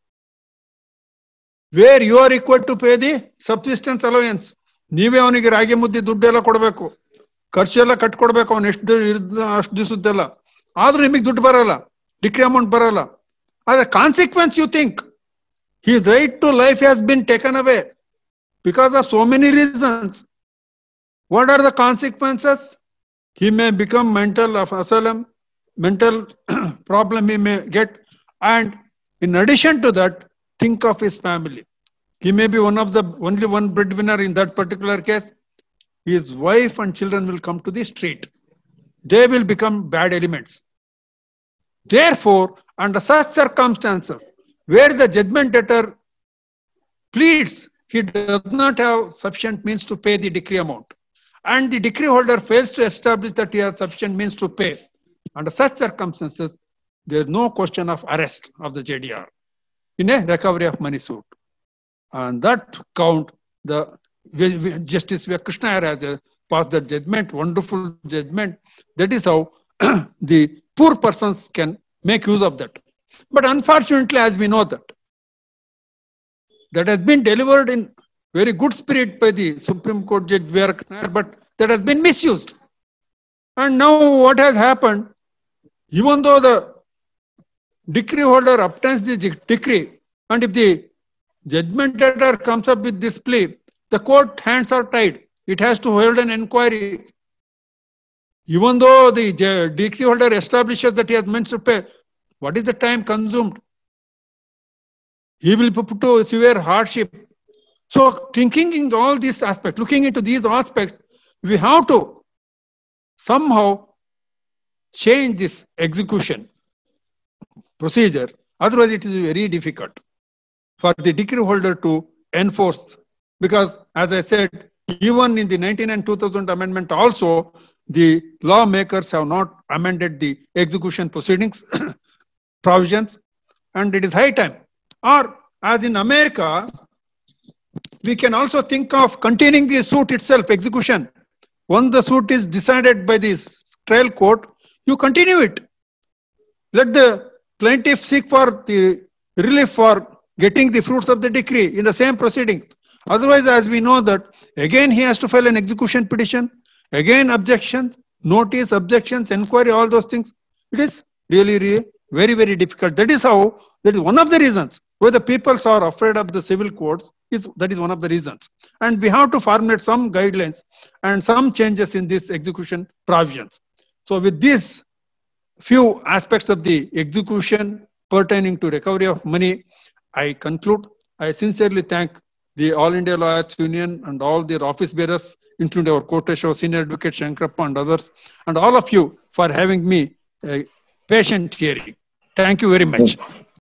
where you are required to pay the subsistence allowance. ನೀವೇ ಅವನಿಗೆ ರಾಗಿ ಮುದ್ದೆ ದುಡ್ಡೆಲ್ಲ ಕೊಡಬೇಕು, ಖರ್ಚು ಎಲ್ಲ ಕಟ್ಕೊಡ್ಬೇಕು, ಅವನು ಎಷ್ಟು ಅಷ್ಟು ದಿವಸದ್ದೆಲ್ಲ. ಆದ್ರೂ ನಿಮಗೆ ದುಡ್ಡು ಬರಲ್ಲ, ಡಿಕ್ರಿ ಅಮೌಂಟ್ ಬರಲ್ಲ. ಆದ್ರೆ consequence you think his right to life has been taken away because of so many reasons. What are the consequences? He may become mental of asylum, mental problem he may get. And in addition to that, think of his family. He may be one of the only one breadwinner in that particular case. His wife and children will come to the street. They will become bad elements. Therefore, under such circumstances, where the judgment debtor pleads, he does not have sufficient means to pay the decree amount, and the decree holder fails to establish that he has sufficient means to pay. Under such circumstances, there is no question of arrest of the J D R in a recovery of money suit. On that count, the Justice V. Krishna Iyer has uh, passed that judgment, wonderful judgment. That is how the poor persons can make use of that. But unfortunately, as we know that, that has been delivered in very good spirit by the Supreme Court Judge V R Krishna Iyer, but that has been misused. And now what has happened, even though the decree holder obtains the decree, and if the judgment debtor comes up with this plea, the court hands are tied. It has to hold an inquiry. Even though the decree holder establishes that he has meant to pay, what is the time consumed? He will be put to severe hardship. So thinking in all these aspects, looking into these aspects, we have to somehow change this execution procedure. Otherwise, it is very difficult for the decree holder to enforce. Because, as I said, even in the ninety-nine two thousand amendment also, the lawmakers have not amended the execution proceedings provisions, and it is high time. Or, as in America, we can also think of continuing the suit itself, execution. Once the suit is decided by the trial court, you continue it. Let the plaintiff seek for the relief for getting the fruits of the decree in the same proceeding. Otherwise, as we know that, again he has to file an execution petition, again objections, notice, objections, inquiry, all those things. It is really, really very, very difficult. That is how, that is one of the reasons why the people are afraid of the civil courts. Is, that is one of the reasons. And we have to formulate some guidelines and some changes in this execution provisions. So with these few aspects of the execution pertaining to recovery of money, I conclude. I sincerely thank the All India Lawyers Union and all their office bearers, including our Koteshwar, Senior Advocate Shankarappa and others, and all of you for having me a patient hearing. Thank you very much.